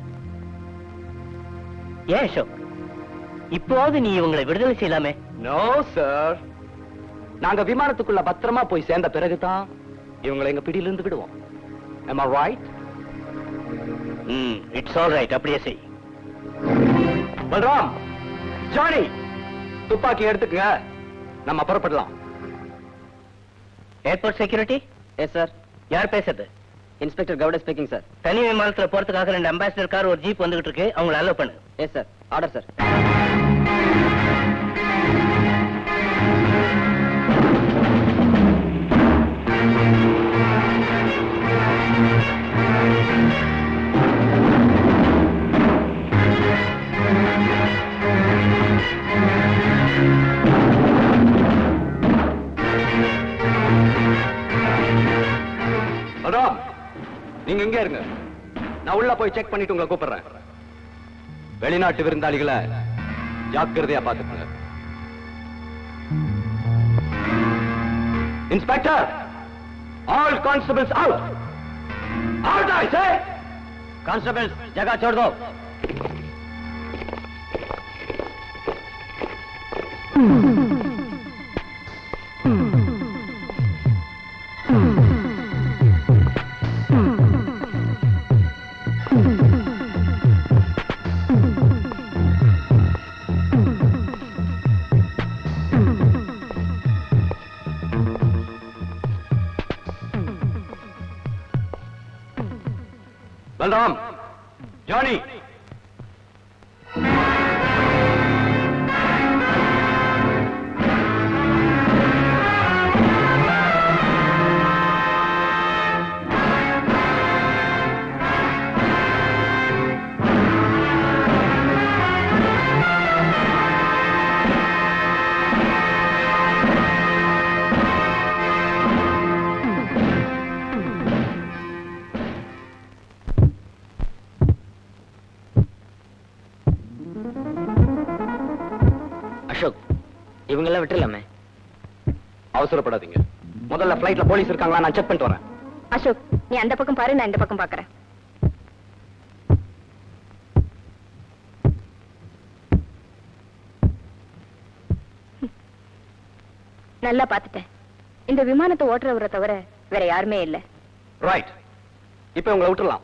ஏன் அசோக், இப்போது நீ இவங்களை விடுதலை செய்யலாமே? நோ சார், நாங்க விமானத்துக்குள்ள பத்திரமா போய் சேர்ந்த பிறகுதான் இவங்களை எங்க பிடியிலிருந்து விடுவோம். Am I right? ம், இட்ஸ் ஆல் ரைட். அப்படியே செய். பல்ராம், ஜானி, துப்பாக்கி எடுத்துக்கங்க, நம்ம புறப்படலாம். Airport security? Yes sir. யார் பேசுறது? Inspector Gowda speaking sir. தனி விமானத்துல போறதுக்காக ரெண்டு அம்பாசிடர் கார் ஒரு ஜீப் வந்துகிட்டு இருக்கு, அவங்களை அலோ பண்ணு. Yes sir. Order sir. Balram, நீங்க இங்க இருங்க, நான் உள்ள போய் செக் பண்ணிட்டு உங்களை கூப்பிடுறேன். வெளிநாட்டு விருந்தாளிகளை ஜாக்கிரதையா பாத்துக்கோங்க. Inspector, all constables out. Out I say. Constables, जगह छोड़ दो. பல்ராம், ஜானி, இவங்கெல்லாம் விட்டுலாமே. அவசரப்படாதீங்க. முதல்ல பிளைட்ல போலீஸ் இருக்காங்களா நான் செக் பண்ணிட்டு வரேன். அசோக், நீ அந்த பக்கம் பாரு, நான் இந்த பக்கம் பாக்குறேன். நல்லா பாத்துட்டேன். இந்த விமானத்தை ஓட்டுறவரை தவிர வேற யாருமே இல்ல. ரைட், இப்ப உங்களை விட்டுறலாம்.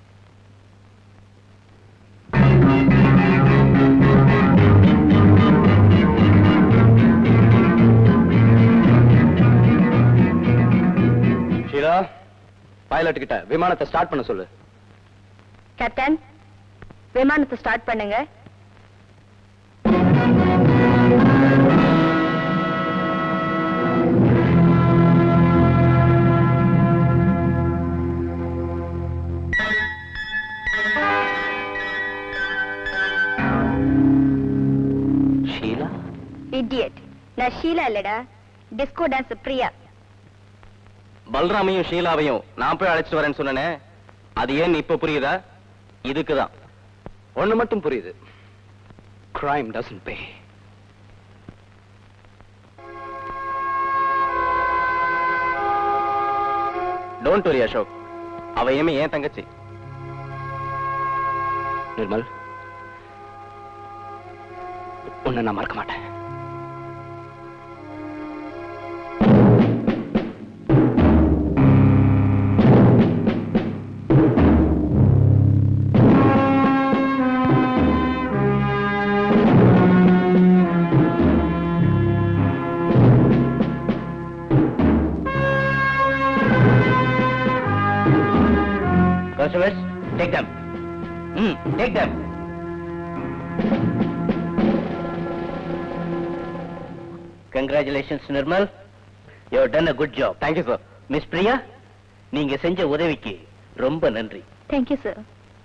பைலட் கிட்ட விமானத்தை ஸ்டார்ட் பண்ண சொல்லு. கேப்டன், விமானத்தை ஸ்டார்ட் பண்ணுங்க. ஷீலா? இடியட், நான் ஷீலா இல்லடா, டிஸ்கோ டான்ஸ் பிரியா. பல்ராமையும் ஷீலாவையும் நான் போய் அழைச்சிட்டு வரேன்னு சொன்னேனே, அது ஏன் இப்ப புரியுதா? இதுக்குதான். ஒண்ணு மட்டும் புரியுது, crime doesn't pay. Don't worry Ashok, அவ ஏமே ஏன் தங்கச்சி. நிர்மல், உன்னை நான் மறக்க மாட்டேன். Constables, take them. Hmm, take them. Congratulations Nirmal, you have done a good job. Thank you sir. Miss Priya, நீங்க செஞ்ச உதவிக்கு ரொம்ப நன்றி. Thank you sir.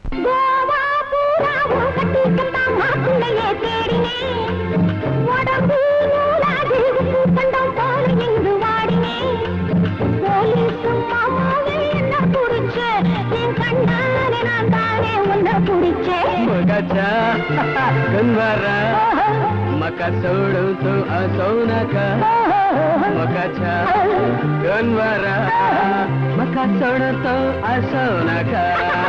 maka sodu tu asonaka maka cha gunwara maka sodu tu asonaka